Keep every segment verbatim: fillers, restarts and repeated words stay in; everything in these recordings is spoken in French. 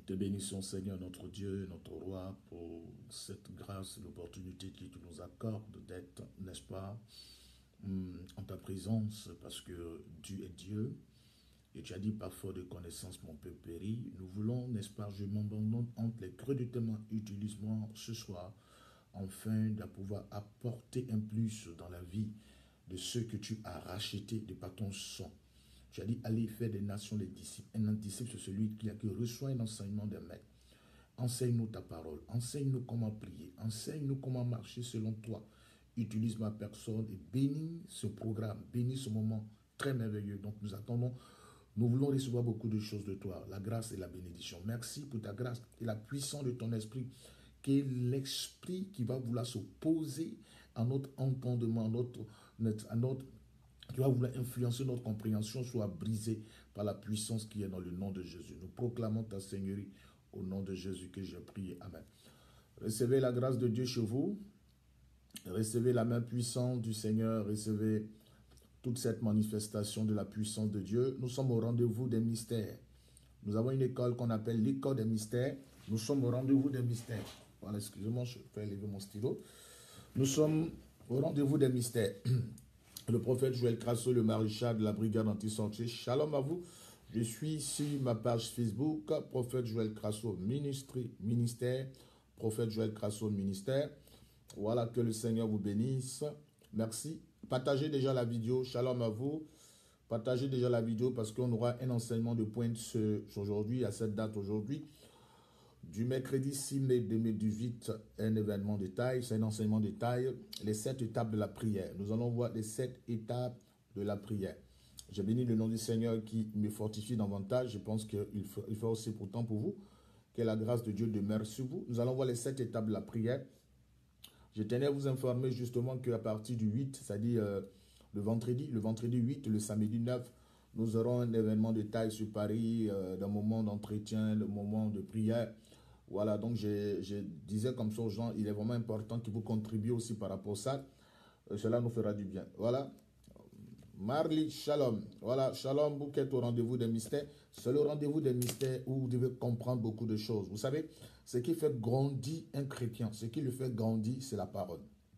te bénissons, Seigneur, notre Dieu, notre Roi, pour cette grâce, l'opportunité que tu nous accordes d'être, n'est-ce pas, en ta présence, parce que Dieu est Dieu. Et tu as dit, par faute de connaissance, mon peuple périt. Nous voulons, n'est-ce pas, je m'abandonne entre les creux de tes mains, utilise-moi ce soir, afin de pouvoir apporter un plus dans la vie de ceux que tu as rachetés de par ton sang. Tu as dit, allez faire des nations des disciples. Un disciple, c'est celui qui, a, qui reçoit un enseignement d'un maître. Enseigne-nous ta parole. Enseigne-nous comment prier. Enseigne-nous comment marcher selon toi. Utilise ma personne et bénis ce programme. Bénis ce moment très merveilleux. Donc nous attendons, nous voulons recevoir beaucoup de choses de toi. La grâce et la bénédiction. Merci pour ta grâce et la puissance de ton esprit. Qui est l'esprit qui va vouloir s'opposer à notre entendement, à notre, à notre qui va vouloir influencer notre compréhension, soit brisée par la puissance qui est dans le nom de Jésus. Nous proclamons ta Seigneurie au nom de Jésus que j'ai prié. Amen. Recevez la grâce de Dieu chez vous. Recevez la main puissante du Seigneur. Recevez toute cette manifestation de la puissance de Dieu. Nous sommes au rendez-vous des mystères. Nous avons une école qu'on appelle l'école des mystères. Nous sommes au rendez-vous des mystères. Voilà, excusez-moi, je vais lever mon stylo. Nous sommes au rendez-vous des mystères. Le prophète Joël Crasso, le maréchal de la brigade anti-sorcier. Shalom à vous. Je suis sur ma page Facebook, prophète Joël Crasso, ministère. Prophète Joël Crasso, ministère. Voilà, que le Seigneur vous bénisse. Merci. Partagez déjà la vidéo. Shalom à vous. Partagez déjà la vidéo parce qu'on aura un enseignement de pointe aujourd'hui, à cette date aujourd'hui. Du mercredi six mai deux mille dix-huit, un événement de taille, c'est un enseignement de taille, les sept étapes de la prière. Nous allons voir les sept étapes de la prière. J'ai béni le nom du Seigneur qui me fortifie davantage. Je pense qu'il faut, il faut aussi pourtant pour vous que la grâce de Dieu demeure sur vous. Nous allons voir les sept étapes de la prière. Je tenais à vous informer justement qu'à partir du huit, c'est-à-dire euh, le vendredi, le vendredi huit, le samedi neuf, nous aurons un événement de taille sur Paris, euh, d'un moment d'entretien, le moment de prière. Voilà, donc je, je disais comme ça aux gens, il est vraiment important que vous contribuez aussi par rapport à ça. Euh, cela nous fera du bien. Voilà. Marley, shalom. Voilà, shalom, vous qui êtes au rendez-vous des mystères. C'est le rendez-vous des mystères où vous devez comprendre beaucoup de choses. Vous savez, ce qui fait grandir un chrétien, ce qui le fait grandir, c'est la parole.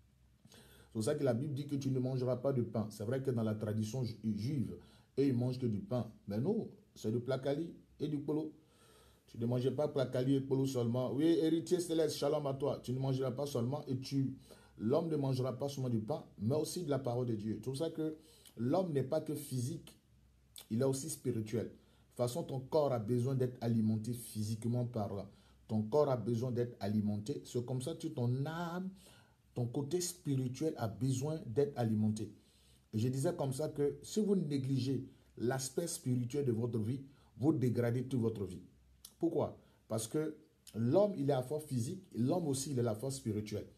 C'est pour ça que la Bible dit que tu ne mangeras pas de pain. C'est vrai que dans la tradition juive, eux, ils mangent que du pain. Mais nous, c'est du placali et du polo. Tu ne mangeras pas placali et polo seulement. Oui, héritier céleste, shalom à toi. Tu ne mangeras pas seulement et tu... L'homme ne mangera pas seulement du pain, mais aussi de la parole de Dieu. C'est pour ça que l'homme n'est pas que physique, il est aussi spirituel. De toute façon, ton corps a besoin d'être alimenté physiquement parlant. Ton corps a besoin d'être alimenté. C'est comme ça que ton âme, ton côté spirituel a besoin d'être alimenté. Et je disais comme ça que si vous négligez l'aspect spirituel de votre vie, vous dégradez toute votre vie. Pourquoi? Parce que l'homme, il est à force physique, l'homme aussi, il est à la force spirituelle.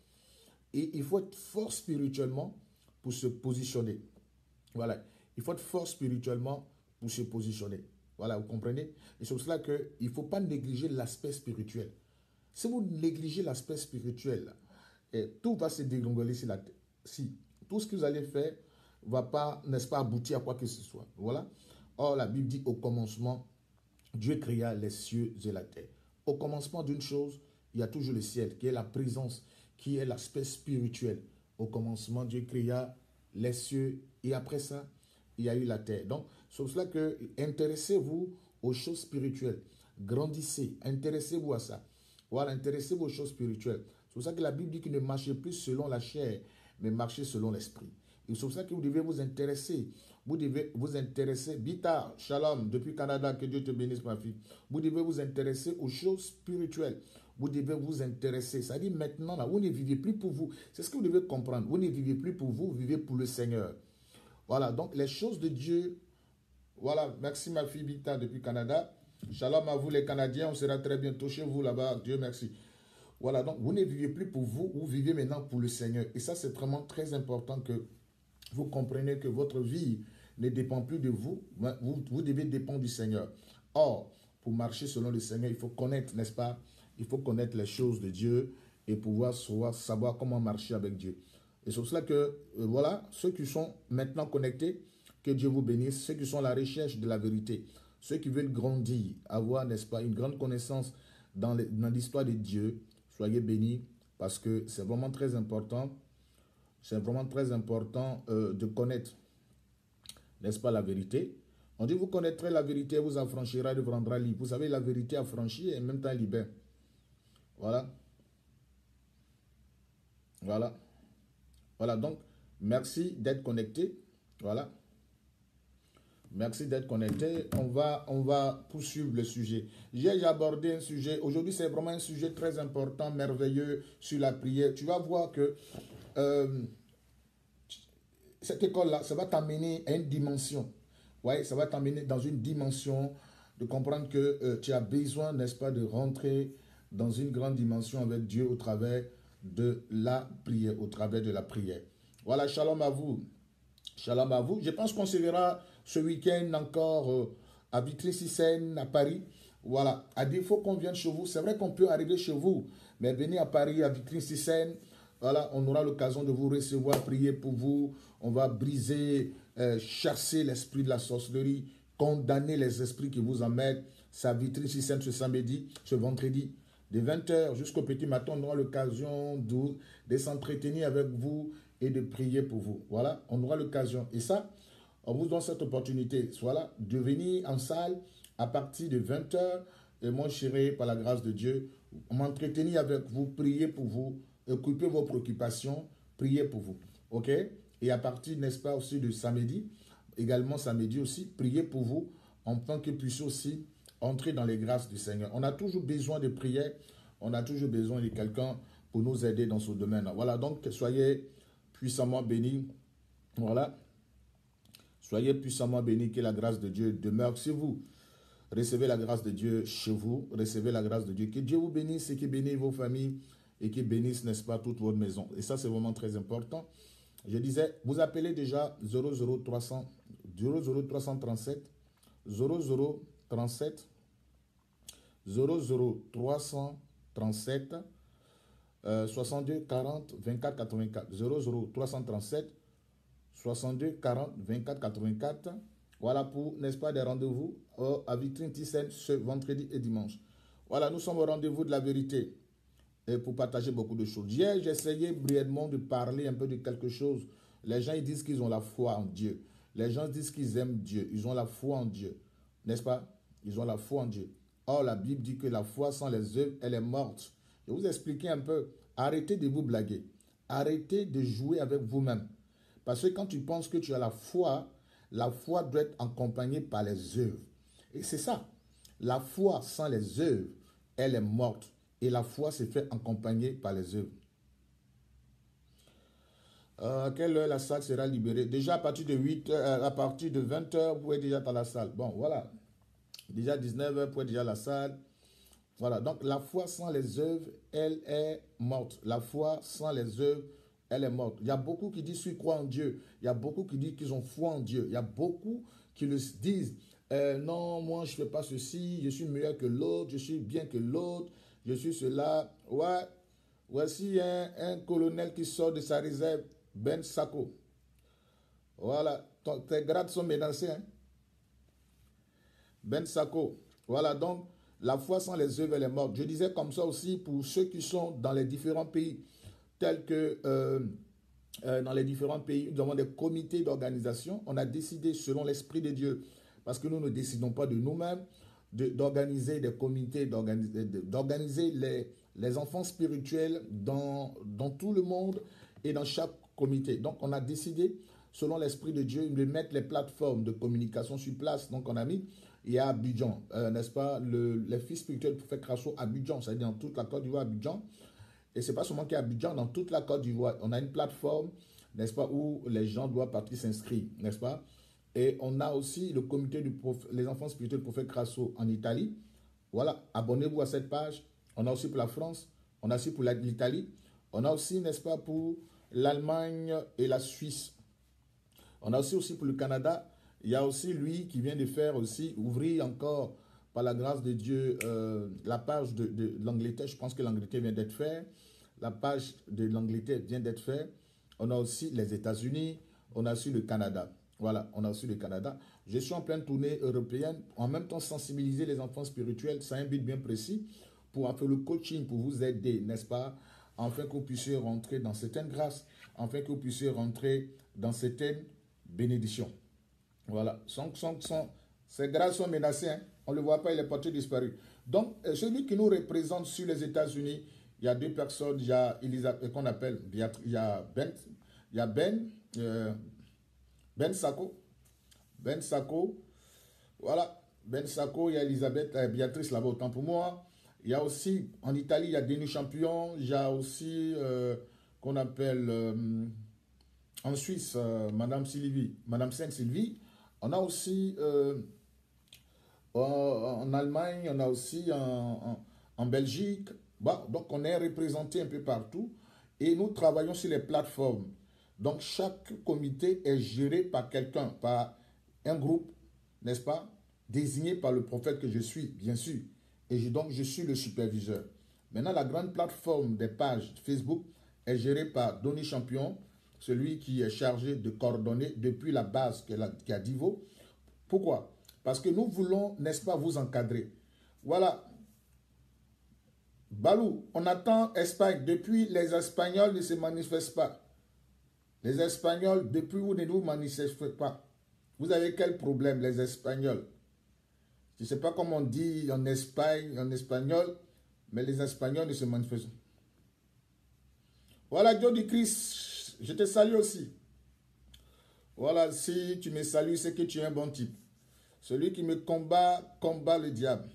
Et il faut être fort spirituellement pour se positionner. Voilà. Il faut être fort spirituellement pour se positionner. Voilà, vous comprenez? Et c'est pour cela qu'il ne faut pas négliger l'aspect spirituel. Si vous négligez l'aspect spirituel, et tout va se dégringoler sur la tête. Si tout ce que vous allez faire ne va pas, n'est-ce pas, aboutir à quoi que ce soit. Voilà. Or, la Bible dit au commencement, Dieu créa les cieux et la terre. Au commencement d'une chose, il y a toujours le ciel, qui est la présence, qui est l'aspect spirituel. Au commencement, Dieu créa les cieux et après ça, il y a eu la terre. Donc, c'est pour cela que intéressez-vous aux choses spirituelles. Grandissez, intéressez-vous à ça. Voilà, intéressez-vous aux choses spirituelles. C'est pour ça que la Bible dit qu'il ne marchez plus selon la chair, mais marchez selon l'esprit. Et c'est pour ça que vous devez vous intéresser. Vous devez vous intéresser. Bita, shalom, depuis Canada, que Dieu te bénisse, ma fille. Vous devez vous intéresser aux choses spirituelles. Vous devez vous intéresser. Ça dit maintenant, là, vous ne vivez plus pour vous. C'est ce que vous devez comprendre. Vous ne vivez plus pour vous, vous vivez pour le Seigneur. Voilà, donc les choses de Dieu. Voilà, merci ma fille Bita depuis Canada. Shalom à vous les Canadiens, on sera très bientôt chez vous là-bas. Dieu merci. Voilà, donc vous ne vivez plus pour vous, vous vivez maintenant pour le Seigneur. Et ça, c'est vraiment très important que vous comprenez que votre vie ne dépend plus de vous, vous, vous devez dépendre du Seigneur. Or, pour marcher selon le Seigneur, il faut connaître, n'est-ce pas? Il faut connaître les choses de Dieu et pouvoir savoir comment marcher avec Dieu. Et c'est pour cela que, euh, voilà, ceux qui sont maintenant connectés, que Dieu vous bénisse, ceux qui sont à la recherche de la vérité, ceux qui veulent grandir, avoir, n'est-ce pas, une grande connaissance dans l'histoire de Dieu, soyez bénis, parce que c'est vraiment très important, c'est vraiment très important euh, de connaître, n'est-ce pas, la vérité. On dit, vous connaîtrez la vérité, vous affranchira, vous rendra libre. Vous savez, la vérité affranchit et en même temps libère. Voilà. Voilà. Voilà, donc, merci d'être connecté. Voilà. Merci d'être connecté. On va, on va poursuivre le sujet. J'ai abordé un sujet. Aujourd'hui, c'est vraiment un sujet très important, merveilleux sur la prière. Tu vas voir que euh, cette école-là, ça va t'amener à une dimension. Ouais, ça va t'amener dans une dimension de comprendre que euh, tu as besoin, n'est-ce pas, de rentrer dans une grande dimension avec Dieu au travers de la prière, au travers de la prière. Voilà, shalom à vous. Shalom à vous. Je pense qu'on se verra ce week-end encore euh, à Vitry-sur-Seine, à Paris. Voilà, à défaut qu'on vienne chez vous, c'est vrai qu'on peut arriver chez vous, mais venez à Paris, à Vitry-sur-Seine. Voilà, on aura l'occasion de vous recevoir, prier pour vous. On va briser, euh, chasser l'esprit de la sorcellerie, condamner les esprits qui vous emmènent. C'est à Vitry-sur-Seine ce samedi, ce vendredi, de vingt heures jusqu'au petit matin. On aura l'occasion de, de s'entretenir avec vous et de prier pour vous. Voilà, on aura l'occasion. Et ça, on vous donne cette opportunité. Voilà, de venir en salle à partir de vingt heures. Et moi, chéri, par la grâce de Dieu, m'entretenir avec vous, prier pour vous, occuper vos préoccupations, prier pour vous. OK? Et à partir, n'est-ce pas, aussi de samedi, également samedi aussi, prier pour vous, afin que puissiez aussi entrer dans les grâces du Seigneur. On a toujours besoin de prière, on a toujours besoin de quelqu'un pour nous aider dans ce domaine. Voilà, donc soyez puissamment bénis. Voilà. Soyez puissamment bénis, que la grâce de Dieu demeure sur vous. Recevez la grâce de Dieu chez vous, recevez la grâce de Dieu. Que Dieu vous bénisse et qu'il bénisse vos familles et qu'il bénisse, n'est-ce pas, toute votre maison. Et ça, c'est vraiment très important. Je disais, vous appelez déjà zéro zéro trois cents, zéro zéro trois cent trente-sept, zéro zéro trente-sept, zéro zéro trois cent trente-sept, euh, soixante-deux quarante vingt-quatre quatre-vingt-quatre, zéro zéro trois cent trente-sept, soixante-deux quarante vingt-quatre quatre-vingt-quatre. Voilà pour, n'est-ce pas, des rendez-vous euh, à Vitry-sur-Seine ce vendredi et dimanche. Voilà, nous sommes au rendez-vous de la vérité et pour partager beaucoup de choses. Hier, j'ai essayé brièvement de parler un peu de quelque chose. Les gens ils disent qu'ils ont la foi en Dieu. Les gens disent qu'ils aiment Dieu. Ils ont la foi en Dieu. N'est-ce pas? Ils ont la foi en Dieu. Or, la Bible dit que la foi sans les œuvres, elle est morte. Je vais vous expliquer un peu. Arrêtez de vous blaguer. Arrêtez de jouer avec vous-même. Parce que quand tu penses que tu as la foi, la foi doit être accompagnée par les œuvres. Et c'est ça. La foi sans les œuvres, elle est morte. Et la foi se fait accompagner par les œuvres. Euh, à quelle heure la salle sera libérée? Déjà à partir de huit heures, à partir de vingt heures, vous pouvez déjà dans la salle. Bon, voilà. Déjà dix-neuf heures, vous pouvez déjà dans la salle. Voilà. Donc la foi sans les œuvres, elle est morte. La foi sans les œuvres, elle est morte. Il y a beaucoup qui disent, je crois en Dieu. Il y a beaucoup qui disent qu'ils ont foi en Dieu. Il y a beaucoup qui le disent, euh, non, moi je ne fais pas ceci, je suis meilleur que l'autre, je suis bien que l'autre, je suis cela. Ouais, voici un, un colonel qui sort de sa réserve, Ben Sako. Voilà, ton, tes grades sont menacés. Hein? Ben Sako. Voilà, donc la foi sans les œuvres, elle est morte. Je disais comme ça aussi pour ceux qui sont dans les différents pays, tels que euh, euh, dans les différents pays, nous avons des comités d'organisation. On a décidé selon l'Esprit de Dieu, parce que nous ne décidons pas de nous-mêmes, d'organiser des comités, d'organiser les, les enfants spirituels dans, dans tout le monde et dans chaque comité. Donc, on a décidé, selon l'Esprit de Dieu, de mettre les plateformes de communication sur place. Donc, on a mis, il y a Abidjan, euh, n'est-ce pas, le, les fils spirituels pour faire Crasso à Abidjan, c'est-à-dire dans toute la Côte d'Ivoire, Abidjan. Et ce n'est pas seulement qu'il y a Abidjan, dans toute la Côte d'Ivoire, on a une plateforme, n'est-ce pas, où les gens doivent partir s'inscrire, n'est-ce pas? Et on a aussi le comité du prophète, les enfants spirituels du prophète Crasso en Italie. Voilà, abonnez-vous à cette page. On a aussi pour la France, on a aussi pour l'Italie, on a aussi, n'est-ce pas, pour l'Allemagne et la Suisse. On a aussi, aussi pour le Canada. Il y a aussi lui qui vient de faire aussi, ouvrir encore, par la grâce de Dieu, euh, la page de, de l'Angleterre. Je pense que l'Angleterre vient d'être faite. La page de l'Angleterre vient d'être faite. On a aussi les États-Unis, on a aussi le Canada. Voilà, on a aussi le Canada. Je suis en pleine tournée européenne, en même temps sensibiliser les enfants spirituels, c'est un but bien précis, pour faire le coaching, pour vous aider, n'est-ce pas, afin que vous puissiez rentrer dans certaines grâces, afin que vous puissiez rentrer dans certaines bénédictions. Voilà, sans, sans, sans, ces grâces sont menacées, hein. On ne le voit pas, il est parti disparu. Donc, celui qui nous représente sur les États-Unis, il y a deux personnes, il y a Elisabeth, qu'on appelle, il y a Ben, il y a Ben, euh, Ben Sako, Ben Sako, voilà, Ben Sako, il y a Elisabeth, euh, Béatrice là-bas, autant pour moi. Il y a aussi, en Italie, il y a Denis Champion, il y a aussi, euh, qu'on appelle, euh, en Suisse, euh, Madame Sylvie, Madame Sainte-Sylvie. On a aussi, euh, en, en Allemagne, on a aussi en, en, en Belgique. Bon, donc, on est représenté un peu partout et nous travaillons sur les plateformes. Donc, chaque comité est géré par quelqu'un, par un groupe, n'est-ce pas, désigné par le prophète que je suis, bien sûr. Et je, donc, je suis le superviseur. Maintenant, la grande plateforme des pages Facebook est gérée par Donny Champion, celui qui est chargé de coordonner depuis la base qui est à Divo. Pourquoi? Parce que nous voulons, n'est-ce pas, vous encadrer. Voilà. Balou, on attend Espagne. Depuis, les Espagnols ne se manifestent pas. Les Espagnols, depuis vous ne vous manifestez pas. Vous avez quel problème, les Espagnols? Je ne sais pas comment on dit en Espagne, en espagnol, mais les Espagnols ne se manifestent pas. Voilà, Dieu du Christ, je te salue aussi. Voilà, si tu me salues, c'est que tu es un bon type. Celui qui me combat, combat le diable.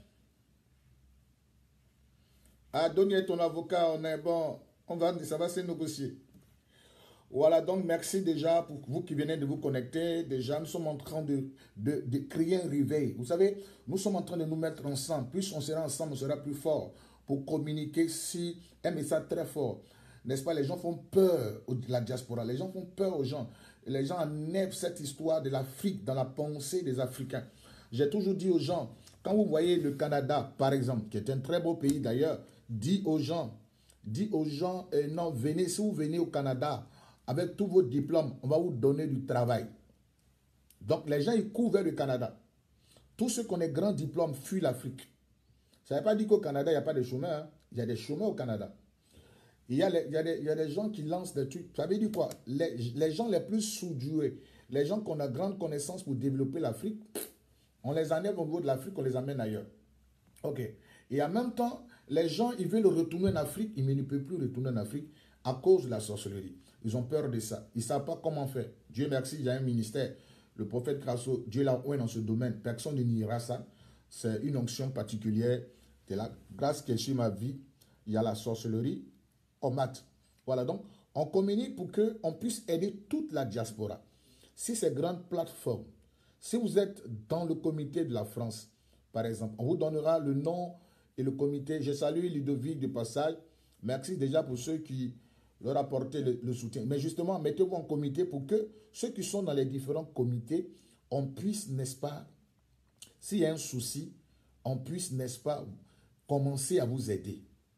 Ah, Donny ton avocat, on est bon, on va, ça va se négocier. Voilà, donc merci déjà pour vous qui venez de vous connecter. Déjà, nous sommes en train de, de, de créer un réveil. Vous savez, nous sommes en train de nous mettre ensemble. Plus on sera ensemble, on sera plus fort pour communiquer si un message très fort. N'est-ce pas? Les gens font peur de la diaspora. Les gens font peur aux gens. Les gens enlèvent cette histoire de l'Afrique dans la pensée des Africains. J'ai toujours dit aux gens, quand vous voyez le Canada, par exemple, qui est un très beau pays d'ailleurs, dis aux gens, dis aux gens, eh non, venez, si vous venez au Canada, avec tous vos diplômes, on va vous donner du travail. Donc, les gens, ils courent vers le Canada. Tous ceux qui ont des grands diplômes fuient l'Afrique. Ça ne veut pas dire qu'au Canada, il n'y a pas de chômeurs. Hein. Il y a des chômeurs au Canada. Il y, a les, il, y a des, il y a des gens qui lancent des trucs. Ça veut dire quoi? Les, les gens les plus soudurés, les gens qui ont de grande connaissance pour développer l'Afrique, on les enlève au niveau de l'Afrique, on les amène ailleurs. OK. Et en même temps, les gens, ils veulent retourner en Afrique, mais ils ne peuvent plus retourner en Afrique à cause de la sorcellerie. Ils ont peur de ça. Ils ne savent pas comment faire. Dieu merci, il y a un ministère. Le prophète Grasso, Dieu l'a oué dans ce domaine. Personne ne niera ça. C'est une onction particulière de la grâce qui est sur ma vie. Il y a la sorcellerie au mat. Voilà, donc, on communique pour qu'on puisse aider toute la diaspora. Si ces grandes plateformes, si vous êtes dans le comité de la France, par exemple, on vous donnera le nom et le comité. Je salue Ludovic de passage. Merci déjà pour ceux qui leur apporter le, le soutien. Mais justement, mettez-vous en comité pour que ceux qui sont dans les différents comités, on puisse, n'est-ce pas, s'il y a un souci, on puisse, n'est-ce pas, commencer à vous aider.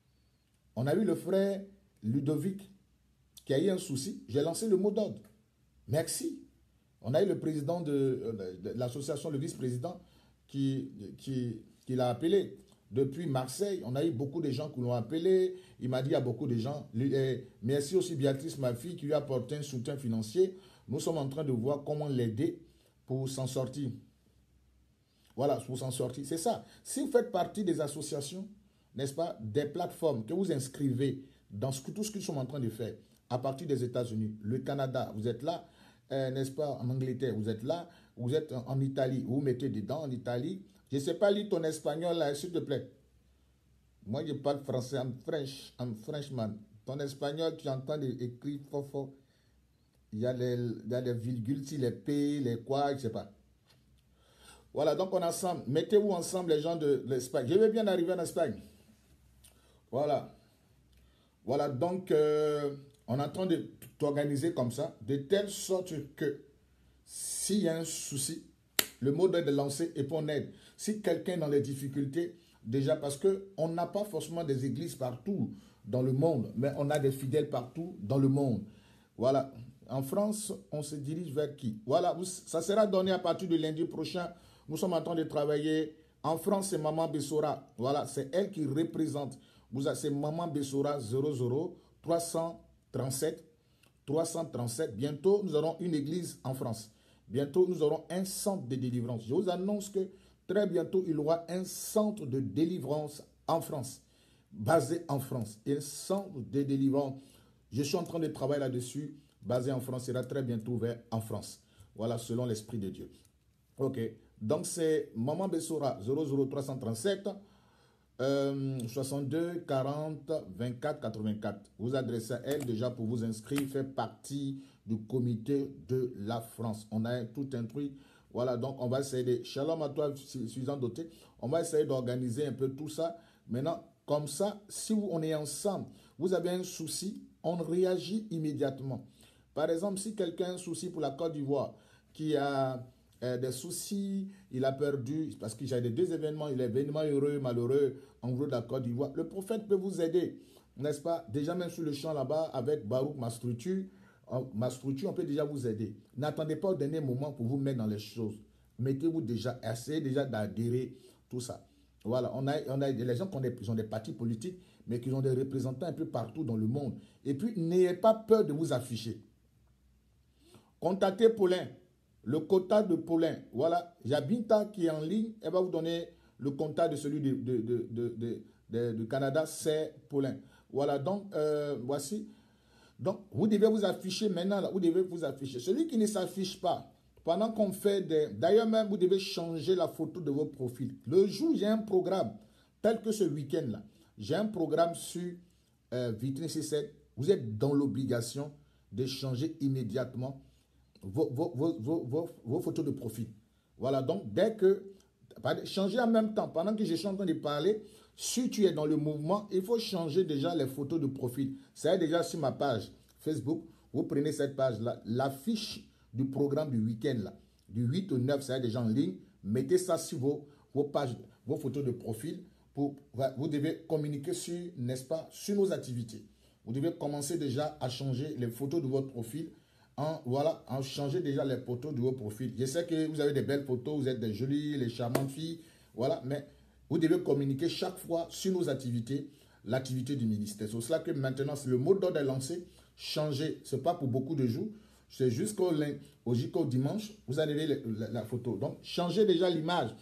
On a eu le frère Ludovic qui a eu un souci. J'ai lancé le mot d'ordre. Merci. On a eu le président de, de, de l'association, le vice-président, qui, qui, qui l'a appelé. Depuis Marseille, on a eu beaucoup de gens qui l'ont appelé. Il m'a dit à beaucoup de gens. Merci aussi Béatrice, ma fille, qui lui a apporté un soutien financier. Nous sommes en train de voir comment l'aider pour s'en sortir. Voilà, pour s'en sortir. C'est ça. Si vous faites partie des associations, n'est-ce pas, des plateformes que vous inscrivez dans ce, tout ce que nous sommes en train de faire, à partir des États-Unis, le Canada, vous êtes là, euh, n'est-ce pas, en Angleterre, vous êtes là, vous êtes en, en Italie, vous, vous mettez dedans en Italie. Je ne sais pas lire ton espagnol là, s'il te plaît. Moi, je parle français, en French, en Frenchman. Ton espagnol, tu entends écrire fort, fort. Il y a les, il y a les virgules, les P, les quoi, je ne sais pas. Voilà, donc on est ensemble. Mettez-vous ensemble, les gens de l'Espagne. Je vais bien arriver en Espagne. Voilà. Voilà, donc, euh, on est en train de t'organiser comme ça, de telle sorte que s'il y a un souci, le mot d'ordre est lancé et pour on aide. Si quelqu'un est dans les difficultés, déjà parce qu'on n'a pas forcément des églises partout dans le monde, mais on a des fidèles partout dans le monde. Voilà. En France, on se dirige vers qui? Voilà, vous, ça sera donné à partir de lundi prochain. Nous sommes en train de travailler. En France, c'est Maman Bessora. Voilà, c'est elle qui représente. Vous avez, c'est Maman Bessora zéro zéro trois cent trente-sept. trois cent trente-sept. Bientôt, nous aurons une église en France. Bientôt, nous aurons un centre de délivrance. Je vous annonce que très bientôt, il y aura un centre de délivrance en France. Basé en France. Un centre de délivrance. Je suis en train de travailler là-dessus. Basé en France, sera très bientôt ouvert en France. Voilà, selon l'Esprit de Dieu. Ok. Donc, c'est Maman Bessora zéro zéro trois cent trente-sept euh, soixante-deux quarante vingt-quatre quatre-vingt-quatre. Vous adressez à elle déjà pour vous inscrire, faire partie du comité de la France. On a tout un truc. Voilà, donc on va essayer de... Shalom à toi, suffisant doté. On va essayer d'organiser un peu tout ça. Maintenant, comme ça, si vous, on est ensemble, vous avez un souci, on réagit immédiatement. Par exemple, si quelqu'un a un souci pour la Côte d'Ivoire, qui a euh, des soucis, il a perdu, parce qu'il y a des deux événements, il y a événement heureux, malheureux, en gros de la Côte d'Ivoire, le prophète peut vous aider, n'est-ce pas? Déjà même sur le champ là-bas, avec Baruch Mastructure, Mastructure, on peut déjà vous aider. N'attendez pas au dernier moment pour vous mettre dans les choses. Mettez-vous déjà, essayez déjà d'adhérer, tout ça. Voilà, on a, on a les gens qui ont des, qui ont des partis politiques, mais qui ont des représentants un peu partout dans le monde. Et puis, n'ayez pas peur de vous afficher. Contactez Paulin, le quota de Paulin. Voilà, Jabinta qui est en ligne, elle va vous donner le contact de celui de, de, de, de, de, de, de Canada, c'est Paulin. Voilà, donc, euh, voici. Donc, vous devez vous afficher maintenant, là, vous devez vous afficher. Celui qui ne s'affiche pas, pendant qu'on fait des... D'ailleurs même, vous devez changer la photo de votre profil. Le jour, j'ai un programme, tel que ce week-end-là, j'ai un programme sur euh, Vitrine C sept. Vous êtes dans l'obligation de changer immédiatement Vos, vos, vos, vos, vos, vos photos de profil. Voilà, donc dès que... Changer en même temps. Pendant que je suis en train de parler, si tu es dans le mouvement, il faut changer déjà les photos de profil. C'est déjà sur ma page Facebook. Vous prenez cette page-là, l'affiche du programme du week-end, là, du huit au neuf, c'est déjà en ligne. Mettez ça sur vos, vos pages, vos photos de profil. Pour, vous devez communiquer sur, n'est-ce pas, sur nos activités. Vous devez commencer déjà à changer les photos de votre profil. En, voilà, en changer déjà les photos de vos profils. Je sais que vous avez des belles photos, vous êtes des jolies, les charmantes filles, voilà, mais vous devez communiquer chaque fois sur nos activités, l'activité du ministère. C'est pour cela que maintenant, le mot d'ordre est lancé, changer, ce n'est pas pour beaucoup de jours, c'est jusqu'au jusqu'au dimanche, vous allez la, la photo. Donc, changez déjà l'image.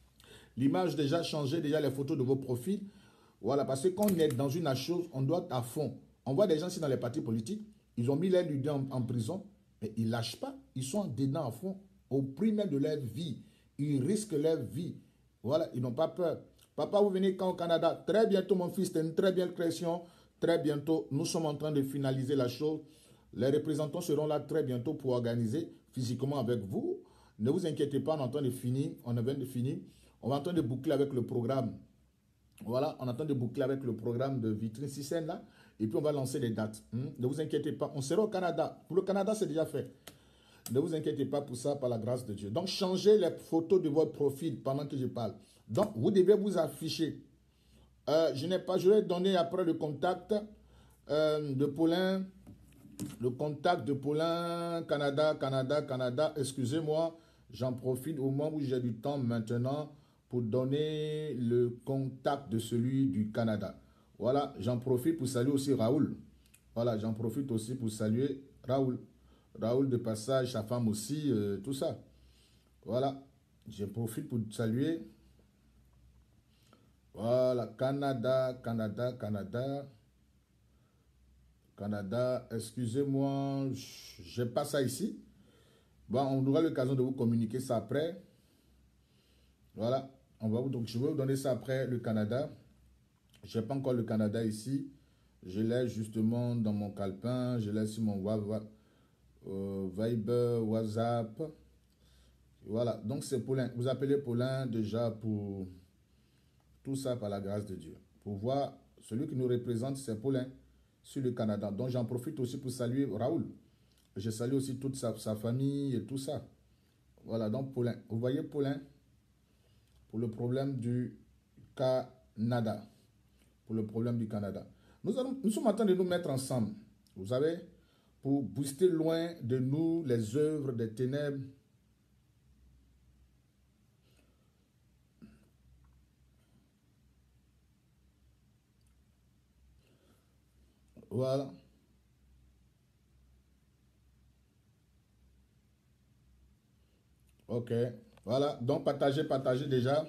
L'image déjà, changez déjà les photos de vos profils. Voilà, parce que quand on est dans une chose, on doit être à fond. On voit des gens ici dans les partis politiques, ils ont mis les leaders en, en prison, mais ils ne lâchent pas. Ils sont dedans à fond, au prix même de leur vie. Ils risquent leur vie. Voilà, ils n'ont pas peur. Papa, vous venez quand au Canada? Très bientôt, mon fils, c'est une très belle création. Très bientôt, nous sommes en train de finaliser la chose. Les représentants seront là très bientôt pour organiser physiquement avec vous. Ne vous inquiétez pas, on est en train de finir. On vient de finir. On est en train de boucler avec le programme. Voilà, on est en train de boucler avec le programme de Vitrine six N là. Et puis on va lancer les dates. Hmm? Ne vous inquiétez pas. On sera au Canada. Pour le Canada, c'est déjà fait. Ne vous inquiétez pas pour ça, par la grâce de Dieu. Donc, changez les photos de votre profil pendant que je parle. Donc, vous devez vous afficher. Euh, je n'ai pas, je vais donner après le contact euh, de Paulin. Le contact de Paulin, Canada, Canada, Canada. Excusez-moi, j'en profite au moment où j'ai du temps maintenant pour donner le contact de celui du Canada. Voilà, j'en profite pour saluer aussi Raoul. Voilà, j'en profite aussi pour saluer Raoul. Raoul de passage, sa femme aussi, euh, tout ça. Voilà, j'en profite pour saluer. Voilà, Canada, Canada, Canada. Canada, excusez-moi, je n'ai pas ça ici. Bon, on aura l'occasion de vous communiquer ça après. Voilà, on va vous, donc je vais vous donner ça après, le Canada. Je n'ai pas encore le Canada ici. Je l'ai justement dans mon calepin. Je l'ai sur mon euh, Viber, WhatsApp. Voilà, donc c'est Paulin. Vous appelez Paulin déjà pour tout ça par la grâce de Dieu. Pour voir, celui qui nous représente, c'est Paulin sur le Canada. Donc j'en profite aussi pour saluer Raoul. Je salue aussi toute sa, sa famille et tout ça. Voilà, donc Paulin. Vous voyez Paulin pour le problème du Canada. Pour le problème du Canada. Nous, allons, nous sommes en train de nous mettre ensemble. Vous savez, pour booster loin de nous les œuvres des ténèbres. Voilà. Ok. Voilà. Donc, partagez, partagez déjà.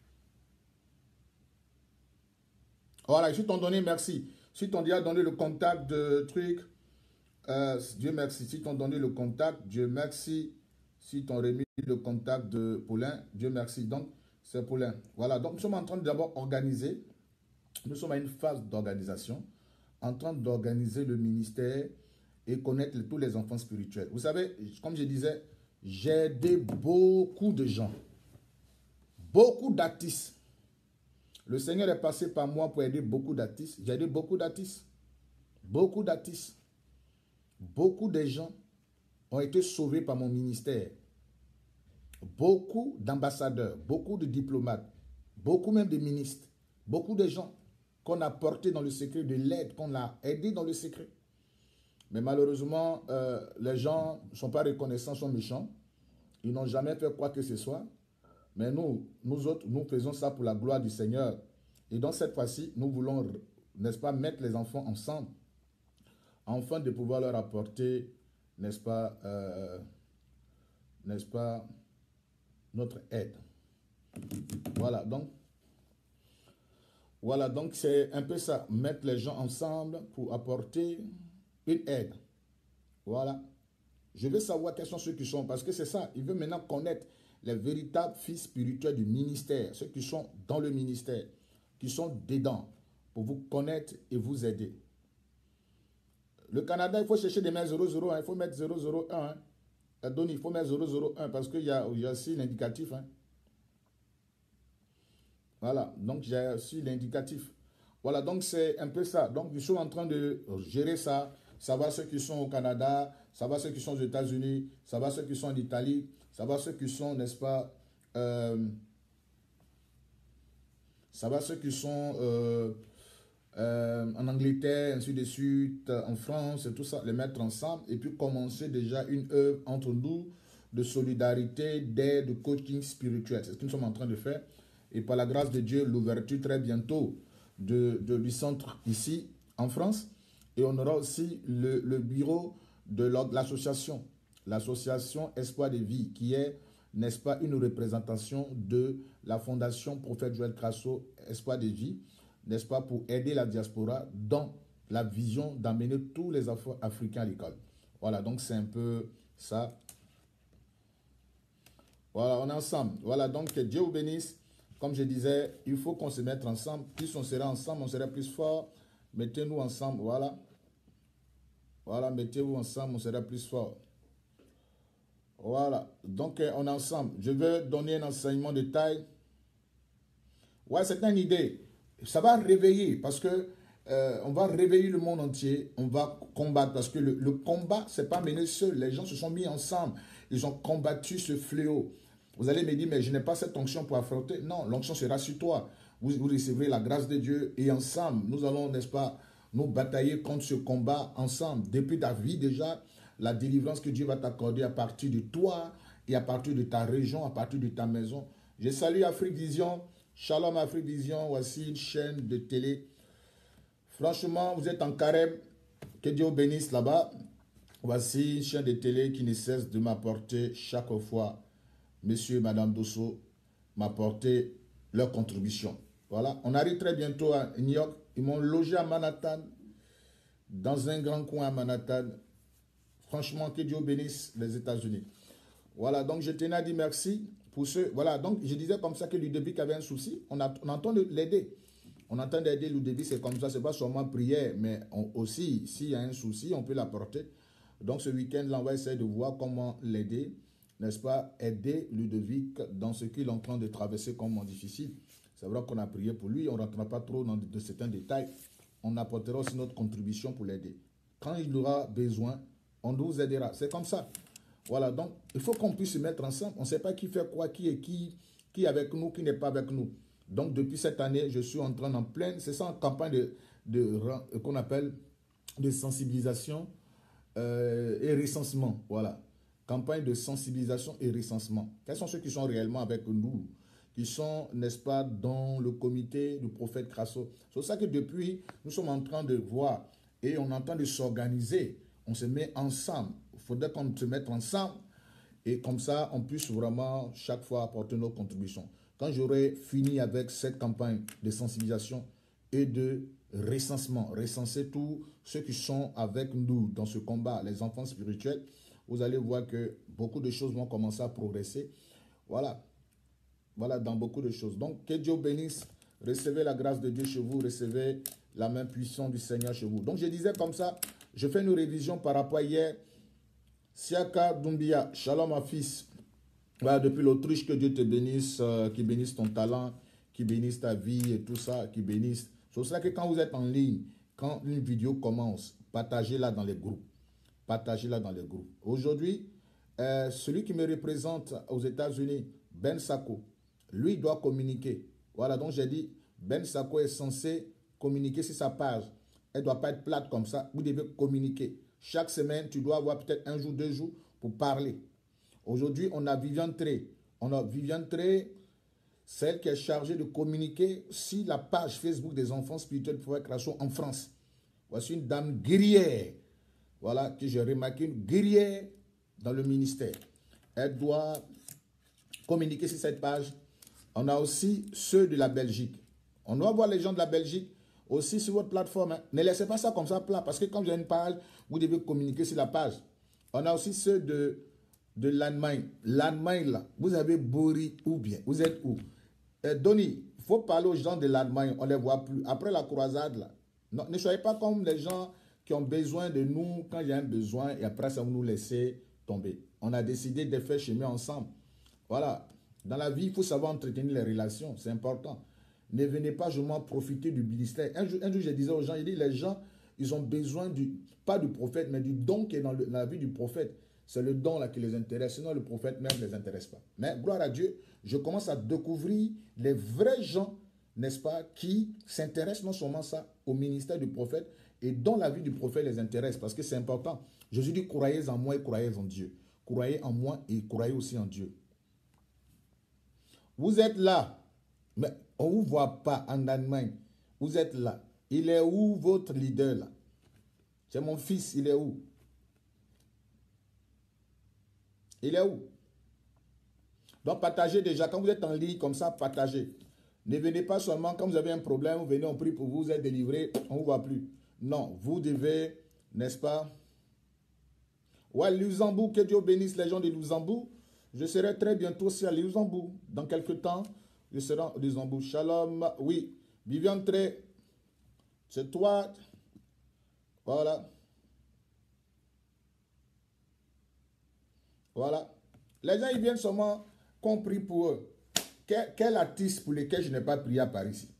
Voilà, si t'ont donné, merci. Si t'ont déjà donné le contact de truc, euh, Dieu merci. Si t'ont donné le contact, Dieu merci. Si t'ont remis le contact de Paulin, Dieu merci. Donc, c'est Paulin. Voilà, donc nous sommes en train de d'abord organiser. Nous sommes à une phase d'organisation, en train d'organiser le ministère et connaître tous les enfants spirituels. Vous savez, comme je disais, j'ai aidé beaucoup de gens, beaucoup d'artistes. Le Seigneur est passé par moi pour aider beaucoup d'artistes. J'ai aidé beaucoup d'artistes. Beaucoup d'artistes. Beaucoup de gens ont été sauvés par mon ministère. Beaucoup d'ambassadeurs, beaucoup de diplomates, beaucoup même de ministres, beaucoup de gens qu'on a portés dans le secret, de l'aide, qu'on a aidé dans le secret. Mais malheureusement, euh, les gens ne sont pas reconnaissants, sont méchants. Ils n'ont jamais fait quoi que ce soit. Mais nous, nous autres, nous faisons ça pour la gloire du Seigneur. Et donc cette fois-ci, nous voulons, n'est-ce pas, mettre les enfants ensemble, afin de pouvoir leur apporter, n'est-ce pas, euh, n'est-ce pas, notre aide. Voilà, donc, voilà, donc c'est un peu ça, mettre les gens ensemble pour apporter une aide. Voilà. Je veux savoir quels sont ceux qui sont, parce que c'est ça, il veut maintenant connaître les véritables fils spirituels du ministère, ceux qui sont dans le ministère, qui sont dedans, pour vous connaître et vous aider. Le Canada, il faut chercher des mains zéro zéro un, il faut mettre zéro zéro un. Hein. Donc, il faut mettre zéro zéro un parce qu'il y a, il y a aussi l'indicatif. Hein. Voilà, donc j'ai aussi l'indicatif. Voilà, donc c'est un peu ça. Donc, nous sommes en train de gérer ça, savoir ceux qui sont au Canada, savoir ceux qui sont aux États-Unis, savoir ceux qui sont en Italie, savoir ceux qui sont, n'est-ce pas, euh, savoir ceux qui sont euh, euh, en Angleterre, ainsi de suite, en France, et tout ça, les mettre ensemble, et puis commencer déjà une œuvre entre nous de solidarité, d'aide, de coaching spirituel. C'est ce que nous sommes en train de faire. Et par la grâce de Dieu, l'ouverture très bientôt de, de, du centre ici, en France. Et on aura aussi le, le bureau de l'association, l'association Espoir de Vie, qui est, n'est-ce pas, une représentation de la fondation Prophète Joël Crasso, Espoir de Vie, n'est-ce pas, pour aider la diaspora dans la vision d'amener tous les enfants africains à l'école. Voilà, donc c'est un peu ça. Voilà, on est ensemble. Voilà, donc que Dieu vous bénisse. Comme je disais, il faut qu'on se mette ensemble. Plus on sera ensemble, on sera plus fort. Mettez-nous ensemble, voilà. Voilà, mettez-vous ensemble, on sera plus fort. Voilà, donc on est ensemble. Je veux donner un enseignement de taille. Ouais, c'est une idée. Ça va réveiller parce que euh, on va réveiller le monde entier. On va combattre parce que le, le combat, c'est pas mené seul. Les gens se sont mis ensemble. Ils ont combattu ce fléau. Vous allez me dire, mais je n'ai pas cette onction pour affronter. Non, l'onction sera sur toi. Vous, vous recevrez la grâce de Dieu et ensemble, nous allons, n'est-ce pas, nous batailler contre ce combat ensemble. Depuis ta vie déjà, la délivrance que Dieu va t'accorder à partir de toi et à partir de ta région, à partir de ta maison. Je salue Afrique Vision. Shalom Afrique Vision. Voici une chaîne de télé. Franchement, vous êtes en carême. Que Dieu vous bénisse là-bas. Voici une chaîne de télé qui ne cesse de m'apporter chaque fois. Monsieur et Madame Dosso m'apporter leur contribution. Voilà, on arrive très bientôt à New York. Ils m'ont logé à Manhattan, dans un grand coin à Manhattan. Franchement, que Dieu bénisse les États-Unis. Voilà, donc je tenais à dire merci pour ceux. Voilà, donc je disais comme ça que Ludovic avait un souci. On, a, on entend l'aider. On entend d'aider Ludovic, c'est comme ça. Ce n'est pas seulement prière, mais on, aussi, s'il y a un souci, on peut l'apporter. Donc ce week-end-là, on va essayer de voir comment l'aider. N'est-ce pas, aider Ludovic dans ce qu'il est en train de traverser comme moment difficile. C'est vrai qu'on a prié pour lui, on ne rentrera pas trop dans de, de certains détails. On apportera aussi notre contribution pour l'aider. Quand il aura besoin, on vous aidera. C'est comme ça. Voilà, donc il faut qu'on puisse se mettre ensemble. On ne sait pas qui fait quoi, qui est qui, qui est avec nous, qui n'est pas avec nous. Donc depuis cette année, je suis en train en pleine, c'est ça en campagne de, de, de qu'on appelle de sensibilisation euh, et recensement. Voilà. Campagne de sensibilisation et recensement. Quels sont ceux qui sont réellement avec nous, qui sont, n'est-ce pas, dans le comité du prophète Crasso. C'est pour ça que depuis, nous sommes en train de voir et on est en train de s'organiser. On se met ensemble. Il faudrait qu'on se mette ensemble et comme ça, on puisse vraiment chaque fois apporter nos contributions. Quand j'aurai fini avec cette campagne de sensibilisation et de recensement, recenser tous ceux qui sont avec nous dans ce combat, les enfants spirituels, vous allez voir que beaucoup de choses vont commencer à progresser. Voilà. Voilà, dans beaucoup de choses. Donc, que Dieu bénisse. Recevez la grâce de Dieu chez vous. Recevez la main puissante du Seigneur chez vous. Donc, je disais comme ça, je fais une révision par rapport à hier. Siaka Doumbia, shalom ma fils. Voilà, depuis l'Autriche, que Dieu te bénisse, euh, qui bénisse ton talent, qui bénisse ta vie et tout ça, qui bénisse. C'est pour ça que quand vous êtes en ligne, quand une vidéo commence, partagez-la dans les groupes. Partagez-la dans les groupes. Aujourd'hui, euh, celui qui me représente aux États-Unis, Ben Sako, lui doit communiquer. Voilà, donc j'ai dit, Ben Sako est censé communiquer sur sa page. Elle ne doit pas être plate comme ça. Vous devez communiquer. Chaque semaine, tu dois avoir peut-être un jour, deux jours pour parler. Aujourd'hui, on a Viviane Tré. On a Viviane Tré, celle qui est chargée de communiquer sur la page Facebook des enfants spirituels pour Crasso en France. Voici une dame guerrière. Voilà, que j'ai remarqué, une guerrière dans le ministère. Elle doit communiquer sur cette page. On a aussi ceux de la Belgique. On doit voir les gens de la Belgique aussi sur votre plateforme. Hein. Ne laissez pas ça comme ça plat, parce que quand vous avez une page, vous devez communiquer sur la page. On a aussi ceux de, de l'Allemagne. L'Allemagne, là, vous avez Bori ou bien, vous êtes où? euh, Donny, il faut parler aux gens de l'Allemagne, on ne les voit plus. Après la croisade, là, non, ne soyez pas comme les gens qui ont besoin de nous quand il y a un besoin et après ça, vous nous laissez tomber. On a décidé de faire chemin ensemble. Voilà. Dans la vie, il faut savoir entretenir les relations. C'est important. Ne venez pas justement profiter du ministère. Un jour, un jour je disais aux gens, il dit, les gens, ils ont besoin du, pas du prophète, mais du don qui est dans, le, dans la vie du prophète. C'est le don là qui les intéresse. Sinon, le prophète même ne les intéresse pas. Mais gloire à Dieu, je commence à découvrir les vrais gens, n'est-ce pas, qui s'intéressent non seulement ça au ministère du prophète et dont la vie du prophète les intéresse. Parce que c'est important. Jésus dit, croyez en moi et croyez en Dieu. Croyez en moi et croyez aussi en Dieu. Vous êtes là, mais on ne vous voit pas en Allemagne. Vous êtes là. Il est où votre leader là? C'est mon fils, il est où? Il est où? Donc partagez déjà. Quand vous êtes en ligne comme ça, partagez. Ne venez pas seulement quand vous avez un problème, vous venez, on prie pour vous, vous êtes délivré, on ne vous voit plus. Non, vous devez, n'est-ce pas? Ouais, Luxembourg, que Dieu bénisse les gens de Luxembourg. Je serai très bientôt aussi à Luxembourg. Dans quelques temps, je serai à Luxembourg. Shalom. Oui. Viviane Tré, c'est toi. Voilà. Voilà. Les gens, ils viennent seulement qu'on prie pour eux. Quel, quel artiste pour lequel je n'ai pas prié à Paris ici?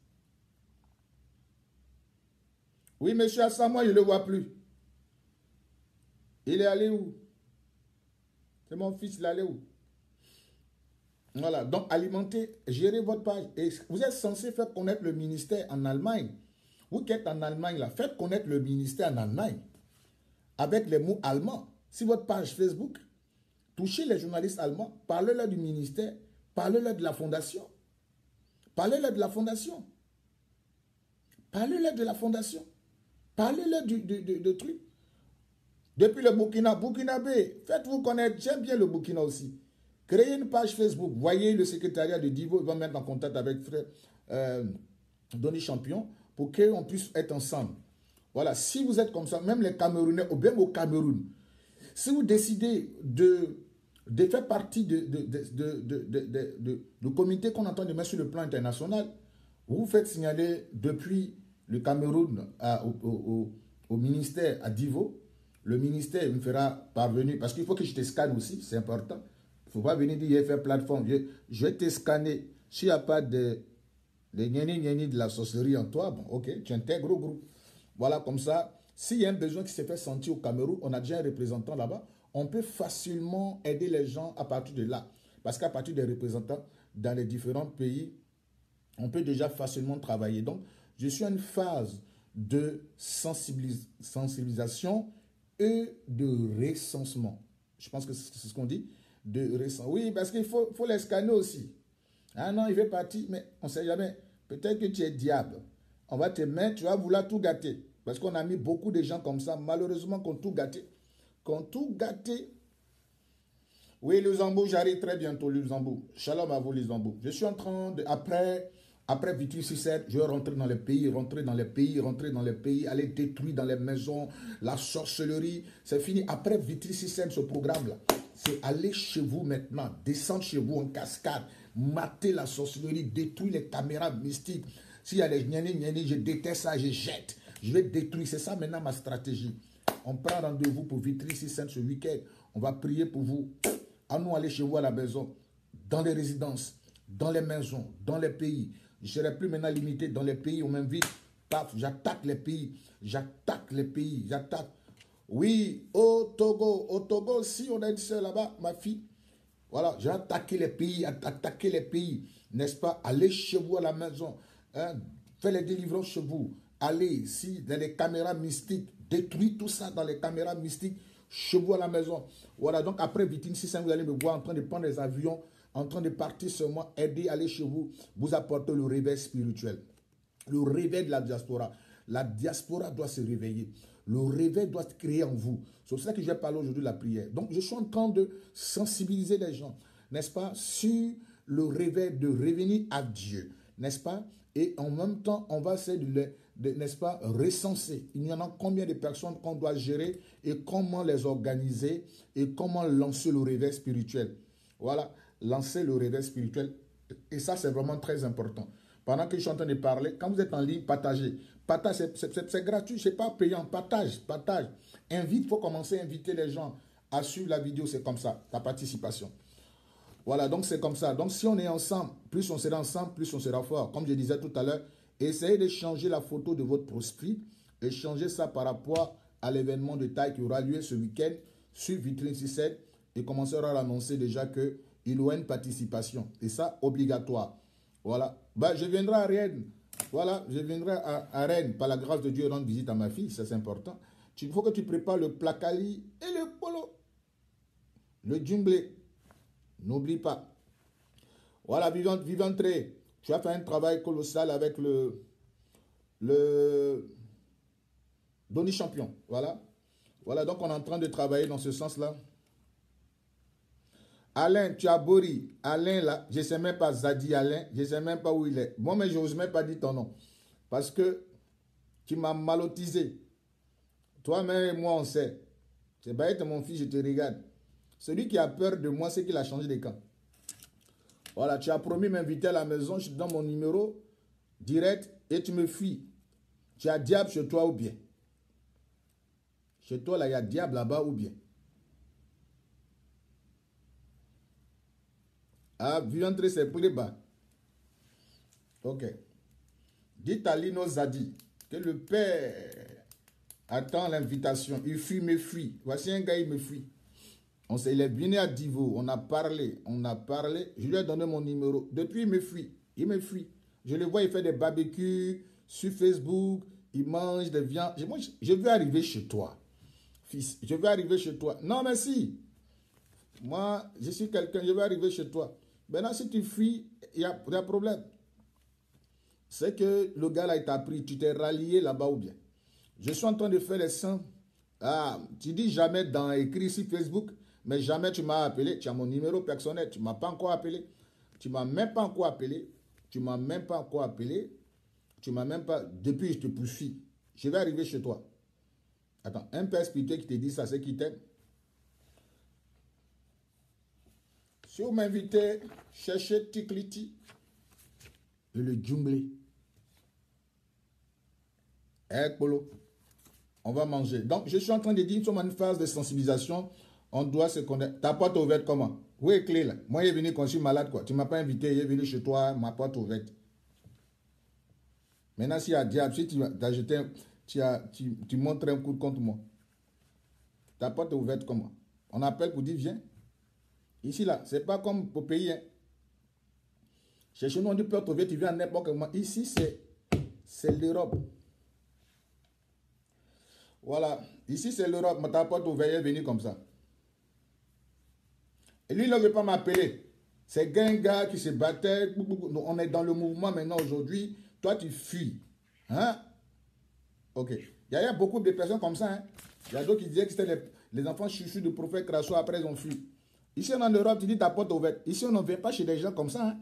Oui, monsieur Hassan, moi, je ne le vois plus. Il est allé où? C'est mon fils, il est allé où? Voilà, donc alimenter, gérer votre page. Et vous êtes censé faire connaître le ministère en Allemagne. Vous qui êtes en Allemagne, là, faites connaître le ministère en Allemagne. Avec les mots allemands. Si votre page Facebook, touchez les journalistes allemands, parlez-leur du ministère, parlez-leur de la fondation. Parlez-leur de la fondation. Parlez-leur de la fondation. Parlez-leur du, de, de, de trucs. Depuis le Burkina, Burkinabé, faites-vous connaître. J'aime bien le Burkina aussi. Créez une page Facebook. Voyez le secrétariat de Divo, il va mettre en contact avec frère euh, Donny Champion pour qu'on puisse être ensemble. Voilà, si vous êtes comme ça, même les Camerounais, ou bien au Cameroun, si vous décidez de, de faire partie de, de, de, de, de, de, de, de, de comité qu'on entend de mettre sur le plan international, vous vous faites signaler depuis le Cameroun à, au, au, au ministère à Divo. Le ministère me fera parvenir, parce qu'il faut que je te scanne aussi, c'est important. Il ne faut pas venir dire, faire plateforme. Je, je vais te scanner. S'il n'y a pas de, de gni gni de la sorcellerie en toi, bon, ok, tu intègres au groupe. Voilà, comme ça, s'il y a un besoin qui s'est fait sentir au Cameroun, on a déjà un représentant là-bas, on peut facilement aider les gens à partir de là. Parce qu'à partir des représentants dans les différents pays, on peut déjà facilement travailler. Donc, je suis à une phase de sensibilis- sensibilisation E de recensement. Je pense que c'est ce qu'on dit. De recensement. Oui, parce qu'il faut, faut les scanner aussi. Ah non, il fait partie, mais on ne sait jamais. Peut-être que tu es diable. On va te mettre, tu vas vouloir tout gâter. Parce qu'on a mis beaucoup de gens comme ça, malheureusement, qui ont tout gâté. Qui ont tout gâté. Oui, Luxembourg, j'arrive très bientôt, Luxembourg. Shalom à vous, Luxembourg. Je suis en train de, après, après Vitry-sur-Seine, je vais rentrer dans les pays, rentrer dans les pays, rentrer dans les pays, aller détruire dans les maisons, la sorcellerie. C'est fini. Après Vitry-sur-Seine, ce programme-là, c'est aller chez vous maintenant, descendre chez vous en cascade, mater la sorcellerie, détruire les caméras mystiques. S'il y a des gnanis, gnanis, je déteste ça, je jette. Je vais détruire. C'est ça maintenant ma stratégie. On prend rendez-vous pour Vitry-sur-Seine ce week-end. On va prier pour vous. À nous aller chez vous à la maison, dans les résidences, dans les maisons, dans les pays. Je ne serai plus maintenant limité dans les pays. On m'invite. Paf, j'attaque les pays. J'attaque les pays. J'attaque. Oui, au Togo. Au Togo, si on a une soeur là-bas, ma fille. Voilà, j'ai attaqué les pays. Attaqué les pays. N'est-ce pas? Allez chez vous à la maison. Hein? Faites les délivrances chez vous. Allez ici dans les caméras mystiques. Détruisez tout ça dans les caméras mystiques. Chez vous à la maison. Voilà, donc après Vitry-sur-Seine, vous allez me voir en train de prendre des avions, en train de partir sur moi, aider, aller chez vous, vous apporter le réveil spirituel. Le réveil de la diaspora. La diaspora doit se réveiller. Le réveil doit se créer en vous. C'est pour ça que je vais parler aujourd'hui de la prière. Donc, je suis en train de sensibiliser les gens, n'est-ce pas, sur le réveil de revenir à Dieu, n'est-ce pas? Et en même temps, on va essayer de les, de, n'est-ce pas, recenser. Il y en a combien de personnes qu'on doit gérer et comment les organiser et comment lancer le réveil spirituel. Voilà, lancer le réveil spirituel. Et ça, c'est vraiment très important. Pendant que je suis en train de parler, quand vous êtes en ligne, partagez. Partage, c'est gratuit, ce n'est pas payant. Partage, partage. Invite, il faut commencer à inviter les gens à suivre la vidéo, c'est comme ça, ta participation. Voilà, donc c'est comme ça. Donc si on est ensemble, plus on sera ensemble, plus on sera fort. Comme je disais tout à l'heure, essayez de changer la photo de votre proscrit et changer ça par rapport à l'événement de taille qui aura lieu ce week-end sur Vitry-sur-Seine et commencer à l'annoncer déjà qu'il y aura une participation. Et ça, obligatoire. Voilà. Ben, je viendrai à Rennes. Voilà, je viendrai à, à Rennes, par la grâce de Dieu, rendre visite à ma fille, ça c'est important. Il faut que tu prépares le placali et le polo. Le djumblé. N'oublie pas. Voilà, vivant, Vivantré, tu as fait un travail colossal avec le, le Donny Champion. Voilà. Voilà, donc on est en train de travailler dans ce sens-là. Alain, tu as Bori. Alain, là, je ne sais même pas Zadi Alain, je ne sais même pas où il est. Moi, mais je n'ose même pas dire ton nom. Parce que tu m'as malotisé. Toi-même et moi, on sait. C'est pas être mon fils, je te regarde. Celui qui a peur de moi, c'est qu'il a changé de camp. Voilà, tu as promis m'inviter à la maison, je te donne mon numéro direct et tu me fuis. Tu as diable chez toi ou bien? Chez toi, là, il y a diable là-bas ou bien? Ah, Vivantré, c'est plus bas. Ok. Dites à Lino Zadi que le père attend l'invitation. Il fuit, me fuit. Voici un gars, il me fuit. On s'est, il est venu à Divo, on a parlé, on a parlé. Je lui ai donné mon numéro. Depuis, il me fuit. Il me fuit. Je le vois, il fait des barbecues sur Facebook. Il mange des viandes. Moi, je veux arriver chez toi, fils. Je veux arriver chez toi. Non, mais si. Moi, je suis quelqu'un, je veux arriver chez toi. Maintenant, si tu fuis, il y a un problème. C'est que le gars là, il t'a pris. Tu t'es rallié là-bas ou bien. Je suis en train de faire les seins. Ah, tu dis jamais dans écrit sur Facebook. Mais jamais tu m'as appelé, tu as mon numéro personnel, tu ne m'as pas encore appelé, tu ne m'as même pas encore appelé, tu ne m'as même pas encore appelé, tu ne m'as même pas, depuis je te poursuis, je vais arriver chez toi. Attends, un père spirituel qui te dit ça, c'est qui t'aime. Si vous m'invitez, cherchez Tikliti et le djumblé. Eh, Polo, on va manger. Donc, je suis en train de dire, nous sommes en une phase de sensibilisation. On doit se connaître. Ta porte ouverte comment? Où est clé là? Moi, il est venu quand je suis malade quoi. Tu ne m'as pas invité, il est venu chez toi, ma porte ouverte. Maintenant, s'il y a diable, si tu as jeté, tu, as, tu, tu montres un coup contre moi. Ta porte est ouverte comment? On appelle pour dire viens. Ici là, c'est pas comme au pays. Hein. Chez nous, on dit porte ouverte, tu viens à n'importe comment. Ici, c'est l'Europe. Voilà. Ici, c'est l'Europe. Ta porte ouverte est venue comme ça. Et lui, il ne veut pas m'appeler. C'est un gars qui se battait. On est dans le mouvement maintenant aujourd'hui. Toi, tu fuis. Hein? Ok. Il y a beaucoup de personnes comme ça. Hein? Il y a d'autres qui disaient que c'était les, les enfants chouchous du prophète Crasso. Après, ils ont fui. Ici, en Europe, tu dis ta porte ouverte. Ici, on ne vient pas chez des gens comme ça. Hein?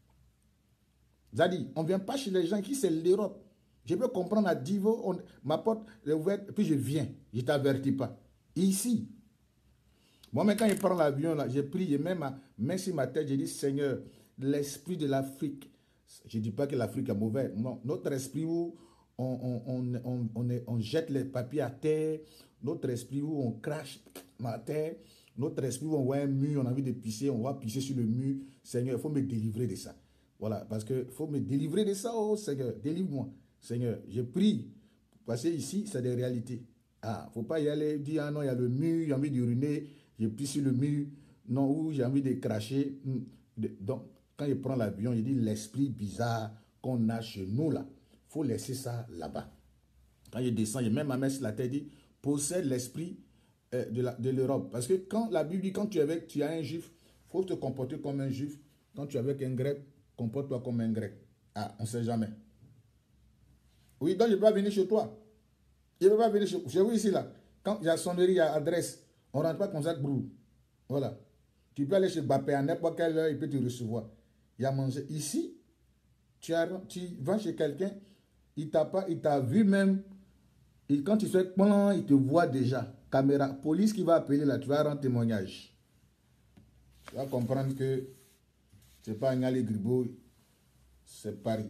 Zadi, on ne vient pas chez les gens qui c'est l'Europe. Je peux comprendre à Divo, on, ma porte est ouverte, puis je viens. Je ne t'avertis pas. Ici, moi, même quand je prends l'avion, là, j'ai pris, j'ai même ma main sur ma tête, j'ai dit, Seigneur, l'esprit de l'Afrique. Je ne dis pas que l'Afrique est mauvaise. Non, notre esprit où on, on, on, on, on, est, on jette les papiers à terre, notre esprit où on crache à terre, notre esprit où on voit un mur, on a envie de pisser, on va pisser sur le mur. Seigneur, il faut me délivrer de ça. Voilà, parce qu'il faut me délivrer de ça, oh Seigneur, délivre-moi. Seigneur, je prie, parce que ici, c'est des réalités. Ah, il ne faut pas y aller, dire, ah non, il y a le mur, j'ai envie d'uriner, je pisse sur le mur, non, ou j'ai envie de cracher. Donc, quand je prends l'avion, je dis, l'esprit bizarre qu'on a chez nous, là, il faut laisser ça là-bas. Quand je descends, je mets ma main sur la tête, je dis, possède l'esprit euh, de l'Europe. Parce que quand la Bible dit, quand tu, es avec, tu as un juif, il faut te comporter comme un juif. Quand tu es avec un grec, comporte-toi comme un grec. Ah, on ne sait jamais. Oui, donc je ne peux pas venir chez toi. Je ne peux pas venir chez toi. J'ai vu ici, là. Quand il y a sonnerie, il y a adresse. On ne rentre pas comme ça, brou. Voilà. Tu peux aller chez Bappé à n'importe quelle heure, il peut te recevoir. Il y a mangé. Ici, tu, as, tu vas chez quelqu'un, il t'a pas, il t'a vu même. Et quand tu fais plan, il te voit déjà. Caméra, police qui va appeler là, tu vas rendre témoignage. Tu vas comprendre que c'est pas un allée Gribaud, c'est Paris.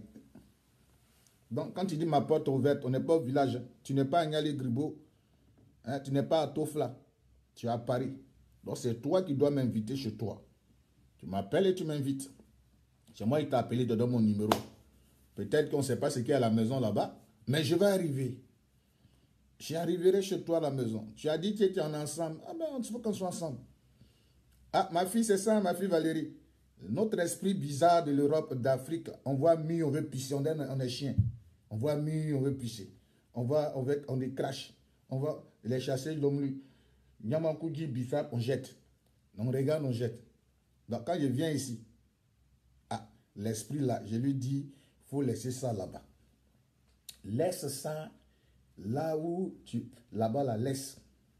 Donc, quand tu dis ma porte ouverte, on n'est pas au village. Tu n'es pas à Niali Gribaud. Hein, tu n'es pas à Tofla. Tu es à Paris. Donc, c'est toi qui dois m'inviter chez toi. Tu m'appelles et tu m'invites. C'est moi qui t'ai appelé, te donne mon numéro. Peut-être qu'on ne sait pas ce qu'il y a à la maison là-bas, mais je vais arriver. J'arriverai chez toi à la maison. Tu as dit que tu étais en ensemble. Ah ben, il faut qu'on soit ensemble. Ah, ma fille, c'est ça, ma fille Valérie. Notre esprit bizarre de l'Europe, d'Afrique, on voit mi, on veut pisser, on est, on est chien. On voit mi, on veut pisser. On va, on, veut, on est crash. On va les chasser, l'homme, Nyamankoudi, Bifap, on jette. On regarde, on jette. Donc quand je viens ici, ah, l'esprit là, je lui dis, il faut laisser ça là-bas. Laisse ça là où tu, là-bas, la laisse.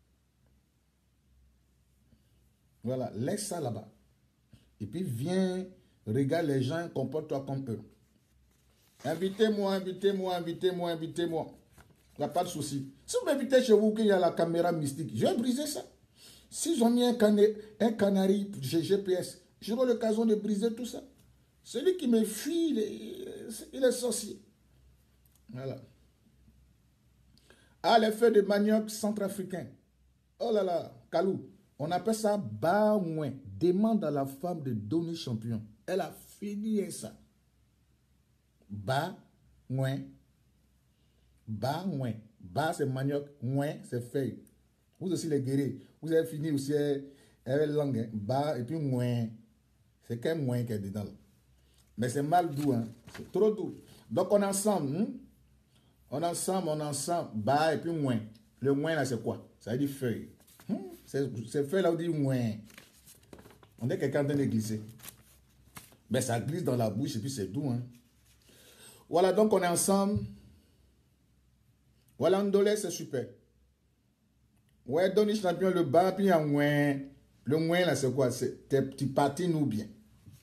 Voilà, laisse ça là-bas. Et puis viens, regarde les gens, comporte-toi comme eux. Invitez-moi, invitez-moi, invitez-moi, invitez-moi. Il n'y a pas de souci. Si vous m'invitez chez vous qu'il y a la caméra mystique, je vais briser ça. S'ils ont mis un, canari, un canari G P S, j'aurai l'occasion de briser tout ça. Celui qui me fuit, il est, il est sorcier. Voilà. Ah, les feux de manioc centrafricains. Oh là là, Kalou. On appelle ça Ba-Ouin. Demande à la femme de donner champion. Elle a fini avec ça. Ba-Ouin. Ba-Ouin. Ba, c'est manioc. Ouin, c'est feuille. Vous aussi, les guerriers. Vous avez fini aussi avec langue. Hein? Ba et puis Ouin. C'est qu'un Ouin qui est dedans. Mais c'est mal doux. Hein? C'est trop doux. Donc, on est ensemble. Hein? On est ensemble, on est ensemble. Ba et puis Ouin. Le Ouin, là, c'est quoi? Ça veut dire feuille. C'est fait là où on dit ouin. On est quelqu'un en train de glisser. Mais ça glisse dans la bouche et puis c'est doux. Hein. Voilà, donc on est ensemble. Voilà, Ndolé, c'est super. Ouais, Donny Champion, le bas, puis un ouin. Le ouin, là, c'est quoi? C'est tes petits patines ou bien.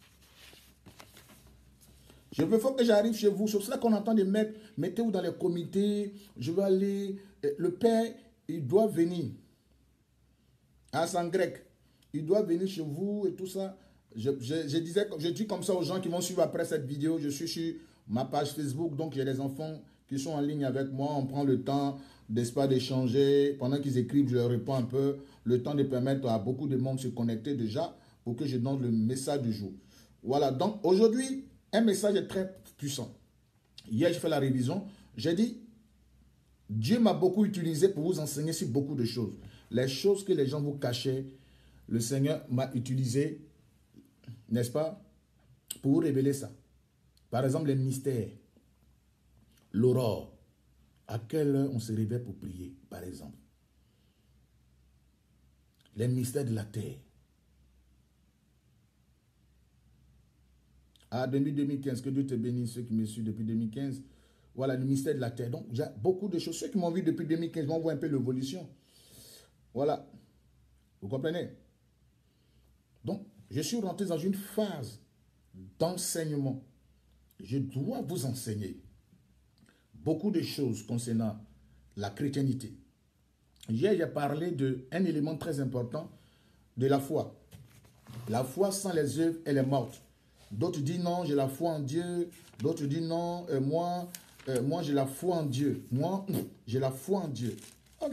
Je veux faut que j'arrive chez vous. C'est cela qu'on entend de mettre. Mettez-vous dans les comités. Je veux aller. Le père, il doit venir. À San grec, il doit venir chez vous et tout ça. Je, je, je, disais, je dis comme ça aux gens qui vont suivre après cette vidéo. Je suis sur ma page Facebook, donc il y a des enfants qui sont en ligne avec moi. On prend le temps, n'est-ce pas, d'échanger. Pendant qu'ils écrivent, je leur réponds un peu. Le temps de permettre à beaucoup de monde de se connecter déjà pour que je donne le message du jour. Voilà, donc aujourd'hui, un message est très puissant. Hier, j'ai fait la révision. J'ai dit, Dieu m'a beaucoup utilisé pour vous enseigner sur beaucoup de choses. Les choses que les gens vous cachaient, le Seigneur m'a utilisé, n'est-ce pas, pour vous révéler ça. Par exemple, les mystères, l'aurore. À quelle heure on se réveille pour prier, par exemple? Les mystères de la terre. Ah, depuis deux mille quinze, que Dieu te bénisse, ceux qui me suivent depuis deux mille quinze. Voilà, le mystère de la terre. Donc, j'ai beaucoup de choses. Ceux qui m'ont vu depuis deux mille quinze vont voir un peu l'évolution. Voilà. Vous comprenez? Donc, je suis rentré dans une phase d'enseignement. Je dois vous enseigner beaucoup de choses concernant la chrétienté. Hier, j'ai parlé d'un élément très important de la foi. La foi sans les œuvres, elle est morte. D'autres disent non, j'ai la foi en Dieu. D'autres disent non, euh, moi, euh, moi j'ai la foi en Dieu. Moi, j'ai la foi en Dieu. Ok.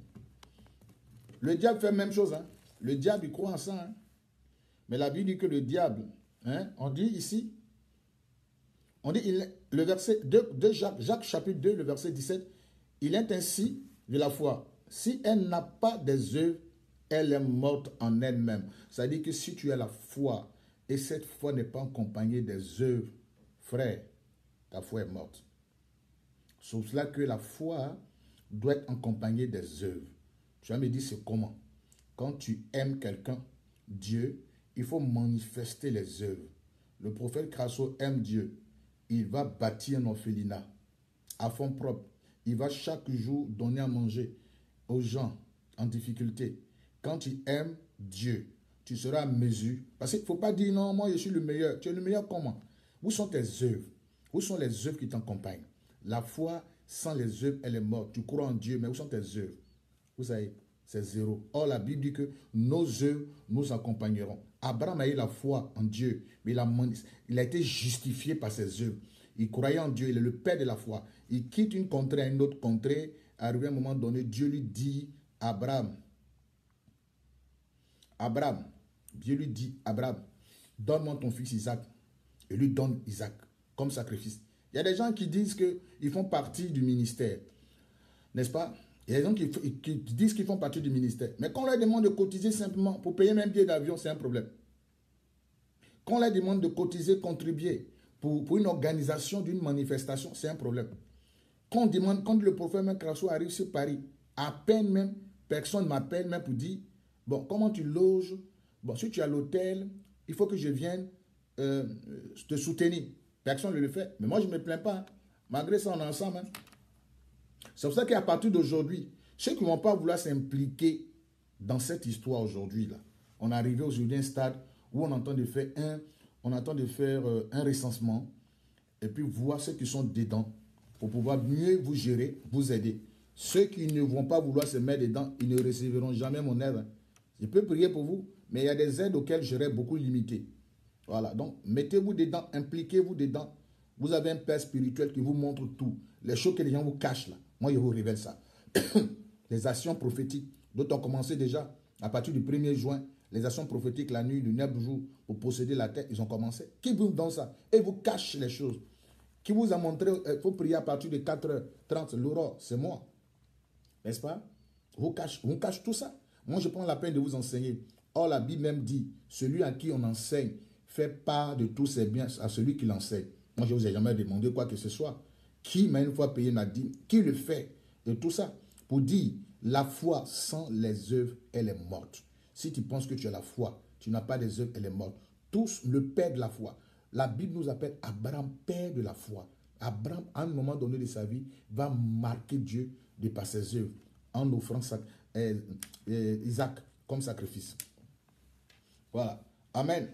Le diable fait la même chose. Hein. Le diable, il croit en ça. Hein. Mais la Bible dit que le diable, hein, on dit ici, on dit, il, le verset deux, de Jacques, Jacques chapitre deux, le verset dix-sept, il est ainsi de la foi. Si elle n'a pas des œuvres, elle est morte en elle-même. C'est-à-dire que si tu as la foi, et cette foi n'est pas accompagnée des œuvres, frère, ta foi est morte. C'est pour cela que la foi doit être accompagnée des œuvres. Tu vas me dire, c'est comment? Quand tu aimes quelqu'un, Dieu, il faut manifester les œuvres. Le prophète Crasso aime Dieu. Il va bâtir un orphelinat à fond propre. Il va chaque jour donner à manger aux gens en difficulté. Quand tu aimes Dieu, tu seras à mesure. Parce qu'il ne faut pas dire non, moi je suis le meilleur. Tu es le meilleur comment? Où sont tes œuvres? Où sont les œuvres qui t'accompagnent? La foi sans les œuvres, elle est morte. Tu crois en Dieu, mais où sont tes œuvres? Vous savez, c'est zéro. Or, la Bible dit que nos œuvres nous accompagneront. Abraham a eu la foi en Dieu, mais il a, il a été justifié par ses œuvres. Il croyait en Dieu, il est le père de la foi. Il quitte une contrée à une autre contrée. Arrivé à un moment donné, Dieu lui dit, Abraham, Abraham, Dieu lui dit, Abraham, donne-moi ton fils Isaac. Et lui donne Isaac comme sacrifice. Il y a des gens qui disent qu'ils font partie du ministère. N'est-ce pas? Il y a des gens qui, qui disent qu'ils font partie du ministère. Mais quand on leur demande de cotiser simplement pour payer même billet d'avion, c'est un problème. Quand on leur demande de cotiser, contribuer pour, pour une organisation d'une manifestation, c'est un problème. Quand on demande, quand le prophète Crasso arrive sur Paris, à peine même, personne ne m'appelle même pour dire, bon, comment tu loges? Bon, si tu as l'hôtel, il faut que je vienne euh, te soutenir. Personne ne le fait. Mais moi, je ne me plains pas. Malgré ça, on est ensemble. Hein. C'est pour ça qu'à partir d'aujourd'hui, ceux qui ne vont pas vouloir s'impliquer dans cette histoire aujourd'hui, là, on est arrivé aujourd'hui à un stade où on entend de faire un, on entend de faire euh, un recensement et puis voir ceux qui sont dedans pour pouvoir mieux vous gérer, vous aider. Ceux qui ne vont pas vouloir se mettre dedans, ils ne recevront jamais mon aide. Hein. Je peux prier pour vous, mais il y a des aides auxquelles je serai beaucoup limité. Voilà, donc mettez-vous dedans, impliquez-vous dedans. Vous avez un père spirituel qui vous montre tout. Les choses que les gens vous cachent là, moi je vous révèle ça. Les actions prophétiques dont on commençait déjà à partir du premier juin, les actions prophétiques la nuit, du neuf jours pour posséder la terre, ils ont commencé. Qui vous donne ça? Et vous cache les choses. Qui vous a montré, il euh, faut prier à partir de quatre heures trente, l'aurore, c'est moi. N'est-ce pas? Vous cache, vous cache tout ça. Moi je prends la peine de vous enseigner. Or la Bible même dit, celui à qui on enseigne, fait part de tous ses biens à celui qui l'enseigne. Moi, je ne vous ai jamais demandé quoi que ce soit. Qui m'a une fois payé ma dîme? Qui le fait? Et tout ça pour dire, la foi sans les œuvres, elle est morte. Si tu penses que tu as la foi, tu n'as pas des œuvres, elle est morte. Tous, le père de la foi. La Bible nous appelle Abraham, père de la foi. Abraham, à un moment donné de sa vie, va marquer Dieu de par ses œuvres en offrant sa, euh, euh, Isaac comme sacrifice. Voilà. Amen.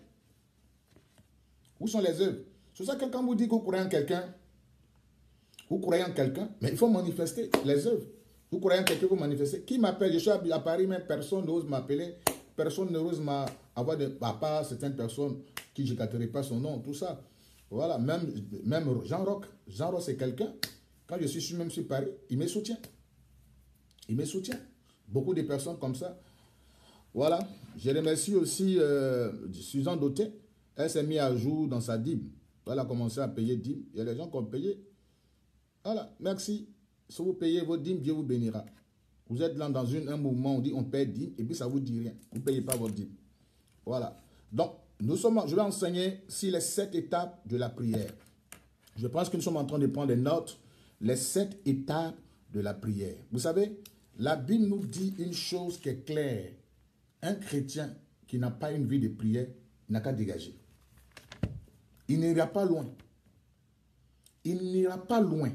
Où sont les œuvres? C'est ça que quand vous dites que vous croyez en quelqu'un, vous croyez en quelqu'un, mais il faut manifester les œuvres. Vous croyez en quelqu'un, vous manifestez. Qui m'appelle? Je suis à Paris, mais personne n'ose m'appeler. Personne n'ose avoir de à part certaines personnes qui je ne gâterai pas son nom, tout ça. Voilà, même, même Jean-Roch. Jean-Roch, c'est quelqu'un. Quand je suis même sur Paris, il me soutient. Il me soutient. Beaucoup de personnes comme ça. Voilà. Je remercie aussi euh, Suzanne Dauté. Elle s'est mise à jour dans sa dîme. Elle a commencé à payer dîme. Il y a des gens qui ont payé. Voilà, merci. Si vous payez vos dîmes, Dieu vous bénira. Vous êtes là dans une, un mouvement où on dit on paye dîme et puis ça ne vous dit rien. Vous ne payez pas vos dîmes. Voilà. Donc, nous sommes, je vais enseigner sur les sept étapes de la prière. Je pense que nous sommes en train de prendre des notes. Les sept étapes de la prière. Vous savez, la Bible nous dit une chose qui est claire. Un chrétien qui n'a pas une vie de prière n'a qu'à dégager. Il n'ira pas loin. Il n'ira pas loin.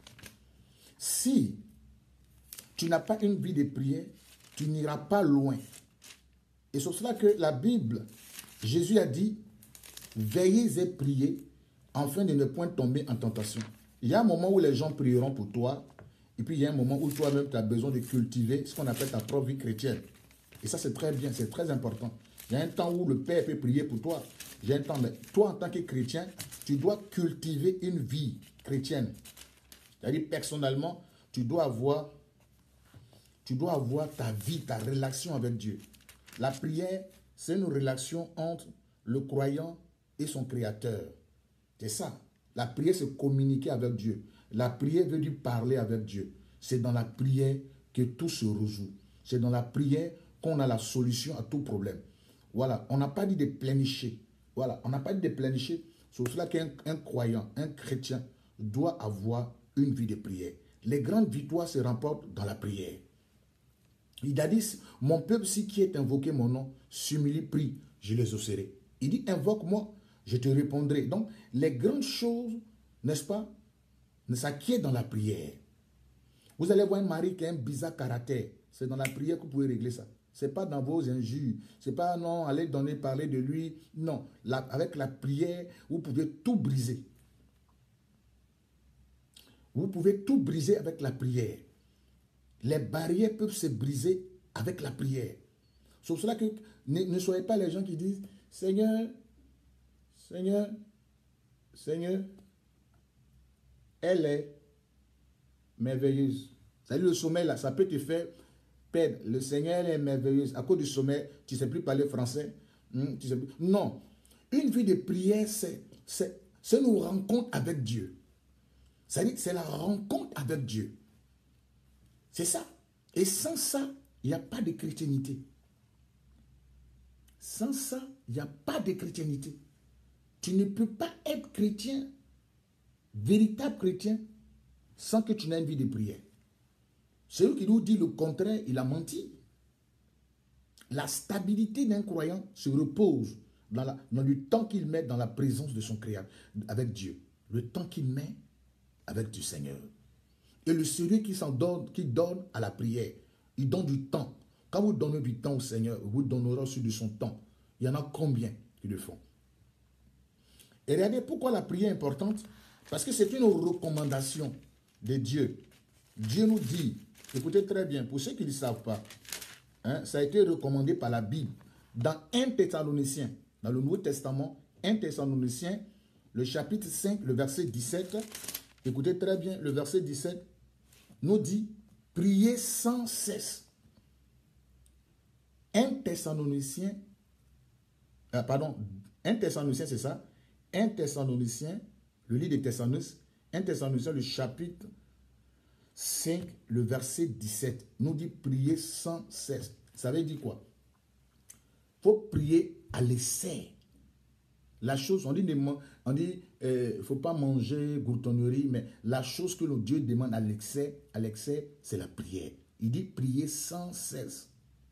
Si tu n'as pas une vie de prière, tu n'iras pas loin. Et c'est pour cela que la Bible, Jésus a dit, veillez et priez, afin de ne point tomber en tentation. Il y a un moment où les gens prieront pour toi, et puis il y a un moment où toi-même tu as besoin de cultiver ce qu'on appelle ta propre vie chrétienne. Et ça c'est très bien, c'est très important. Il y a un temps où le Père peut prier pour toi. Il y a un temps, mais toi en tant que chrétien, tu dois cultiver une vie chrétienne. C'est-à-dire personnellement, tu dois avoir, tu dois avoir ta vie, ta relation avec Dieu. La prière, c'est une relation entre le croyant et son Créateur. C'est ça. La prière, c'est communiquer avec Dieu. La prière veut dire parler avec Dieu. C'est dans la prière que tout se résout. C'est dans la prière qu'on a la solution à tout problème. Voilà, on n'a pas dit de plénicher. Voilà, on n'a pas dit de plénicher. C'est pour cela qu'un un croyant, un chrétien doit avoir une vie de prière. Les grandes victoires se remportent dans la prière. Il a dit, mon peuple si qui est invoqué mon nom, s'humilie, prie, je les exaucerai. Il dit, invoque-moi, je te répondrai. Donc, les grandes choses, n'est-ce pas, ne s'acquièrent dans la prière. Vous allez voir un mari qui a un bizarre caractère. C'est dans la prière que vous pouvez régler ça. Ce n'est pas dans vos injures. Ce n'est pas, non, aller donner, parler de lui. Non, la, avec la prière, vous pouvez tout briser. Vous pouvez tout briser avec la prière. Les barrières peuvent se briser avec la prière. C'est pour cela que ne, ne soyez pas les gens qui disent, Seigneur, Seigneur, Seigneur, elle est merveilleuse. C'est-à-dire le sommeil là, ça peut te faire perdre. Le Seigneur, elle est merveilleuse. À cause du sommeil, tu ne sais plus parler français. Hmm, tu sais plus. Non. Une vie de prière, c'est une rencontre avec Dieu. C'est-à-dire c'est la rencontre avec Dieu. C'est ça. Et sans ça, il n'y a pas de chrétiennité. Sans ça, il n'y a pas de chrétiennité. Tu ne peux pas être chrétien, véritable chrétien, sans que tu n'aies une vie de prière. Celui qui nous dit le contraire, il a menti. La stabilité d'un croyant se repose dans, la, dans le temps qu'il met dans la présence de son Créateur, avec Dieu. Le temps qu'il met avec du Seigneur. Et le sérieux qui s'en donne, qui donne à la prière, il donne du temps. Quand vous donnez du temps au Seigneur, vous donnerez aussi de son temps. Il y en a combien qui le font? Et regardez pourquoi la prière est importante. Parce que c'est une recommandation de Dieu. Dieu nous dit, écoutez très bien, pour ceux qui ne savent pas, hein, ça a été recommandé par la Bible. Dans un Thessaloniciens, dans le Nouveau Testament, un Thessaloniciens, le chapitre cinq, le verset dix-sept, écoutez très bien, le verset dix-sept nous dit, priez sans cesse. Un Thessalonicien, euh, pardon, un Thessalonicien, c'est ça, un Thessalonicien, le livre de Thessaloniens, un Thessalonicien, le chapitre cinq, le verset dix-sept, nous dit prier sans cesse. Ça veut dire quoi? Il faut prier à l'essai. La chose, on dit, on dit, euh, il ne faut pas manger gloutonnerie, mais la chose que le Dieu demande à l'excès, à l'excès, c'est la prière. Il dit prier sans cesse.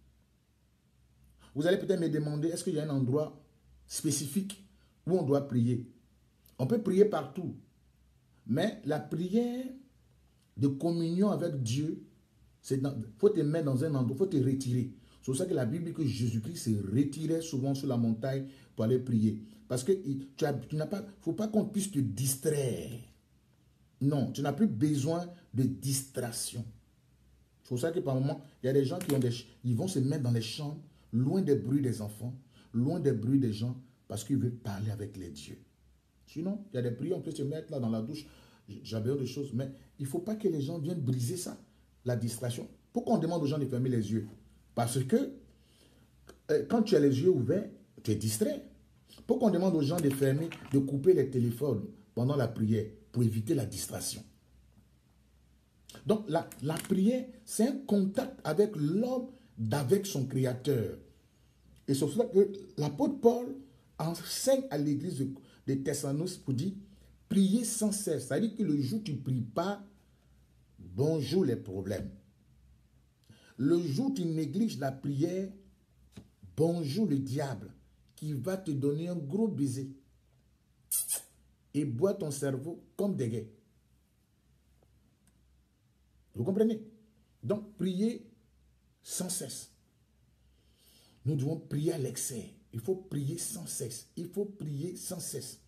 Vous allez peut-être me demander, est-ce qu'il y a un endroit spécifique où on doit prier? On peut prier partout. Mais la prière de communion avec Dieu, il faut te mettre dans un endroit, il faut te retirer. C'est pour ça que la Bible dit que Jésus-Christ se retirait souvent sur la montagne pour aller prier. Parce que tu as, tu n'as pas, faut pas qu'on puisse te distraire. Non, tu n'as plus besoin de distraction. C'est pour ça que par moment, il y a des gens qui ont des, ils vont se mettre dans les chambres, loin des bruits des enfants, loin des bruits des gens, parce qu'ils veulent parler avec les dieux. Sinon, il y a des prières, on peut se mettre là dans la douche, j'avais autre chose, mais il ne faut pas que les gens viennent briser ça, la distraction. Pourquoi on demande aux gens de fermer les yeux? Parce que euh, quand tu as les yeux ouverts, tu es distrait. Pourquoi on demande aux gens de fermer, de couper les téléphones pendant la prière pour éviter la distraction? Donc la, la prière, c'est un contact avec l'homme, d'avec son Créateur. Et c'est pour cela que l'apôtre Paul enseigne à l'église de, de Thessalonique pour dire, priez sans cesse. C'est-à-dire que le jour où tu ne pries pas, bonjour les problèmes. Le jour où tu négliges la prière, bonjour le diable qui va te donner un gros baiser et boit ton cerveau comme des guets. Vous comprenez? Donc, priez sans cesse. Nous devons prier à l'excès. Il faut prier sans cesse. Il faut prier sans cesse.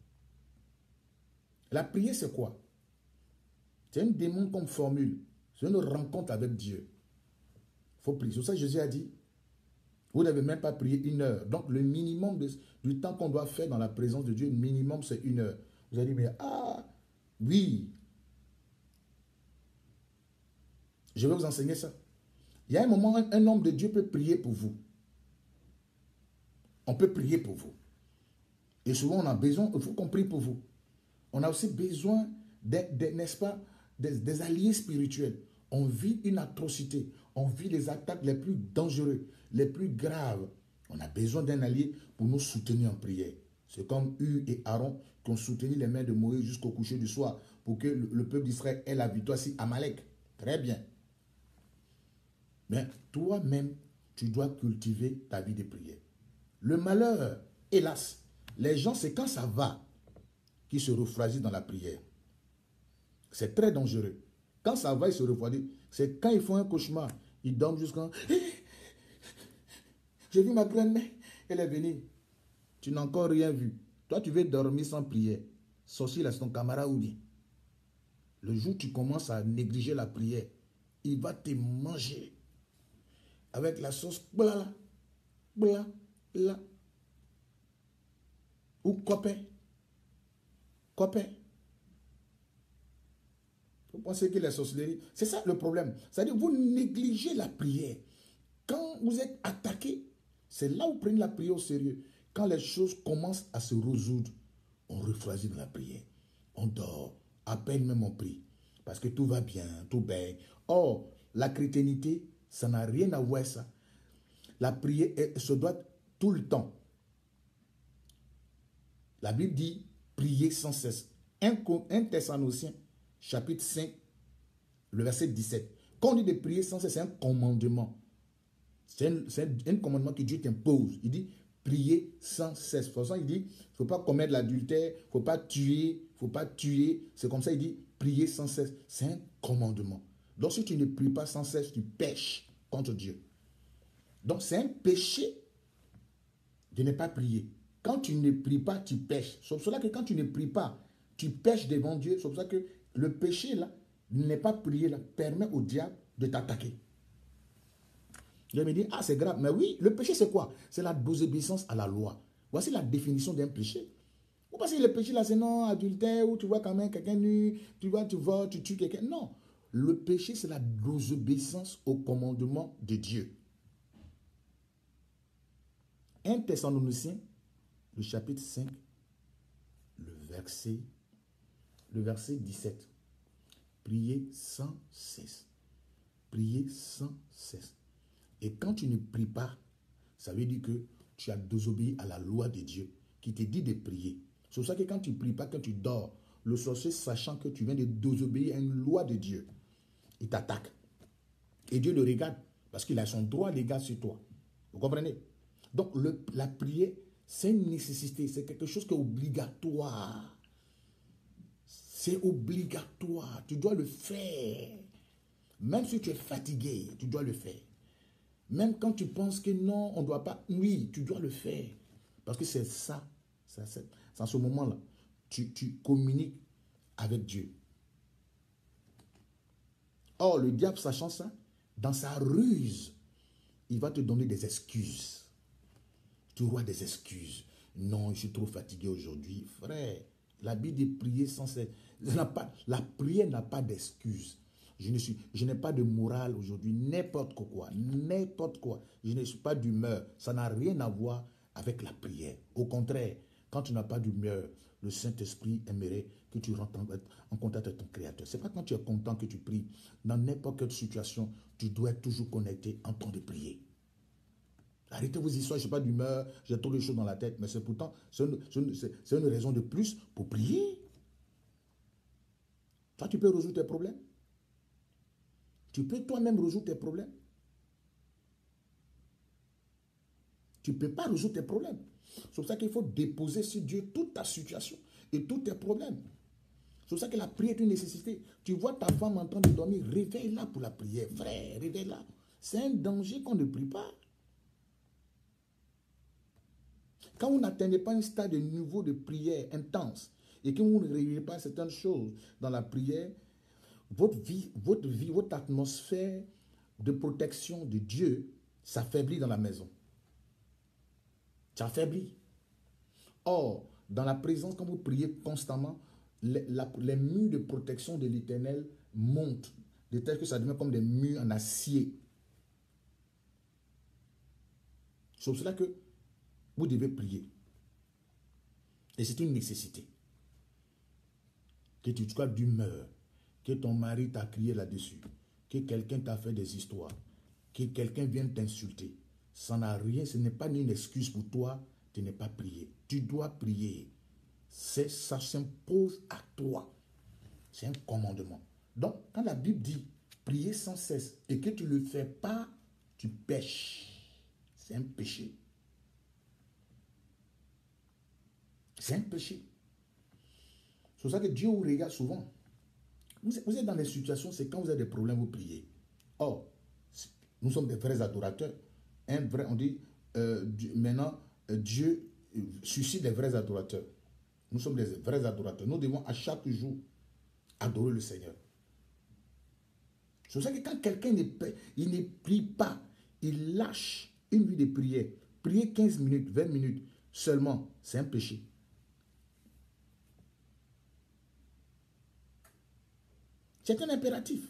La prière, c'est quoi? C'est un démon comme formule. C'est une rencontre avec Dieu. Il faut prier. C'est pour ça que Jésus a dit, vous n'avez même pas prié une heure. Donc, le minimum de, du temps qu'on doit faire dans la présence de Dieu, le minimum, c'est une heure. Vous allez dire, mais ah, oui. Je vais vous enseigner ça. Il y a un moment, un, un homme de Dieu peut prier pour vous. On peut prier pour vous. Et souvent, on a besoin, il faut qu'on prie pour vous. On a aussi besoin, n'est-ce pas, des, des alliés spirituels. On vit une atrocité. On vit les attaques les plus dangereuses, les plus graves. On a besoin d'un allié pour nous soutenir en prière. C'est comme Hur et Aaron qui ont soutenu les mains de Moïse jusqu'au coucher du soir pour que le, le peuple d'Israël ait la victoire sur Amalek. Très bien. Mais toi-même, tu dois cultiver ta vie de prière. Le malheur, hélas, les gens, c'est quand ça va qu'ils se refroidissent dans la prière. C'est très dangereux. Quand ça va, ils se refroidissent. C'est quand ils font un cauchemar, ils dorment jusqu'à... J'ai vu ma grand-mère, elle est venue. Tu n'as encore rien vu. Toi, tu veux dormir sans prière. Sorcier, là, c'est ton camarade ou bien. Le jour où tu commences à négliger la prière, il va te manger avec la sauce bla, bla, bla. Ou copain. Copain. Vous pensez que la sorcellerie, c'est ça le problème. C'est-à-dire vous négligez la prière. Quand vous êtes attaqué, c'est là où vous prenez la prière au sérieux. Quand les choses commencent à se résoudre, on refroidit dans la prière. On dort, à peine même on prie. Parce que tout va bien, tout baigne. Or, la chrétienté, ça n'a rien à voir ça. La prière elle, se doit tout le temps. La Bible dit, priez sans cesse. un Thessaloniciens, chapitre cinq, le verset dix-sept. Quand on dit de prier sans cesse, c'est un commandement. C'est un, un, un commandement que Dieu t'impose. Il dit, prier sans cesse. De toute façon, il dit, il ne faut pas commettre l'adultère, il ne faut pas tuer, il ne faut pas tuer. C'est comme ça, il dit, prier sans cesse. C'est un commandement. Donc, si tu ne pries pas sans cesse, tu pèches contre Dieu. Donc, c'est un péché de ne pas prier. Quand tu ne pries pas, tu pèches. C'est pour cela que quand tu ne pries pas, tu pèches devant Dieu. C'est pour ça que le péché, là, n'est pas prier, là, permet au diable de t'attaquer. Je me dis, ah, c'est grave. Mais oui, le péché, c'est quoi? C'est la désobéissance à la loi. Voici la définition d'un péché. Vous pensez que le péché, là, c'est non, adultère, ou tu vois quand même quelqu'un nu, tu vois, tu voles, tu tues quelqu'un. Non. Le péché, c'est la désobéissance au commandement de Dieu. un Thessaloniciens, le chapitre cinq, le verset, le verset dix-sept. Priez sans cesse. Priez sans cesse. Et quand tu ne pries pas, ça veut dire que tu as désobéi à la loi de Dieu qui te dit de prier. C'est pour ça que quand tu ne pries pas, quand tu dors, le sorcier, sachant que tu viens de désobéir à une loi de Dieu, il t'attaque. Et Dieu le regarde parce qu'il a son droit légal sur toi. Vous comprenez? Donc le, la prière, c'est une nécessité, c'est quelque chose qui est obligatoire. C'est obligatoire, tu dois le faire. Même si tu es fatigué, tu dois le faire. Même quand tu penses que non, on ne doit pas, oui, tu dois le faire. Parce que c'est ça, c'est à ce moment-là, tu, tu communiques avec Dieu. Or, le diable, sachant ça, dans sa ruse, il va te donner des excuses. Tu auras des excuses. Non, je suis trop fatigué aujourd'hui. Frère, la Bible dit prier sans cesse. La prière n'a pas d'excuses. Je ne suis, je n'ai pas de morale aujourd'hui, n'importe quoi, n'importe quoi. Je ne suis pas d'humeur. Ça n'a rien à voir avec la prière. Au contraire, quand tu n'as pas d'humeur, le Saint-Esprit aimerait que tu rentres en contact avec ton Créateur. Ce n'est pas quand tu es content que tu pries. Dans n'importe quelle situation, tu dois être toujours connecté en temps de prier. Arrêtez vos histoires, je n'ai pas d'humeur, j'ai trop de choses dans la tête, mais c'est pourtant, c'est une, une, une raison de plus pour prier. Toi, tu peux résoudre tes problèmes. Tu peux toi-même résoudre tes problèmes. Tu ne peux pas résoudre tes problèmes. C'est pour ça qu'il faut déposer sur Dieu toute ta situation et tous tes problèmes. C'est pour ça que la prière est une nécessité. Tu vois ta femme en train de dormir, réveille-la pour la prière. Frère, réveille-la. C'est un danger qu'on ne prie pas. Quand vous n'atteignez pas un stade de niveau de prière intense et que vous ne réveillez pas certaines choses dans la prière, votre vie, votre vie, votre atmosphère de protection de Dieu s'affaiblit dans la maison. S'affaiblit. Or, dans la présence, quand vous priez constamment, les, la, les murs de protection de l'Éternel montent, de telle que ça devient comme des murs en acier. C'est pour cela que vous devez prier. Et c'est une nécessité. Que tu sois d'humeur, que ton mari t'a crié là-dessus, que quelqu'un t'a fait des histoires, que quelqu'un vienne t'insulter. Ça n'a rien, ce n'est pas une excuse pour toi de ne pas prier. Tu dois prier. Ça s'impose à toi. C'est un commandement. Donc, quand la Bible dit prier sans cesse et que tu ne le fais pas, tu pèches. C'est un péché. C'est un péché. C'est pour ça que Dieu vous regarde souvent. Vous êtes dans des situations, c'est quand vous avez des problèmes, vous priez. Or, nous sommes des vrais adorateurs. Un vrai, on dit, euh, maintenant, euh, Dieu suscite des vrais adorateurs. Nous sommes des vrais adorateurs. Nous devons à chaque jour adorer le Seigneur. C'est pour ça que quand quelqu'un ne, il ne prie pas, il lâche une vie de prière. Prier quinze minutes, vingt minutes seulement, c'est un péché. C'est un impératif.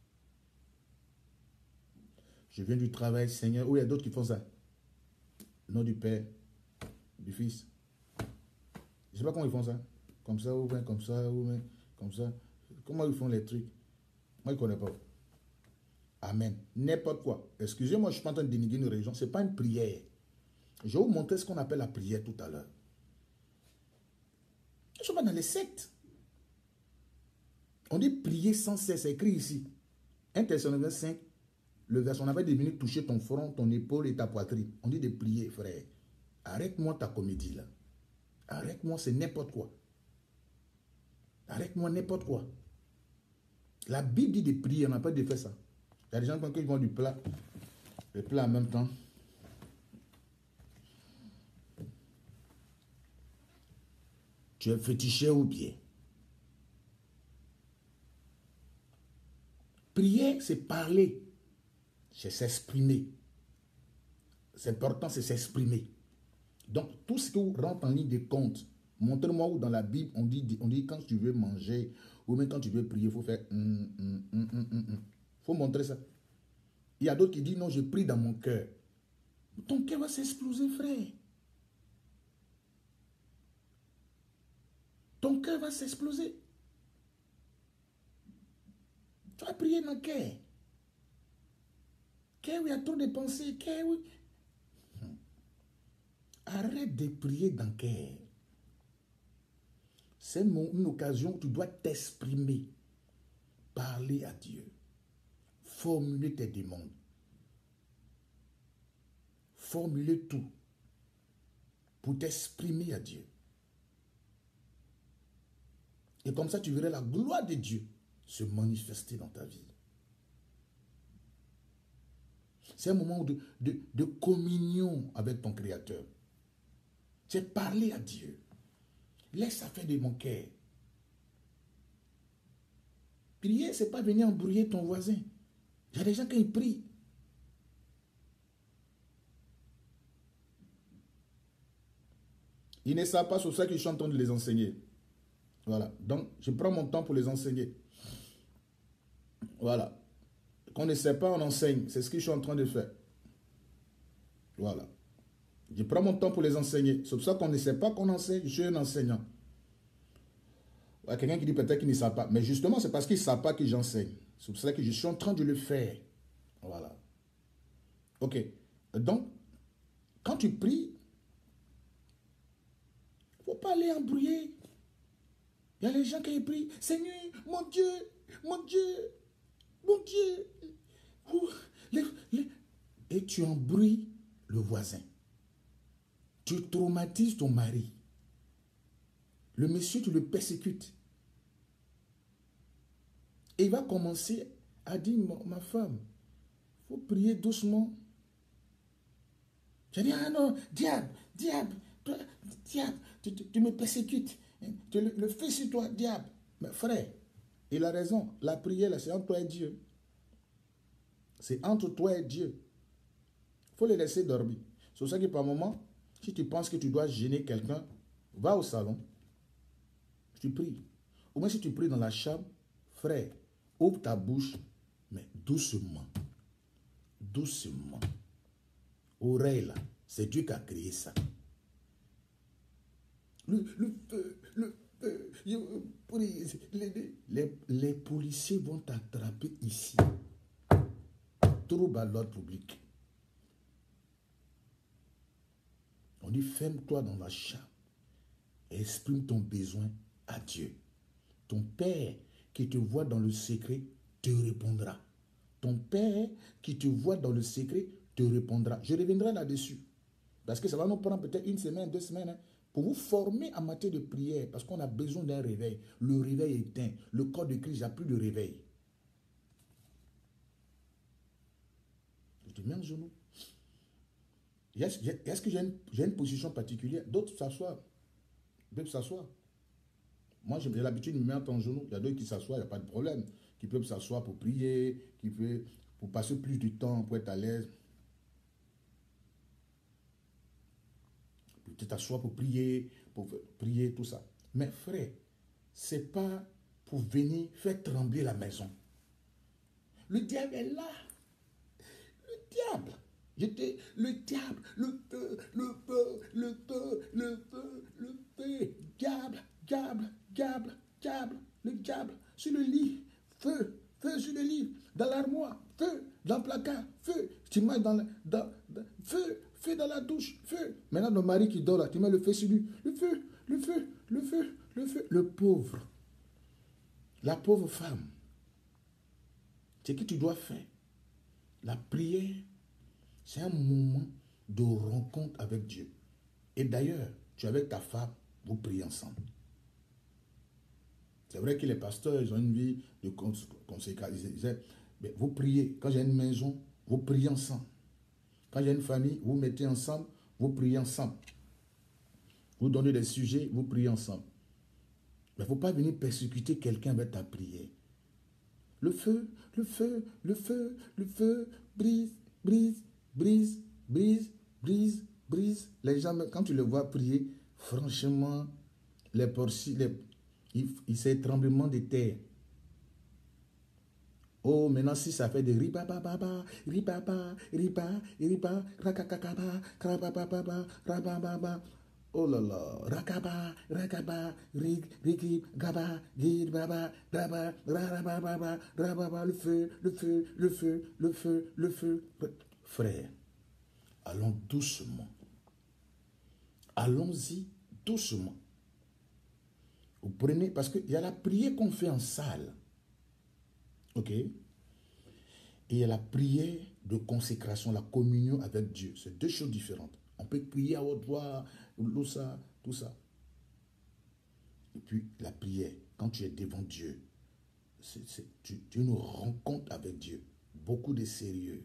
Je viens du travail, Seigneur. Ou il y a d'autres qui font ça. Au nom du Père, du Fils. Je ne sais pas comment ils font ça. Comme ça, ou bien comme ça, ou bien comme ça. Comment ils font les trucs? Moi, je ne connais pas. Amen. N'importe quoi. Excusez-moi, je ne suis pas en train de dénigrer une religion. Ce n'est pas une prière. Je vais vous montrer ce qu'on appelle la prière tout à l'heure. Je ne suis pas dans les sectes. On dit prier sans cesse. C'est écrit ici. un Thessaloniciens cinq. Le verset, on avait des minutes toucher ton front, ton épaule et ta poitrine. On dit de prier, frère. Arrête-moi ta comédie là. Arrête-moi, c'est n'importe quoi. Arrête-moi n'importe quoi. La Bible dit de prier, on n'a pas de faire ça. Il y a des gens qui vont du plat, le plat en même temps. Tu es féticheur ou bien? Prier, c'est parler. C'est s'exprimer. C'est important, c'est s'exprimer. Donc, tout ce qui rentre en ligne de compte, montrez-moi où dans la Bible, on dit, on dit quand tu veux manger, ou même quand tu veux prier, il faut faire... Il hum, hum, hum, hum, hum. faut montrer ça. Il y a d'autres qui disent, non, je prie dans mon cœur. Ton cœur va s'exploser, frère. Ton cœur va s'exploser. Tu vas prier dans le cœur. Cœur où il y a trop de pensées. Cœur où... Arrête de prier dans le cœur. C'est une occasion où tu dois t'exprimer. Parler à Dieu. Formuler tes demandes. Formuler tout. Pour t'exprimer à Dieu. Et comme ça, tu verras la gloire de Dieu se manifester dans ta vie. C'est un moment de, de, de communion avec ton Créateur. C'est parler à Dieu. Laisse ça faire de mon cœur. Prier, ce n'est pas venir embrouiller ton voisin. Il y a des gens qui prient. Ils ne savent pas sur ça que je suis en train de les enseigner. Voilà. Donc, je prends mon temps pour les enseigner. Voilà. Qu'on ne sait pas, on enseigne. C'est ce que je suis en train de faire. Voilà. Je prends mon temps pour les enseigner. C'est pour ça qu'on ne sait pas qu'on enseigne. Je suis un enseignant. Il y a quelqu'un qui dit peut-être qu'il ne sait pas. Mais justement, c'est parce qu'il ne sait pas que j'enseigne. C'est pour ça que je suis en train de le faire. Voilà. Ok. Donc, quand tu pries, il ne faut pas aller embrouiller. Il y a les gens qui prient. Seigneur, mon Dieu, mon Dieu, mon Dieu. tu embrouilles le voisin. Tu traumatises ton mari. Le monsieur, tu le persécutes. Et il va commencer à dire, ma femme, il faut prier doucement. Je dis, ah non, diable, diable, toi, diable, tu, tu, tu me persécutes. Tu le, le fais sur toi, diable. Mais frère, il a raison. La prière, c'est entre toi et Dieu. C'est entre toi et Dieu. Il faut le laisser dormir. C'est pour ça que par moment, si tu penses que tu dois gêner quelqu'un, va au salon. Tu pries. Ou même si tu pries dans la chambre, frère, ouvre ta bouche, mais doucement. Doucement. Oreille là, c'est Dieu qui a créé ça. Le, le feu, le feu, je prie. Les, les, les policiers vont t'attraper ici. Trouble à l'ordre public. On dit, ferme-toi dans la chambre et exprime ton besoin à Dieu. Ton Père qui te voit dans le secret te répondra. Ton Père qui te voit dans le secret te répondra. Je reviendrai là-dessus. Parce que ça va nous prendre peut-être une semaine, deux semaines, hein, pour vous former en matière de prière. Parce qu'on a besoin d'un réveil. Le réveil est éteint. Le corps de Christ n'a plus de réveil. Je te mets en genou. Est-ce que j'ai une, une position particulière? D'autres s'assoient. D'autres s'assoient. Moi, j'ai l'habitude de me mettre en genou. Il y a d'autres qui s'assoient, il n'y a pas de problème. Qui peuvent s'asseoir pour prier, qui peuvent pour passer plus de temps, pour être à l'aise. Tu t'assois pour prier, pour prier, tout ça. Mais frère, ce n'est pas pour venir faire trembler la maison. Le diable est là. Le diable. J'étais le diable, le feu, le feu, le feu, le feu, le feu. Diable, diable, diable, diable, le diable. Sur le lit, feu, feu sur le lit. Dans l'armoire, feu. Dans le placard, feu. Tu mets dans, le, dans, dans feu. Feu dans la douche, feu. Maintenant, le mari qui dort là, tu mets le feu sur lui. Le feu, le feu, le feu, le feu. Le pauvre. La pauvre femme. C'est ce que tu dois faire. La prière, c'est un moment de rencontre avec Dieu. Et d'ailleurs, tu es avec ta femme, vous priez ensemble. C'est vrai que les pasteurs, ils ont une vie de conséquence. Ils disaient, mais vous priez. Quand j'ai une maison, vous priez ensemble. Quand il y a une famille, vous mettez ensemble, vous priez ensemble. Vous donnez des sujets, vous priez ensemble. Mais il ne faut pas venir persécuter quelqu'un avec ta prière. Le feu, le feu, le feu, le feu, brise, brise, brise, brise, brise, brise. Les gens, quand tu les vois prier, franchement, les portions, les, il, il c'est tremblement de terre. Oh, maintenant, si ça fait des ribababa, ribaba, riba, riba, rakakakaba, krabababa, rabababa. Oh là là, rakaba, rakaba, rig, rigi, gaba, gid, baba, baba, rabababa, rababa, le feu, le feu, le feu, le feu, le feu. Frère, allons doucement. Allons-y doucement. Vous prenez, parce qu'il y a la prière qu'on fait en salle. Ok? Et il y a la prière de consécration, la communion avec Dieu. C'est deux choses différentes. On peut prier à haute voix, tout ça, tout ça. Et puis la prière, quand tu es devant Dieu, c'est, c'est, tu, tu nous rencontres avec Dieu. Beaucoup de sérieux.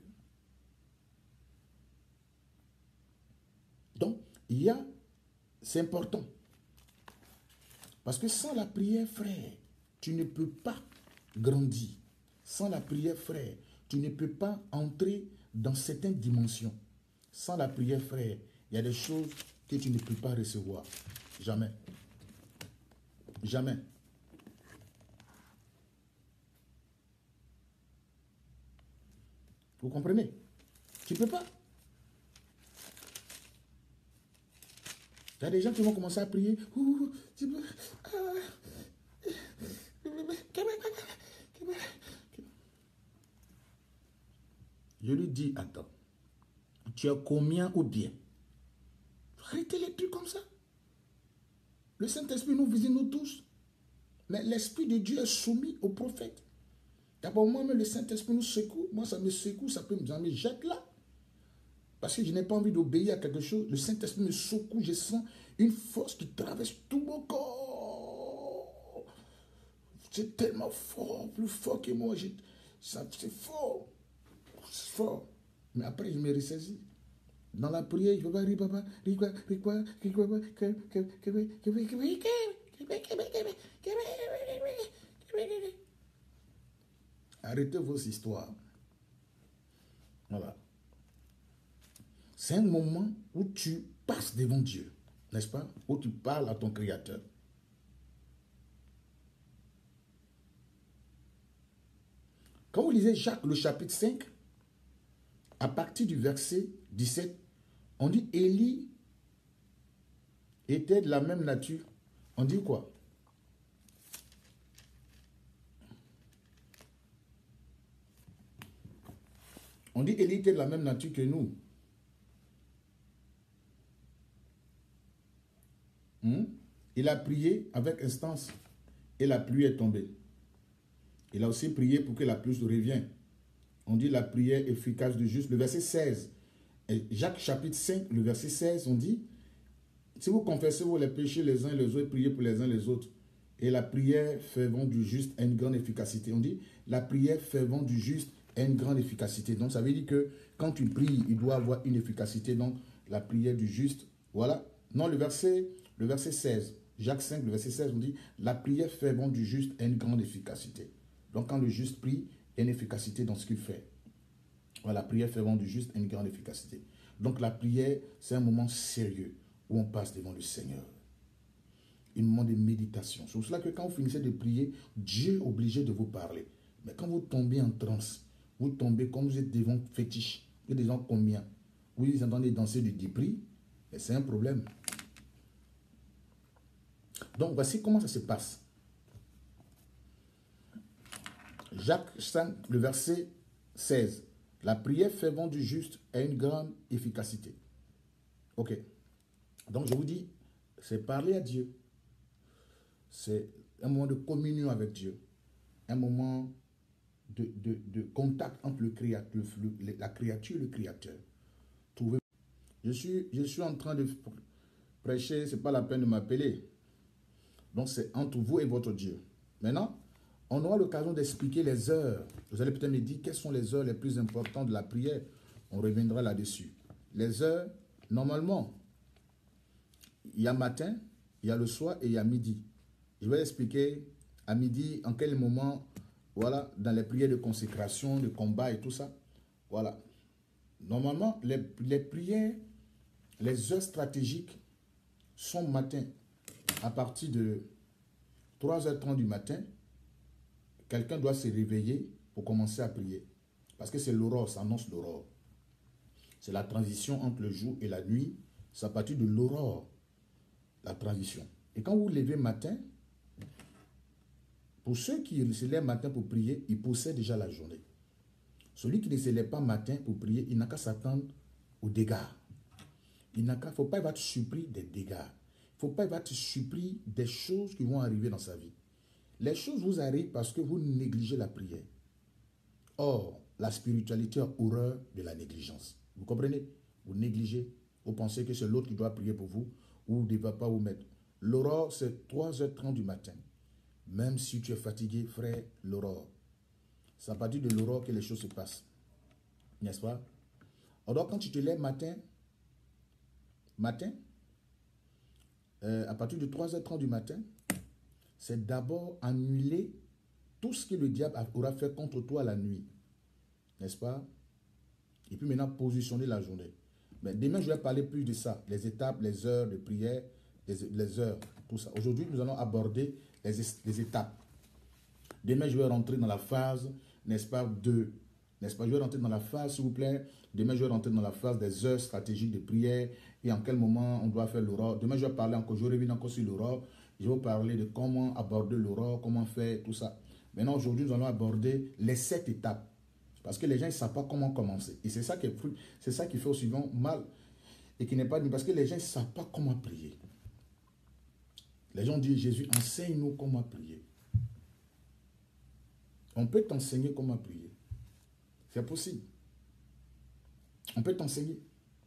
Donc, il y a, c'est important. Parce que sans la prière, frère, tu ne peux pas grandir. Sans la prière, frère, tu ne peux pas entrer dans certaines dimensions. Sans la prière, frère, il y a des choses que tu ne peux pas recevoir. Jamais. Jamais. Vous comprenez? Tu ne peux pas. Il y a des gens qui vont commencer à prier. Ouh, tu peux... ah. Je lui dis, attends, tu as combien ou bien? Arrêtez les trucs comme ça. Le Saint-Esprit nous visite nous tous. Mais l'Esprit de Dieu est soumis au prophète. D'abord, moi-même, le Saint-Esprit nous secoue. Moi, ça me secoue, ça peut me dire, mais jette là. Parce que je n'ai pas envie d'obéir à quelque chose. Le Saint-Esprit me secoue, je sens une force qui traverse tout mon corps. C'est tellement fort, plus fort que moi. C'est fort. C'est fort. Mais après, je me ressaisis. Dans la prière, je vais pas arrêtez vos histoires. Voilà. C'est un moment où tu passes devant Dieu, n'est-ce pas? Où tu parles à ton Créateur. Quand vous lisez Jacques, le chapitre cinq, à partir du verset dix-sept, on dit Élie était de la même nature. On dit quoi? On dit Élie était de la même nature que nous. Hmm? Il a prié avec instance et la pluie est tombée. Il a aussi prié pour que la pluie revienne. On dit la prière efficace du juste. Le verset seize, et Jacques chapitre cinq, le verset seize, on dit, si vous confessez vos les péchés les uns et les autres, priez pour les uns et les autres. Et la prière fervente du juste a une grande efficacité. On dit, la prière fervente du juste a une grande efficacité. Donc ça veut dire que quand tu pries, il doit avoir une efficacité. Donc la prière du juste, voilà. Non, le verset, le verset seize, Jacques cinq, le verset seize, on dit, la prière fervente du juste a une grande efficacité. Donc quand le juste prie, il y a une efficacité dans ce qu'il fait. Voilà, la prière fervente du juste a une grande efficacité. Donc la prière, c'est un moment sérieux où on passe devant le Seigneur. Un moment de méditation. C'est pour cela que quand vous finissez de prier, Dieu est obligé de vous parler. Mais quand vous tombez en transe, vous tombez comme vous êtes devant fétiche. Il y a des gens combien? Vous les entendez danser du débris, mais c'est un problème. Donc voici comment ça se passe. Jacques cinq, le verset seize. La prière fervente du juste a une grande efficacité. Ok. Donc je vous dis, c'est parler à Dieu. C'est un moment de communion avec Dieu. Un moment de, de, de contact entre le créateur, le, la créature et le créateur. Trouvez. Je suis, je suis en train de prêcher, ce n'est pas la peine de m'appeler. Donc c'est entre vous et votre Dieu. Maintenant, on aura l'occasion d'expliquer les heures. Vous allez peut-être me dire quelles sont les heures les plus importantes de la prière. On reviendra là-dessus. Les heures, normalement, il y a matin, il y a le soir et il y a midi. Je vais expliquer à midi en quel moment, voilà, dans les prières de consécration, de combat et tout ça. Voilà. Normalement, les, les prières, les heures stratégiques sont matin. À partir de trois heures trente du matin, quelqu'un doit se réveiller pour commencer à prier. Parce que c'est l'aurore, ça annonce l'aurore. C'est la transition entre le jour et la nuit. C'est à partir de l'aurore, la transition. Et quand vous vous levez matin, pour ceux qui se lèvent matin pour prier, ils possèdent déjà la journée. Celui qui ne se lève pas matin pour prier, il n'a qu'à s'attendre aux dégâts. Il n'a qu'à, faut pas être surpris des dégâts. Il ne faut pas être surpris des choses qui vont arriver dans sa vie. Les choses vous arrivent parce que vous négligez la prière. Or, la spiritualité a horreur de la négligence. Vous comprenez? Vous négligez. Vous pensez que c'est l'autre qui doit prier pour vous ou vous ne devez pas vous mettre. L'aurore, c'est trois heures trente du matin. Même si tu es fatigué, frère, l'aurore. C'est à partir de l'aurore que les choses se passent. N'est-ce pas? Alors, quand tu te lèves matin, matin, euh, à partir de trois heures trente du matin, c'est d'abord annuler tout ce que le diable aura fait contre toi la nuit. N'est-ce pas? Et puis maintenant, positionner la journée. Mais demain, je vais parler plus de ça. Les étapes, les heures de prière, les, les heures, tout ça. Aujourd'hui, nous allons aborder les, les étapes. Demain, je vais rentrer dans la phase, n'est-ce pas, de, n'est-ce pas, je vais rentrer dans la phase, s'il vous plaît. Demain, je vais rentrer dans la phase des heures stratégiques de prière et en quel moment on doit faire l'aurore. Demain, je vais parler encore, je reviens encore sur l'aurore. Je vais vous parler de comment aborder l'aurore, comment faire tout ça. Maintenant, aujourd'hui, nous allons aborder les sept étapes. Parce que les gens ne savent pas comment commencer. Et c'est ça qui est, c'est ça qui fait aussi mal et qui n'est pas... Parce que les gens ne savent pas comment prier. Les gens disent, Jésus, enseigne-nous comment prier. On peut t'enseigner comment prier. C'est possible. On peut t'enseigner.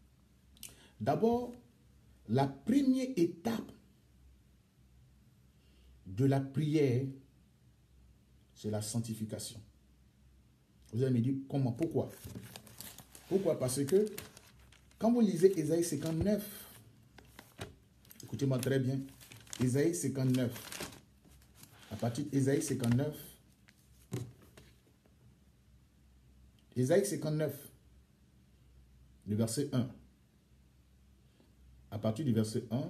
D'abord, la première étape de la prière, c'est la sanctification. Vous allez me dire, comment? Pourquoi? Pourquoi? Parce que, quand vous lisez Ésaïe cinquante-neuf, écoutez-moi très bien, Ésaïe cinquante-neuf, à partir d'Ésaïe cinquante-neuf, Ésaïe cinquante-neuf, le verset un, à partir du verset un,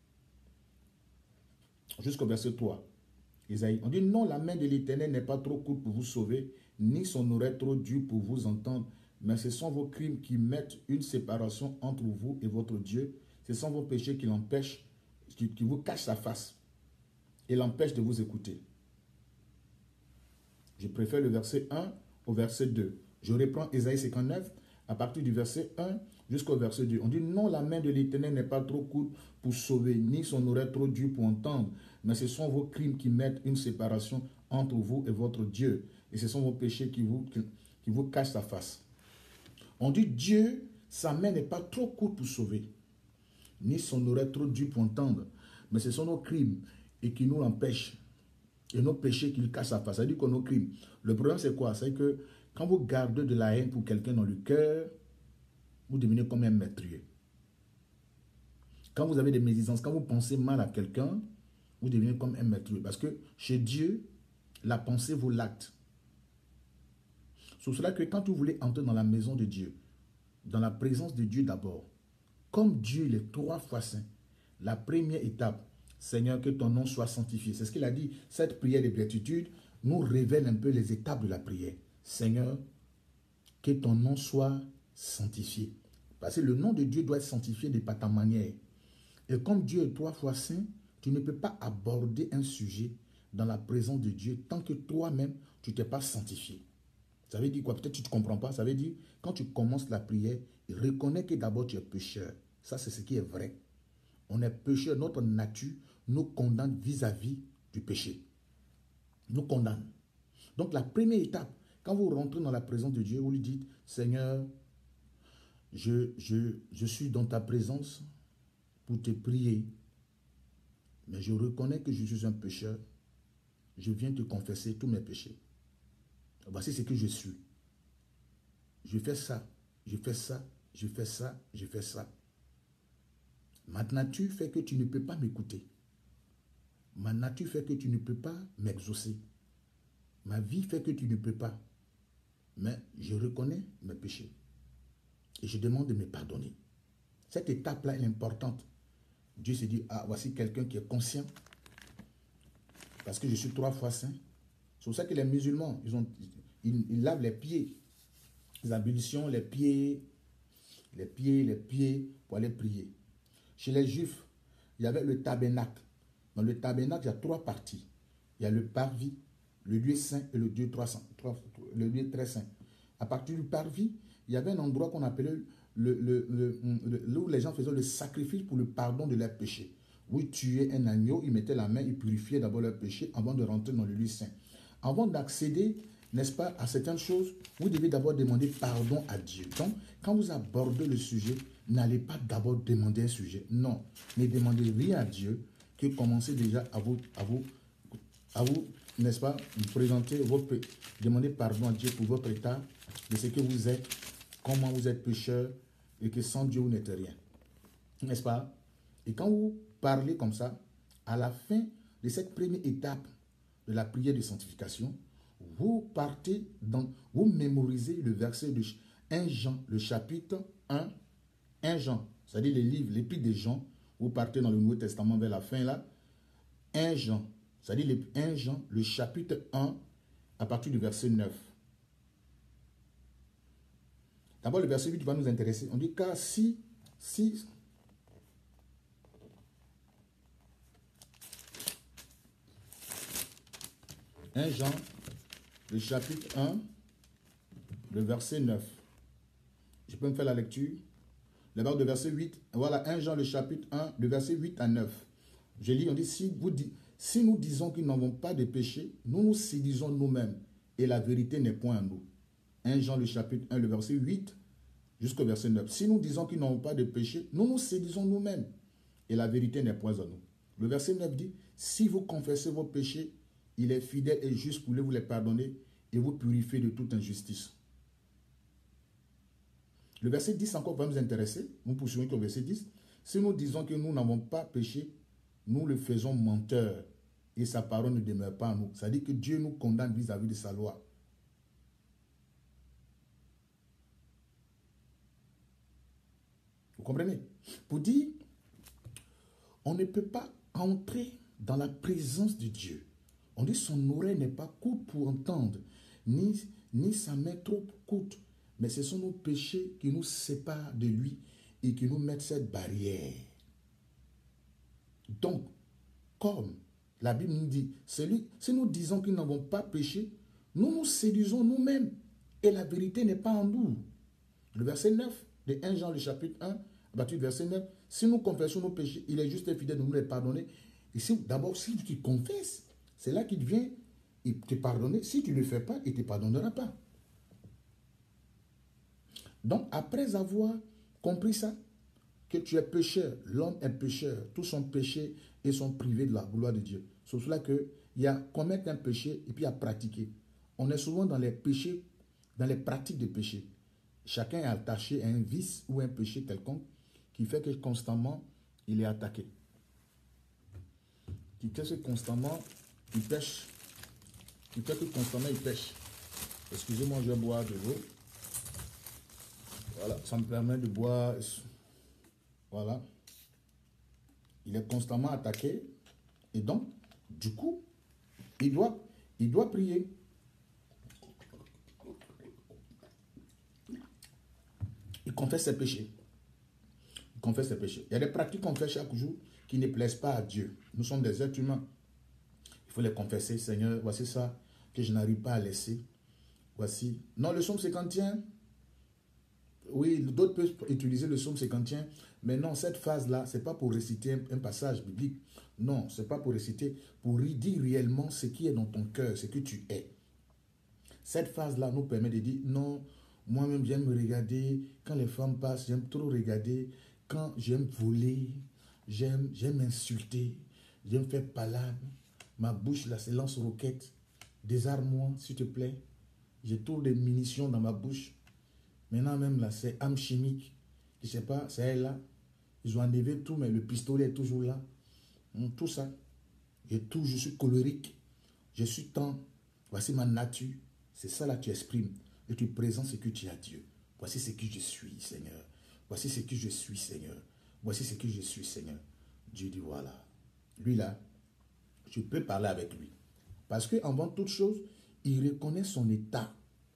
jusqu'au verset trois, Ésaïe, on dit, non, la main de l'Éternel n'est pas trop courte pour vous sauver, ni son oreille trop dure pour vous entendre, mais ce sont vos crimes qui mettent une séparation entre vous et votre Dieu. Ce sont vos péchés qui l'empêchent, qui, qui vous cachent sa face et l'empêchent de vous écouter. Je préfère le verset un au verset deux. Je reprends Ésaïe cinquante-neuf, à partir du verset un jusqu'au verset deux. On dit, non, la main de l'Éternel n'est pas trop courte pour sauver, ni son oreille trop dure pour entendre, mais ce sont vos crimes qui mettent une séparation entre vous et votre Dieu. Et ce sont vos péchés qui vous, qui, qui vous cachent sa face. On dit, Dieu, sa main n'est pas trop courte pour sauver, ni son oreille trop dure pour entendre, mais ce sont nos crimes et qui nous empêchent, et nos péchés qui lui cachent sa face. Ça veut dire que nos crimes. Le problème, c'est quoi? C'est que quand vous gardez de la haine pour quelqu'un dans le cœur, vous devenez comme un meurtrier. Quand vous avez des médisances, quand vous pensez mal à quelqu'un, vous devenez comme un meurtrier. Parce que chez Dieu, la pensée vaut l'acte. C'est pour cela que quand vous voulez entrer dans la maison de Dieu, dans la présence de Dieu d'abord, comme Dieu il est trois fois saint, la première étape, Seigneur, que ton nom soit sanctifié. C'est ce qu'il a dit. Cette prière de béatitude nous révèle un peu les étapes de la prière. Seigneur, que ton nom soit sanctifié. Parce que le nom de Dieu doit être sanctifié de par ta manière. Et comme Dieu est trois fois saint, tu ne peux pas aborder un sujet dans la présence de Dieu tant que toi-même, tu ne t'es pas sanctifié. Ça veut dire quoi? Peut-être que tu ne comprends pas. Ça veut dire, quand tu commences la prière, reconnais que d'abord tu es pécheur. Ça, c'est ce qui est vrai. On est pécheur. Notre nature nous condamne vis-à-vis du péché. Nous condamne. Donc, la première étape, quand vous rentrez dans la présence de Dieu, vous lui dites, Seigneur, je, je, je suis dans ta présence pour te prier, mais je reconnais que je suis un pécheur. Je viens te confesser tous mes péchés. Voici ce que je suis. Je fais ça, je fais ça, je fais ça, je fais ça. Ma nature fait que tu ne peux pas m'écouter. Ma nature fait que tu ne peux pas m'exaucer. Ma vie fait que tu ne peux pas. Mais je reconnais mes péchés. Et je demande de me pardonner. Cette étape-là est importante. Dieu se dit, ah, voici quelqu'un qui est conscient. Parce que je suis trois fois saint. C'est pour ça que les musulmans, ils, ont, ils, ils lavent les pieds. Les ablutions, les pieds, les pieds, les pieds, pour aller prier. Chez les Juifs, il y avait le tabernacle. Dans le tabernacle, il y a trois parties. Il y a le parvis, le lieu saint et le lieu, trois, trois, le lieu très saint. À partir du parvis, il y avait un endroit qu'on appelait le, le, le, le, le, où les gens faisaient le sacrifice pour le pardon de leurs péchés. Où ils tuaient un agneau, ils mettaient la main, ils purifiaient d'abord leurs péchés avant de rentrer dans le lieu saint. Avant d'accéder, n'est-ce pas, à certaines choses, vous devez d'abord demander pardon à Dieu. Donc, quand vous abordez le sujet, n'allez pas d'abord demander un sujet. Non, ne demandez rien à Dieu que commencez déjà à vous, à vous, à vous, n'est-ce pas, vous présenter vos péchés. Demandez pardon à Dieu pour votre état, de ce que vous êtes, comment vous êtes pécheur, et que sans Dieu, vous n'êtes rien. N'est-ce pas? Et quand vous parlez comme ça, à la fin de cette première étape de la prière de sanctification, vous partez dans, vous mémorisez le verset de premier Jean, le chapitre un, premier Jean, c'est-à-dire les livres, l'épître de Jean, vous partez dans le Nouveau Testament vers la fin là, premier Jean, c'est-à-dire le premier Jean, le chapitre un, à partir du verset neuf. D'abord, le verset huit va nous intéresser. On dit, car si, si, premier Jean, le chapitre un, le verset neuf. Je peux me faire la lecture. D'abord, le verset huit. Voilà, premier Jean, le chapitre un, le verset huit à neuf. Je lis, on dit, si, vous dit, si nous disons qu'ils n'avons pas de péché, nous nous séduisons nous-mêmes et la vérité n'est point en nous. premier Jean, le chapitre un, le verset huit Jusqu'au verset neuf. Si nous disons qu'ils n'ont pas de péché, nous nous séduisons nous-mêmes. Et la vérité n'est point en nous. Le verset neuf dit, si vous confessez vos péchés, il est fidèle et juste pour vous les pardonner et vous purifier de toute injustice. Le verset dix encore va nous intéresser. Nous poursuivons au verset dix. Si nous disons que nous n'avons pas péché, nous le faisons menteur et sa parole ne demeure pas en nous. C'est-à-dire que Dieu nous condamne vis-à-vis de sa loi. Vous comprenez? Pour dire, on ne peut pas entrer dans la présence de Dieu. On dit son oreille n'est pas courte pour entendre, ni, ni sa main trop courte. Mais ce sont nos péchés qui nous séparent de lui et qui nous mettent cette barrière. Donc, comme la Bible nous dit, celui, si nous disons qu'ils n'avons pas péché, nous nous séduisons nous-mêmes et la vérité n'est pas en nous. Le verset neuf de premier Jean, le chapitre un, à partir du verset neuf, si nous confessons nos péchés, il est juste et fidèle de nous les pardonner. Et si, d'abord, si tu confesses, c'est là qu'il vient il te pardonner. Si tu ne le fais pas, il ne te pardonnera pas. Donc, après avoir compris ça, que tu es pécheur, l'homme est pécheur, tous sont péchés et sont privés de la gloire de Dieu. C'est cela qu'il y a commettre un péché et puis à pratiquer. On est souvent dans les péchés, dans les pratiques de péché. Chacun est attaché à un vice ou un péché quelconque qui fait que constamment il est attaqué. Qui fait que constamment il pêche. Qui fait que constamment il pêche. Excusez-moi, je vais boire de l'eau. Voilà, ça me permet de boire. Voilà. Il est constamment attaqué. Et donc, du coup, il doit, il doit prier. Il confesse ses péchés. Il confesse ses péchés. Il y a des pratiques qu'on fait chaque jour qui ne plaisent pas à Dieu. Nous sommes des êtres humains. Il faut les confesser. Seigneur, voici ça que je n'arrive pas à laisser. Voici. Non, le psaume cinquante et un. Oui, d'autres peuvent utiliser le psaume cinquante et un, mais non, cette phase-là, ce n'est pas pour réciter un, un passage biblique. Non, ce n'est pas pour réciter, pour dire réellement ce qui est dans ton cœur, ce que tu es. Cette phase-là nous permet de dire, non, moi-même j'aime me regarder, quand les femmes passent, j'aime trop regarder, quand j'aime voler, j'aime j'aime insulter, j'aime faire palabre, ma bouche là, c'est lance-roquette, désarme-moi s'il te plaît, j'ai trop de munitions dans ma bouche. Maintenant même là, c'est âme chimique. Je ne sais pas, c'est elle là. Ils ont enlevé tout, mais le pistolet est toujours là. Hum, tout ça. Et tout, je suis colérique. Je suis tant. Voici ma nature. C'est ça là que tu exprimes. Et tu présentes ce que tu as Dieu. Voici ce que je suis, Seigneur. Voici ce que je suis, Seigneur. Voici ce que je suis, Seigneur. Dieu dit voilà. Lui là, je peux parler avec lui. Parce qu'avant toute chose, il reconnaît son état.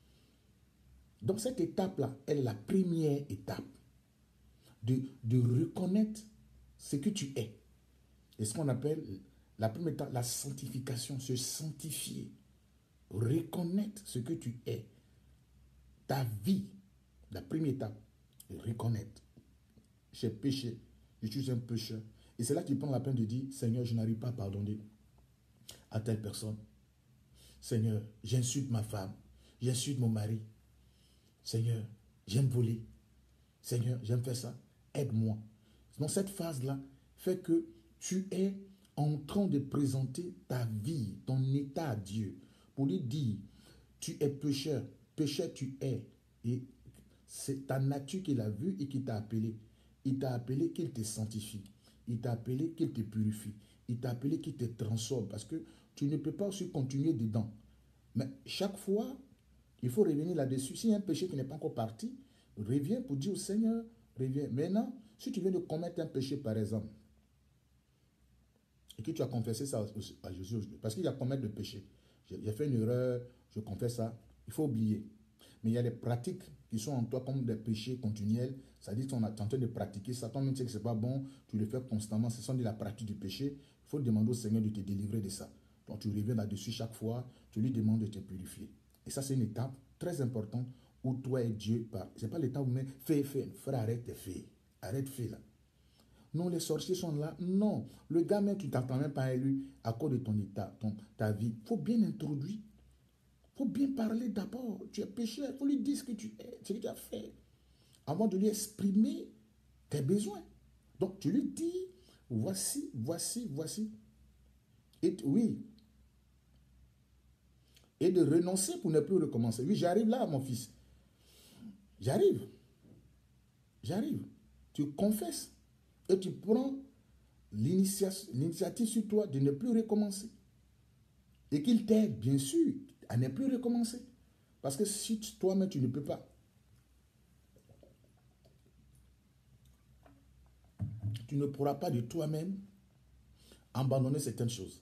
Donc cette étape-là, elle est la première étape de, de reconnaître ce que tu es. Et ce qu'on appelle la première étape, la sanctification, se sanctifier. Reconnaître ce que tu es. Ta vie, la première étape, reconnaître. J'ai péché, je suis un pécheur. Et c'est là qu'il prend la peine de dire, Seigneur, je n'arrive pas à pardonner à telle personne. Seigneur, j'insulte ma femme, j'insulte mon mari. Seigneur, j'aime voler. Seigneur, j'aime faire ça. Aide-moi. Donc cette phase-là fait que tu es en train de présenter ta vie, ton état à Dieu. Pour lui dire, tu es pécheur. Pécheur tu es. Et c'est ta nature qu'il a vue et qui t'a appelé. Il t'a appelé qu'il te sanctifie. Il t'a appelé qu'il te purifie. Il t'a appelé qu'il te transforme. Parce que tu ne peux pas aussi continuer dedans. Mais chaque fois, il faut revenir là-dessus. S'il y a un péché qui n'est pas encore parti, reviens pour dire au Seigneur, reviens. Maintenant, si tu viens de commettre un péché, par exemple, et que tu as confessé ça à Jésus, parce qu'il y a commettre de péché. J'ai fait une erreur, je confesse ça, il faut oublier. Mais il y a des pratiques qui sont en toi comme des péchés continuels. Ça dit que tu es en train de pratiquer ça. Toi-même, tu sais que ce n'est pas bon, tu le fais constamment. Ce sont de la pratique du péché. Il faut demander au Seigneur de te délivrer de ça. Donc tu reviens là-dessus chaque fois, tu lui demandes de te purifier. Et ça, c'est une étape très importante où toi et Dieu parlent. Ce n'est pas l'étape où mais fais, fais. Frère, arrête de faire. Arrête de faire là. Non, les sorciers sont là. Non. Le gars, même, tu ne t'entends même pas à lui à cause de ton état, ton, ta vie. Il faut bien introduire. Il faut bien parler d'abord. Tu es pécheur. Il faut lui dire ce que tu es, ce que tu as fait. avant de lui exprimer tes besoins. Donc tu lui dis, voici, voici, voici. Et oui. Et de renoncer pour ne plus recommencer. Oui, j'arrive là, mon fils. J'arrive. J'arrive. Tu confesses et tu prends l'initiative sur toi de ne plus recommencer. Et qu'il t'aide, bien sûr, à ne plus recommencer. Parce que si toi-même, tu ne peux pas, tu ne pourras pas de toi-même abandonner certaines choses.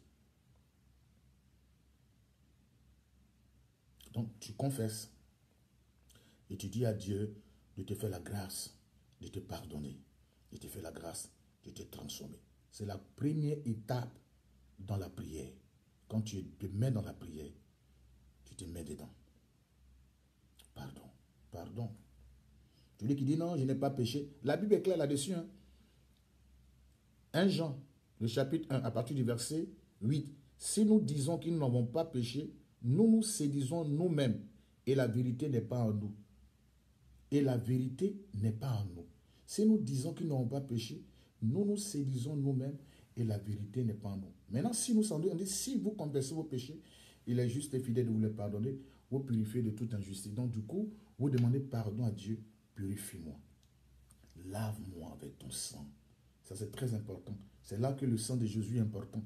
Donc, tu confesses et tu dis à Dieu de te faire la grâce, de te pardonner, de te faire la grâce, de te transformer. C'est la première étape dans la prière. Quand tu te mets dans la prière, tu te mets dedans. Pardon, pardon. Celui qui dit non, je n'ai pas péché. La Bible est claire là-dessus. Hein? un Jean, le chapitre un, à partir du verset huit. Si nous disons qu'ils n'avons pas péché, nous nous séduisons nous-mêmes et la vérité n'est pas en nous. Et la vérité n'est pas en nous. Si nous disons qu'ils n'ont pas péché, nous nous séduisons nous-mêmes et la vérité n'est pas en nous. Maintenant, si nous s'en on dit, si vous confessez vos péchés, il est juste et fidèle de vous les pardonner, vous purifiez de toute injustice. Donc du coup, vous demandez pardon à Dieu, purifie-moi. Lave-moi avec ton sang. Ça c'est très important. C'est là que le sang de Jésus est important.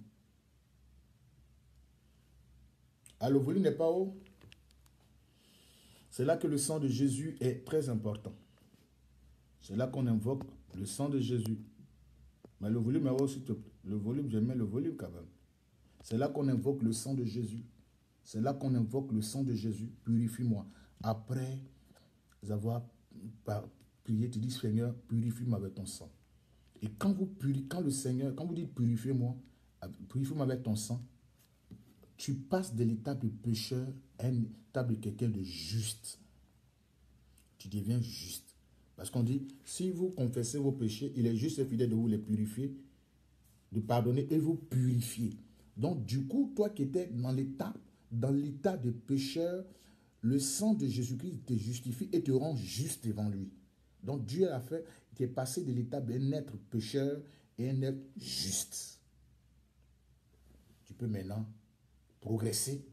Ah, le volume n'est pas haut. C'est là que le sang de Jésus est très important. C'est là qu'on invoque le sang de Jésus. Mais le volume est haut, s'il te plaît. Le volume, je mets le volume quand même. C'est là qu'on invoque le sang de Jésus. C'est là qu'on invoque le sang de Jésus. Purifie-moi. Après avoir prié, tu dis, Seigneur, purifie-moi avec ton sang. Et quand vous purifiez, quand le Seigneur, quand vous dites purifie-moi, purifie-moi avec ton sang, tu passes de l'état de pécheur à une état de quelqu'un de juste. Tu deviens juste. Parce qu'on dit, si vous confessez vos péchés, il est juste et fidèle de vous les purifier, de pardonner et vous purifier. Donc du coup, toi qui étais dans l'état, dans l'état de pécheur, le sang de Jésus-Christ te justifie et te rend juste devant lui. Donc Dieu a fait, il est passé de l'état d'un être pécheur et un être juste. Tu peux maintenant progresser.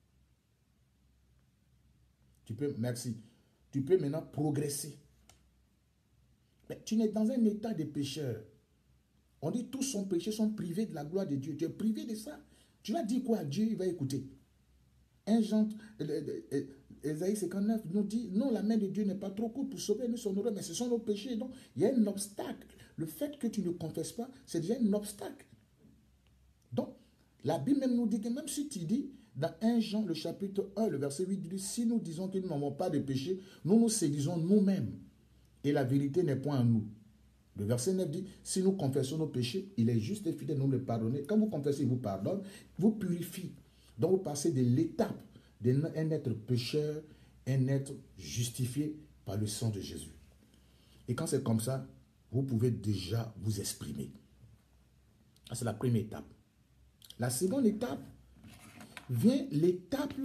Tu peux, merci. Tu peux maintenant progresser. Mais tu n'es dans un état de pécheur. On dit tous son péché sont privés de la gloire de Dieu. Tu es privé de ça. Tu vas dire quoi à Dieu? Il va écouter. un Jean, Ésaïe cinquante-neuf nous dit, non, la main de Dieu n'est pas trop courte pour sauver, nous sommes heureux, mais ce sont nos péchés. Donc, il y a un obstacle. Le fait que tu ne confesses pas, c'est déjà un obstacle. Donc, la Bible même nous dit que même si tu dis, dans un Jean, le chapitre un, le verset huit, dit, si nous disons que nous n'avons pas de péché, nous nous séduisons nous-mêmes. Et la vérité n'est point en nous. Le verset neuf dit, si nous confessons nos péchés, il est juste et fidèle de nous les pardonner. Quand vous confessez, il vous pardonne, vous purifie. Donc vous passez de l'étape d'un être pécheur, un être justifié par le sang de Jésus. Et quand c'est comme ça, vous pouvez déjà vous exprimer. C'est la première étape. La seconde étape vient l'étape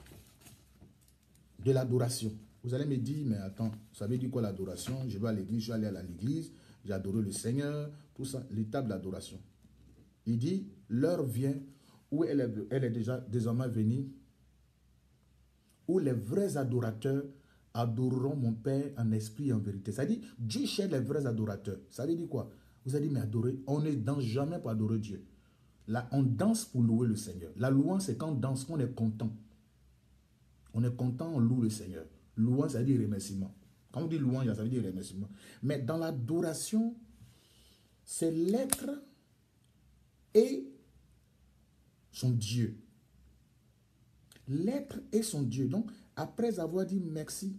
de l'adoration. Vous allez me dire, mais attends, vous savez dire quoi l'adoration? Je vais à l'église, je vais aller à l'église, j'ai adoré le Seigneur, tout ça. L'étape de l'adoration. Il dit, l'heure vient où elle est, elle est déjà désormais venue, où les vrais adorateurs adoreront mon Père en esprit et en vérité. Ça dit, Dieu cherche les vrais adorateurs. Ça veut dire quoi? Vous avez dit, mais adorer, on ne danse jamais pour adorer Dieu. Là, on danse pour louer le Seigneur. La louange, c'est quand on danse, qu'on est content. On est content, on loue le Seigneur. Louange, ça veut dire remerciement. Quand on dit louange, ça veut dire remerciement. Mais dans l'adoration, c'est l'être et son Dieu. L'être et son Dieu. Donc, après avoir dit merci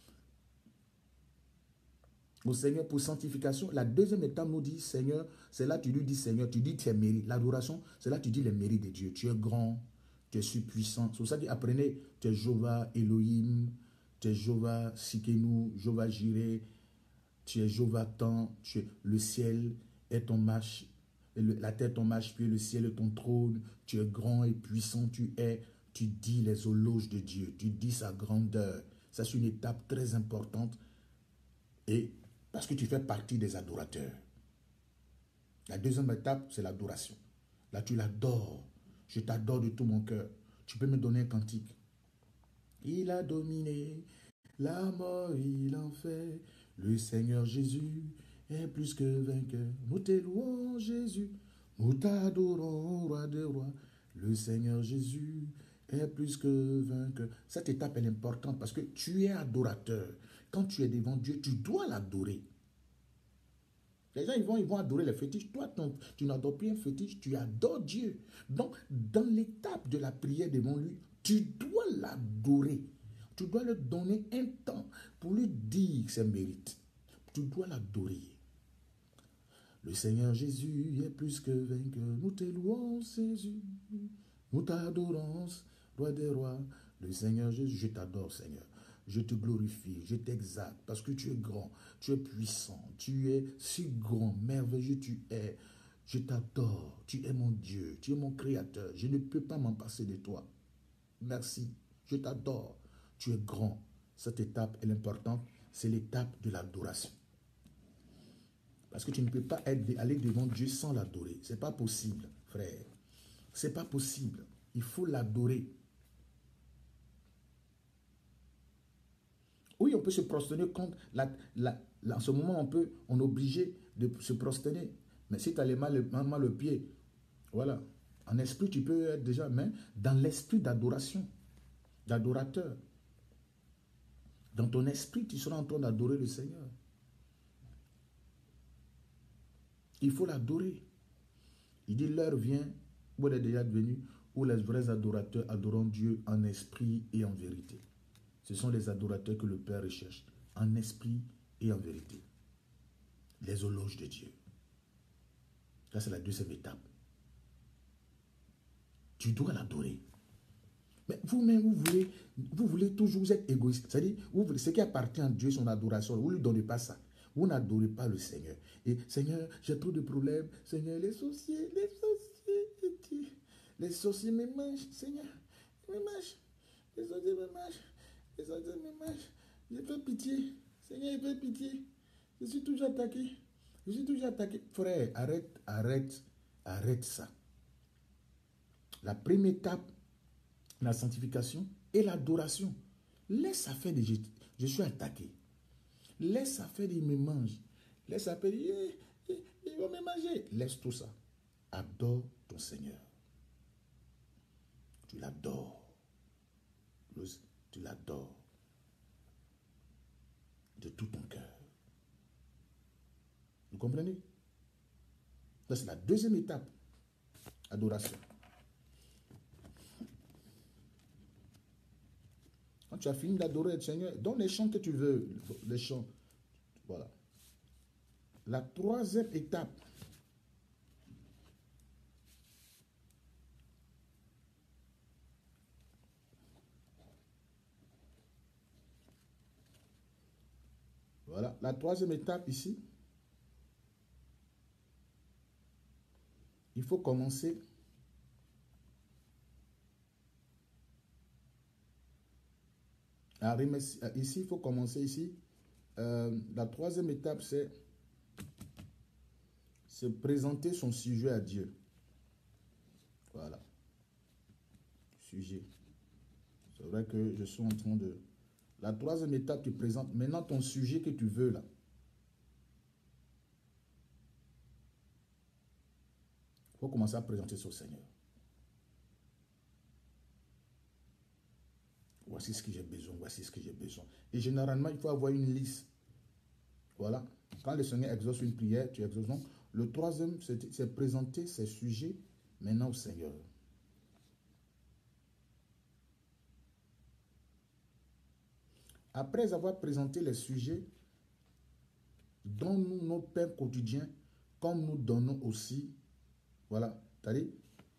au Seigneur pour sanctification, la deuxième étape nous dit, Seigneur, c'est là que tu lui dis, Seigneur, tu dis tes mérites. L'adoration, c'est là que tu dis les mérites de Dieu. Tu es grand, tu es surpuissant. C'est pour ça que apprenez, tu es Jéhovah Elohim, tu es Jéhovah Sikenu, Jéhovah Jireh, tu es Jéhovah Tan, tu es le ciel est ton marche, la terre est ton marche-pied, le ciel est ton trône, tu es grand et puissant, tu es, tu dis les éloges de Dieu, tu dis sa grandeur. Ça, c'est une étape très importante Et parce que tu fais partie des adorateurs. La deuxième étape, c'est l'adoration. Là, tu l'adores. Je t'adore de tout mon cœur. Tu peux me donner un cantique. Il a dominé la mort, il en fait. Le Seigneur Jésus est plus que vainqueur. Nous t'élouons, Jésus. Nous t'adorons, roi des rois. Le Seigneur Jésus est plus que vainqueur. Cette étape est importante parce que tu es adorateur. Quand tu es devant Dieu, tu dois l'adorer. Les gens, ils vont, ils vont adorer les fétiches. Toi, ton, tu n'adores plus un fétiche, tu adores Dieu. Donc, dans l'étape de la prière devant lui, tu dois l'adorer. Tu dois lui donner un temps pour lui dire ses mérites. Tu dois l'adorer. Le Seigneur Jésus est plus que vainqueur. Nous te louons, Jésus. Nous t'adorons, roi des rois. Le Seigneur Jésus, je t'adore, Seigneur. Je te glorifie, je t'exalte parce que tu es grand, tu es puissant, tu es si grand, merveilleux tu es. Je t'adore, tu es mon Dieu, tu es mon créateur. Je ne peux pas m'en passer de toi. Merci, je t'adore, tu es grand. Cette étape est importante, c'est l'étape de l'adoration. Parce que tu ne peux pas être, aller devant Dieu sans l'adorer. Ce n'est pas possible, frère. Ce n'est pas possible. Il faut l'adorer. Oui, on peut se prosterner contre la, la, la, en ce moment, on peut, on est obligé de se prosterner. Mais si tu as les mal, mal, mal le pied, voilà. En esprit, tu peux être déjà, mais dans l'esprit d'adoration, d'adorateur. Dans ton esprit, tu seras en train d'adorer le Seigneur. Il faut l'adorer. Il dit, l'heure vient, où elle est déjà devenue, où les vrais adorateurs adorent Dieu en esprit et en vérité. Ce sont les adorateurs que le Père recherche, en esprit et en vérité. Les éloges de Dieu. Ça, c'est la deuxième étape. Tu dois l'adorer. Mais vous-même, vous voulez, vous voulez toujours, vous êtes égoïste. C'est-à-dire, ce qui appartient à Dieu, son adoration, vous ne lui donnez pas ça. Vous n'adorez pas le Seigneur. Et Seigneur, j'ai trop de problèmes. Seigneur, les sorciers, les sorciers, les sorciers me mangent. Seigneur, ils me mangent. Les sorciers me mangent. Les sorciers me mangent. J'ai fait pitié. Seigneur, j'ai fait pitié. Je suis toujours attaqué. Je suis toujours attaqué. Frère, arrête, arrête, arrête ça. La première étape, la sanctification et l'adoration. Laisse ça faire des je, je suis attaqué. Laisse ça faire des me mange. Laisse ça faire des ils, ils vont me manger. Laisse tout ça. Adore ton Seigneur. Tu l'adores. Tu l'adores. De tout ton cœur. Vous comprenez? Ça, c'est la deuxième étape. Adoration. Quand tu as fini d'adorer le Seigneur, donne les chants que tu veux. Les chants. Voilà. La troisième étape. Voilà. La troisième étape ici. Il faut commencer à remercier. Ici, il faut commencer ici. Euh, la troisième étape, c'est c'est présenter son sujet à Dieu. Voilà. Sujet. C'est vrai que je suis en train de... La troisième étape, tu présentes maintenant ton sujet que tu veux là. Il faut commencer à présenter ça au Seigneur. Voici ce que j'ai besoin, voici ce que j'ai besoin. Et généralement, il faut avoir une liste. Voilà. Quand le Seigneur exauce une prière, tu exauces. Donc, le troisième, c'est présenter ses sujets maintenant au Seigneur. Après avoir présenté les sujets, donne-nous nos pains quotidiens, comme nous donnons aussi. Voilà. C'est-à-dire,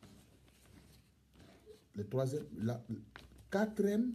le troisième, la quatrième,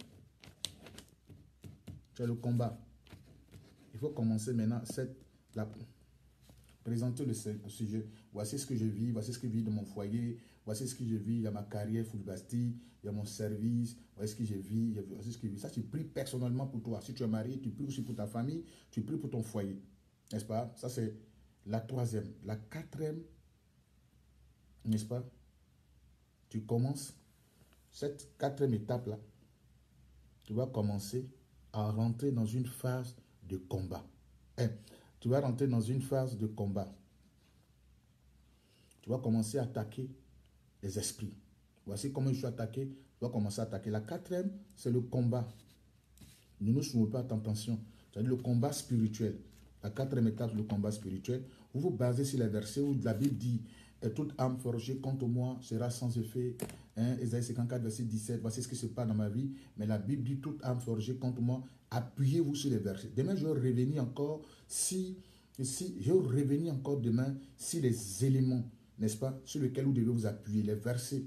c'est le combat. Il faut commencer maintenant cette, la, présenter le sujet. Voici ce que je vis, voici ce que je vis de mon foyer, voici ce que je vis, il y a ma carrière Foot Bastille, il y a mon service, voici ce que je vis, voici ce que je vis. Ça, tu pries personnellement pour toi. Si tu es marié, tu pries aussi pour ta famille, tu pries pour ton foyer. N'est-ce pas? Ça, c'est la troisième. La quatrième, n'est-ce pas? Tu commences cette quatrième étape-là. Tu vas commencer à rentrer dans une phase de combat. Hein? Tu vas rentrer dans une phase de combat. Tu vas commencer à attaquer les esprits. Voici comment je suis attaqué. Tu vas commencer à attaquer. La quatrième, c'est le combat. Ne nous soumettons pas à tentation. C'est-à-dire le combat spirituel. La quatrième étape, le combat spirituel. Vous vous basez sur les versets où la Bible dit « Toute âme forgée contre moi sera sans effet. Hein? » Ésaïe cinquante-quatre, verset dix-sept. Voici ce qui se passe dans ma vie. Mais la Bible dit « Toute âme forgée contre moi. » Appuyez-vous sur les versets. Demain, je vais revenir encore si, si je vais revenir encore demain si les éléments, n'est-ce pas, sur lesquels vous devez vous appuyer, les versets.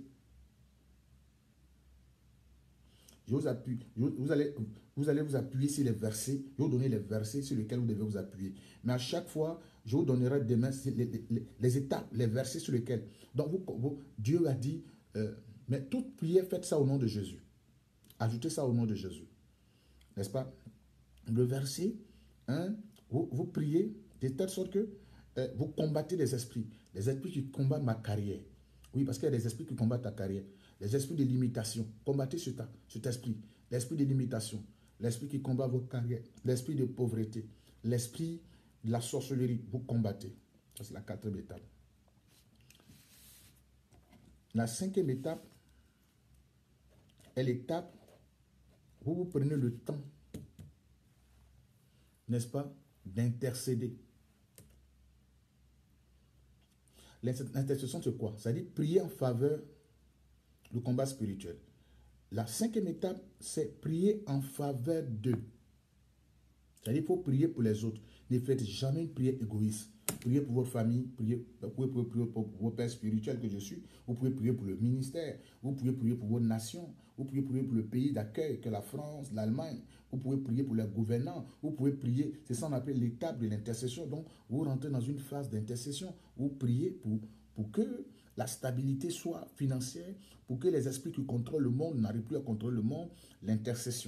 Je vous, appuie, je, vous, allez, vous allez vous appuyer sur les versets. Je vais vous donner les versets sur lesquels vous devez vous appuyer. Mais à chaque fois, je vous donnerai demain les, les, les étapes, les versets sur lesquels. Donc, vous, vous, Dieu a dit, euh, mais toute prière, faites ça au nom de Jésus. Ajoutez ça au nom de Jésus. N'est-ce pas? Le verset, hein, vous, vous priez de telle sorte que euh, vous combattez les esprits. Les esprits qui combattent ma carrière. Oui, parce qu'il y a des esprits qui combattent ta carrière. Les esprits de limitation, combattez cet, cet esprit. L'esprit de limitation, l'esprit qui combat votre carrière, l'esprit de pauvreté, l'esprit de la sorcellerie, vous combattez. Ça, c'est la quatrième étape. La cinquième étape est l'étape où vous prenez le temps, n'est-ce pas, d'intercéder. L'intercession, c'est quoi? C'est-à-dire prier en faveur du combat spirituel. La cinquième étape, c'est prier en faveur d'eux. C'est-à-dire qu'il faut prier pour les autres. Ne faites jamais une prière égoïste. Priez pour votre famille, priez, vous pouvez prier pour vos pères spirituels que je suis, vous pouvez prier pour le ministère, vous pouvez prier pour votre nation, vous pouvez prier pour le pays d'accueil que la France, l'Allemagne, vous pouvez prier pour les gouvernants, vous pouvez prier, c'est ça qu'on appelle l'étape de l'intercession. Donc, vous rentrez dans une phase d'intercession, vous priez pour, pour que la stabilité soit financière, pour que les esprits qui contrôlent le monde n'arrivent plus à contrôler le monde, l'intercession.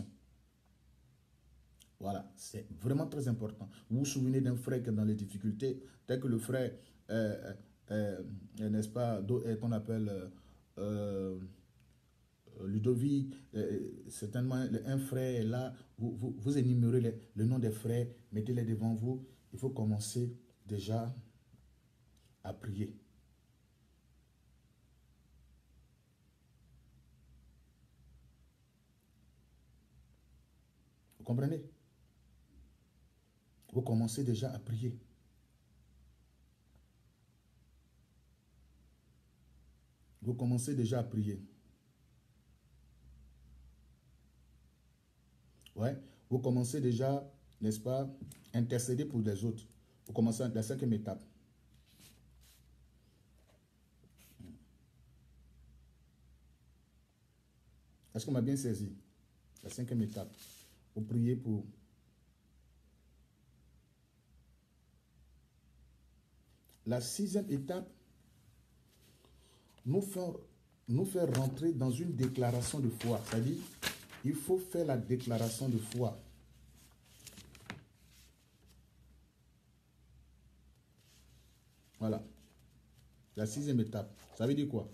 Voilà, c'est vraiment très important. Vous vous souvenez d'un frère qui est dans les difficultés, tel que le frère, euh, euh, euh, n'est-ce pas, qu'on appelle euh, euh, Ludovic, euh, certainement un frère est là, vous, vous, vous énumérez les, le nom des frères, mettez-les devant vous. Il faut commencer déjà à prier. Vous comprenez? Vous commencez déjà à prier. Vous commencez déjà à prier. Ouais, vous commencez déjà, n'est-ce pas, intercéder pour les autres. Vous commencez la cinquième étape. Est-ce qu'on m'a bien saisi? La cinquième étape. Vous priez pour... La sixième étape, nous faire, nous faire rentrer dans une déclaration de foi. C'est-à-dire, il faut faire la déclaration de foi. Voilà. La sixième étape. Ça veut dire quoi?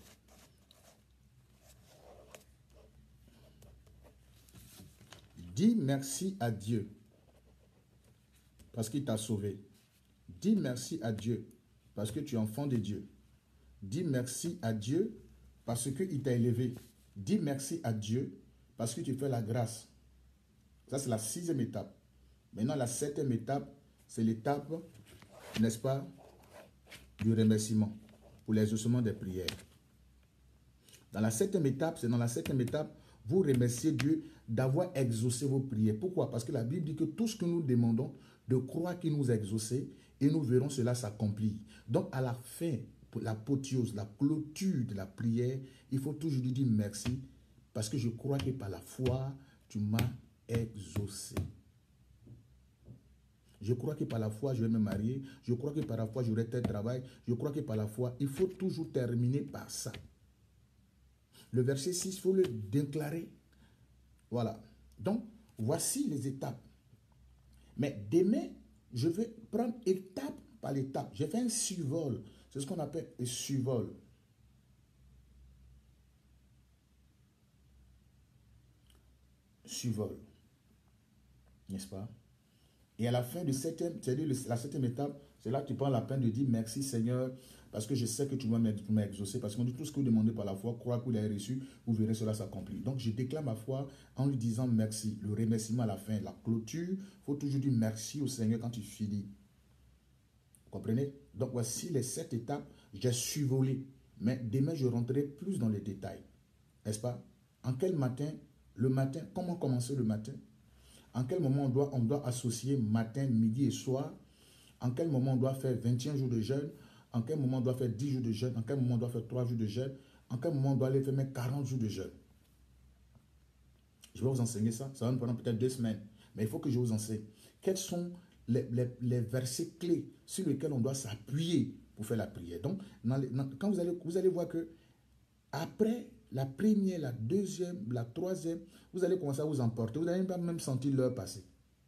Dis merci à Dieu parce qu'il t'a sauvé. Dis merci à Dieu parce que tu es enfant de Dieu. Dis merci à Dieu parce qu'il t'a élevé. Dis merci à Dieu parce que tu fais la grâce. Ça, c'est la sixième étape. Maintenant, la septième étape, c'est l'étape, n'est-ce pas, du remerciement pour l'exaucement des prières. Dans la septième étape, c'est dans la septième étape, vous remerciez Dieu d'avoir exaucé vos prières. Pourquoi? Parce que la Bible dit que tout ce que nous demandons, de croire qu'il nous a exaucé, et nous verrons cela s'accomplir. Donc, à la fin, pour l'apothéose, la clôture de la prière, il faut toujours lui dire merci, parce que je crois que par la foi, tu m'as exaucé. Je crois que par la foi, je vais me marier. Je crois que par la foi, j'aurai tel travail. Je crois que par la foi, il faut toujours terminer par ça. Le verset six, il faut le déclarer. Voilà. Donc, voici les étapes. Mais demain, je vais prendre étape par étape. J'ai fait un survol. C'est ce qu'on appelle un survol. Survol. N'est-ce pas? Et à la fin de septième, c'est-à-dire la septième étape, c'est là que tu prends la peine de dire merci Seigneur, parce que je sais que tu m'as exaucé, parce qu'on dit tout ce que vous demandez par la foi, croire que vous l'avez reçu, vous verrez cela s'accomplir. Donc je déclare ma foi en lui disant merci. Le remerciement à la fin, la clôture, il faut toujours dire merci au Seigneur quand tu finis. Vous comprenez? Donc voici les sept étapes, j'ai survolé. Mais demain, je rentrerai plus dans les détails. N'est-ce pas? En quel matin? Le matin, comment commencer le matin? En quel moment on doit, on doit associer matin, midi et soir? En quel moment on doit faire vingt et un jours de jeûne? En quel moment on doit faire dix jours de jeûne? En quel moment on doit faire trois jours de jeûne? En quel moment on doit aller faire même quarante jours de jeûne? Je vais vous enseigner ça. Ça va me prendre peut-être deux semaines. Mais il faut que je vous enseigne. Quels sont les, les, les versets clés sur lesquels on doit s'appuyer pour faire la prière? Donc, dans les, dans, quand vous allez, vous allez voir que après la première, la deuxième, la troisième, vous allez commencer à vous emporter. Vous n'allez pas même sentir l'heure passer.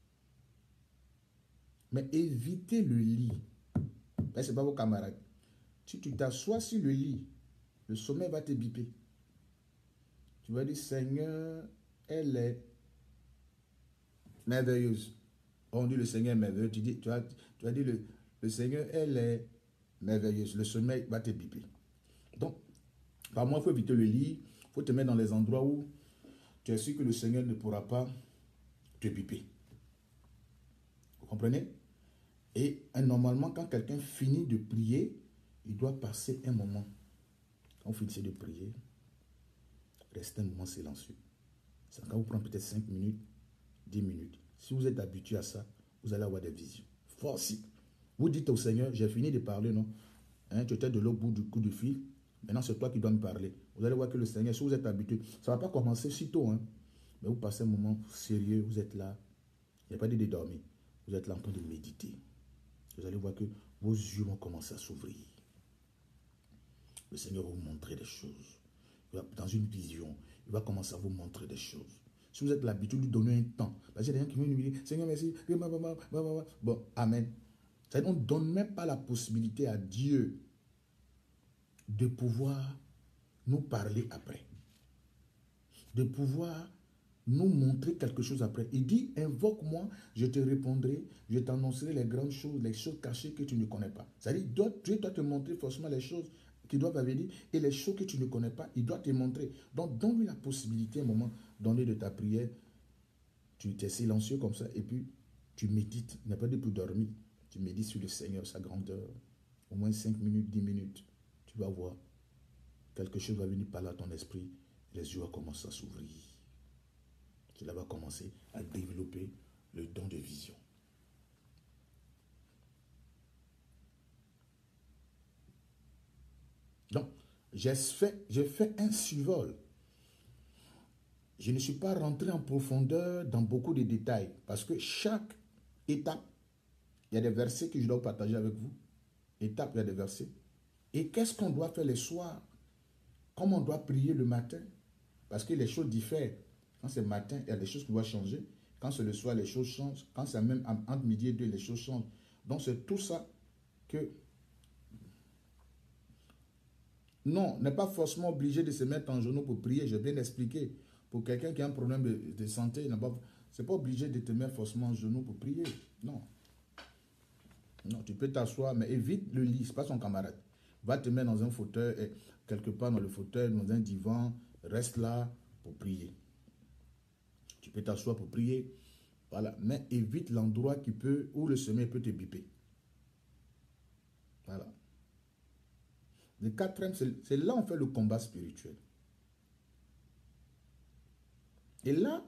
Mais évitez le lit. Ce n'est pas vos camarades. Si tu t'assois sur le lit, le sommeil va te biper. Tu vas dire, Seigneur, elle est merveilleuse. On dit le Seigneur est merveilleux. Tu, dis, tu, vas, tu vas dire, le, le Seigneur, elle est merveilleuse. Le sommeil va te biper. Donc, par moi, il faut éviter le lit. Il faut te mettre dans les endroits où tu es sûr que le Seigneur ne pourra pas te biper. Vous comprenez? Et normalement, quand quelqu'un finit de prier, il doit passer un moment. Quand vous finissez de prier, restez un moment silencieux. Ça va vous prendre peut-être cinq minutes, dix minutes. Si vous êtes habitué à ça, vous allez avoir des visions. Force. Vous dites au Seigneur, j'ai fini de parler, non? Hein, tu étais de l'autre bout du coup de fil. Maintenant, c'est toi qui dois me parler. Vous allez voir que le Seigneur, si vous êtes habitué, ça ne va pas commencer si tôt. Hein, mais vous passez un moment sérieux, vous êtes là. Il n'y a pas dit de dormir. Vous êtes là en train de méditer. Vous allez voir que vos yeux vont commencer à s'ouvrir. Le Seigneur va vous montrer des choses. Dans une vision, il va commencer à vous montrer des choses. Si vous êtes l'habitude de lui donner un temps, parce qu'il y a des gens qui viennent lui dire, Seigneur, merci. Bon, amen. On ne donne même pas la possibilité à Dieu de pouvoir nous parler après. De pouvoir nous montrer quelque chose après. Il dit, invoque-moi, je te répondrai, je t'annoncerai les grandes choses, les choses cachées que tu ne connais pas. C'est-à-dire, Dieu doit te montrer forcément les choses qui doivent venir et les choses que tu ne connais pas, il doit te montrer. Donc, donne-lui la possibilité, à un moment donné de ta prière, tu es silencieux comme ça et puis tu médites. Il n'y a pas de plus dormir. Tu médites sur le Seigneur, sa grandeur. Au moins cinq minutes, dix minutes. Tu vas voir. Quelque chose va venir par là à ton esprit. Les yeux vont commencer à s'ouvrir. Cela va commencer à développer le don de vision. Donc, j'ai fait, j'ai fait un survol. Je ne suis pas rentré en profondeur dans beaucoup de détails parce que chaque étape, il y a des versets que je dois partager avec vous. Étape, il y a des versets. Et qu'est-ce qu'on doit faire le soir? Comment on doit prier le matin? Parce que les choses diffèrent. Quand c'est le matin, il y a des choses qui doivent changer. Quand c'est le soir, les choses changent. Quand c'est même entre midi et deux, les choses changent. Donc c'est tout ça que... Non, on n'est pas forcément obligé de se mettre en genoux pour prier. J'ai bien expliqué. Pour quelqu'un qui a un problème de, de santé, ce n'est pas, pas obligé de te mettre forcément en genoux pour prier. Non. Non, tu peux t'asseoir, mais évite le lit. Ce n'est pas son camarade. Va te mettre dans un fauteuil, et quelque part dans le fauteuil, dans un divan. Reste là pour prier. Tu peux t'asseoir pour prier. Voilà. Mais évite l'endroit qui peut, où le sommeil peut te biper. Voilà. Le quatrième, c'est là où on fait le combat spirituel. Et là,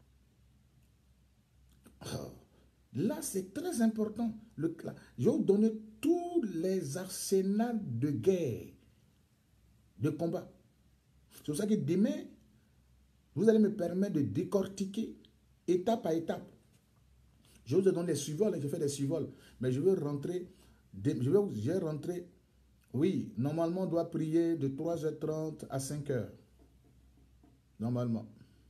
là c'est très important. Le, je vais vous donner tous les arsenals de guerre, de combat. C'est pour ça que demain, vous allez me permettre de décortiquer étape par étape. Je vous donne des survols, je fais des survols, mais je veux rentrer, je vais, je vais rentrer, oui, normalement on doit prier de trois heures trente à cinq heures. Normalement.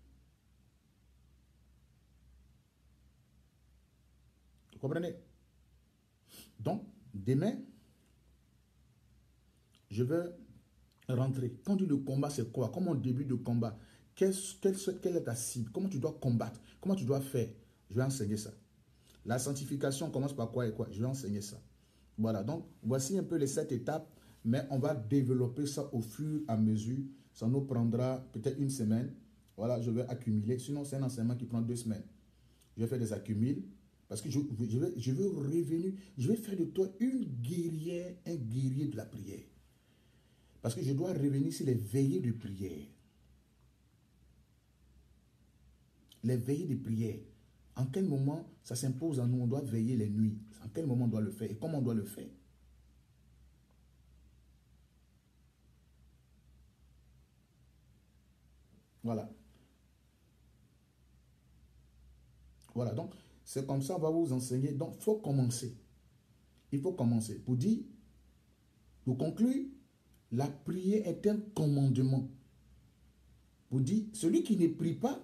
Vous comprenez? Donc, demain, je vais rentrer. Quand tu dis le combat, c'est quoi? Comment on débute le combat? Quelle, quelle, quelle est ta cible? Comment tu dois combattre? Comment tu dois faire? Je vais enseigner ça. La sanctification commence par quoi et quoi? Je vais enseigner ça. Voilà, donc voici un peu les sept étapes, mais on va développer ça au fur et à mesure. Ça nous prendra peut-être une semaine. Voilà, je vais accumuler. Sinon, c'est un enseignement qui prend deux semaines. Je vais faire des accumules parce que je, je, vais, je veux revenir. Je vais faire de toi une guerrière, un guerrier de la prière. Parce que je dois revenir sur les veillées de prière. Les veillées de prière. En quel moment ça s'impose à nous? On doit veiller les nuits. En quel moment on doit le faire et comment on doit le faire? Voilà. Voilà, donc c'est comme ça, on va vous enseigner. Donc, il faut commencer. Il faut commencer. Pour dire, pour conclure, la prière est un commandement. Pour dire, celui qui ne prie pas,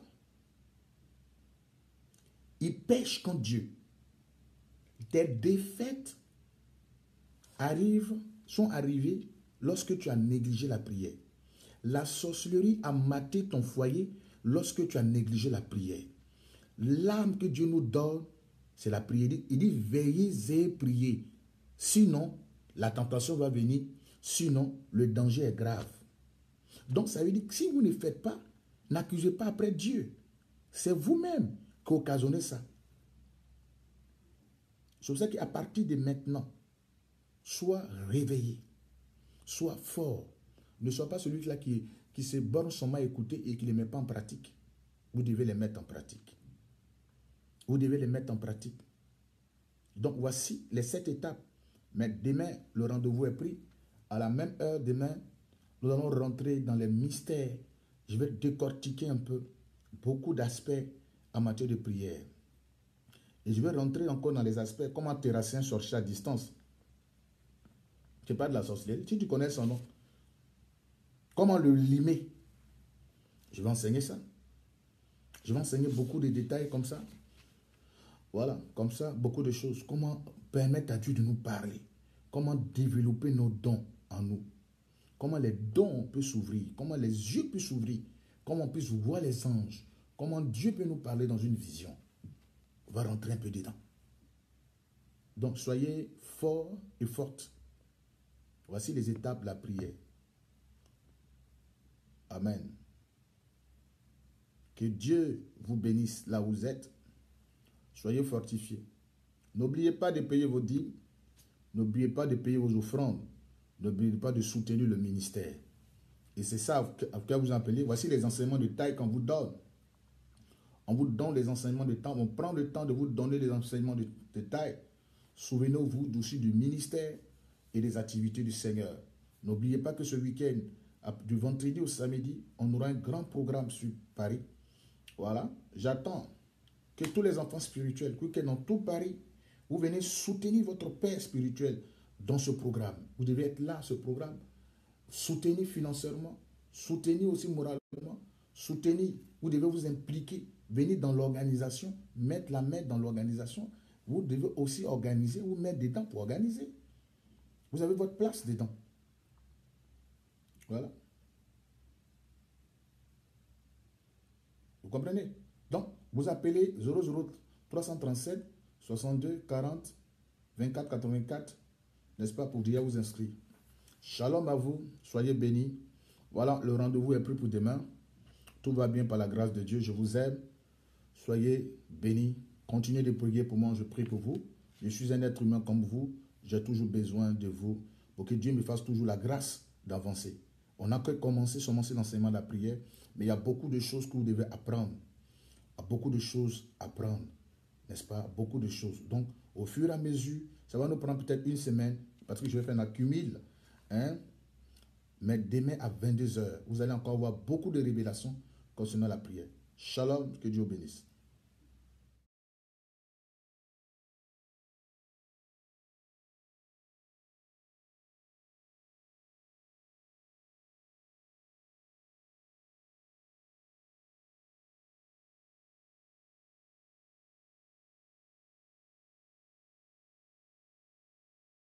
il pêche contre Dieu. Tes défaites arrivent, sont arrivées lorsque tu as négligé la prière. La sorcellerie a maté ton foyer lorsque tu as négligé la prière. L'âme que Dieu nous donne, c'est la prière. Il dit, veillez et priez. Sinon, la tentation va venir. Sinon, le danger est grave. Donc, ça veut dire que si vous ne faites pas, n'accusez pas après Dieu. C'est vous-même qui occasionnez ça. C'est pour ça qu'à partir de maintenant, sois réveillé, sois fort. Ne sois pas celui-là qui, qui se borne seulement à écouter et qui ne les met pas en pratique. Vous devez les mettre en pratique. Vous devez les mettre en pratique. Donc, voici les sept étapes. Mais demain, le rendez-vous est pris. À la même heure, demain, nous allons rentrer dans les mystères. Je vais décortiquer un peu beaucoup d'aspects en matière de prière. Et je vais rentrer encore dans les aspects, comment terrasser un sorcier à distance. Je ne sais pas de la sorcellerie. Si tu connais son nom, comment le limer. Je vais enseigner ça. Je vais enseigner beaucoup de détails comme ça. Voilà, comme ça, beaucoup de choses. Comment permettre à Dieu de nous parler. Comment développer nos dons en nous. Comment les dons peuvent s'ouvrir. Comment les yeux peuvent s'ouvrir. Comment on peut voir les anges. Comment Dieu peut nous parler dans une vision. On va rentrer un peu dedans. Donc, soyez forts et fortes. Voici les étapes de la prière. Amen. Que Dieu vous bénisse là où vous êtes. Soyez fortifiés. N'oubliez pas de payer vos dîmes. N'oubliez pas de payer vos offrandes. N'oubliez pas de soutenir le ministère. Et c'est ça à quoi vous appelez. Voici les enseignements de taille qu'on vous donne. On vous donne les enseignements de taille. On prend le temps de vous donner les enseignements de, de taille. Souvenez-vous aussi du ministère et des activités du Seigneur. N'oubliez pas que ce week-end, du vendredi au samedi, on aura un grand programme sur Paris. Voilà. J'attends que tous les enfants spirituels, que dans tout Paris, vous venez soutenir votre père spirituel dans ce programme. Vous devez être là, ce programme. Soutenir financièrement, soutenir aussi moralement, soutenir. Vous devez vous impliquer, venir dans l'organisation, mettre la main dans l'organisation. Vous devez aussi organiser, vous mettre dedans pour organiser. Vous avez votre place dedans. Voilà. Vous comprenez? Donc, vous appelez zéro zéro trois cent trente-sept soixante-deux quarante vingt-quatre quatre-vingt-quatre, n'est-ce pas, pour déjà vous inscrire. Shalom à vous, soyez bénis. Voilà, le rendez-vous est pris pour demain. Tout va bien par la grâce de Dieu, je vous aime. Soyez bénis. Continuez de prier pour moi, je prie pour vous. Je suis un être humain comme vous. J'ai toujours besoin de vous pour que Dieu me fasse toujours la grâce d'avancer. On n'a que commencé seulement l'enseignement de la prière, mais il y a beaucoup de choses que vous devez apprendre. Il y a beaucoup de choses à apprendre, n'est-ce pas? Beaucoup de choses. Donc, au fur et à mesure, ça va nous prendre peut-être une semaine, parce que je vais faire un accumule. Hein? Mais demain à vingt-deux heures, vous allez encore voir beaucoup de révélations concernant la prière. Shalom, que Dieu vous bénisse.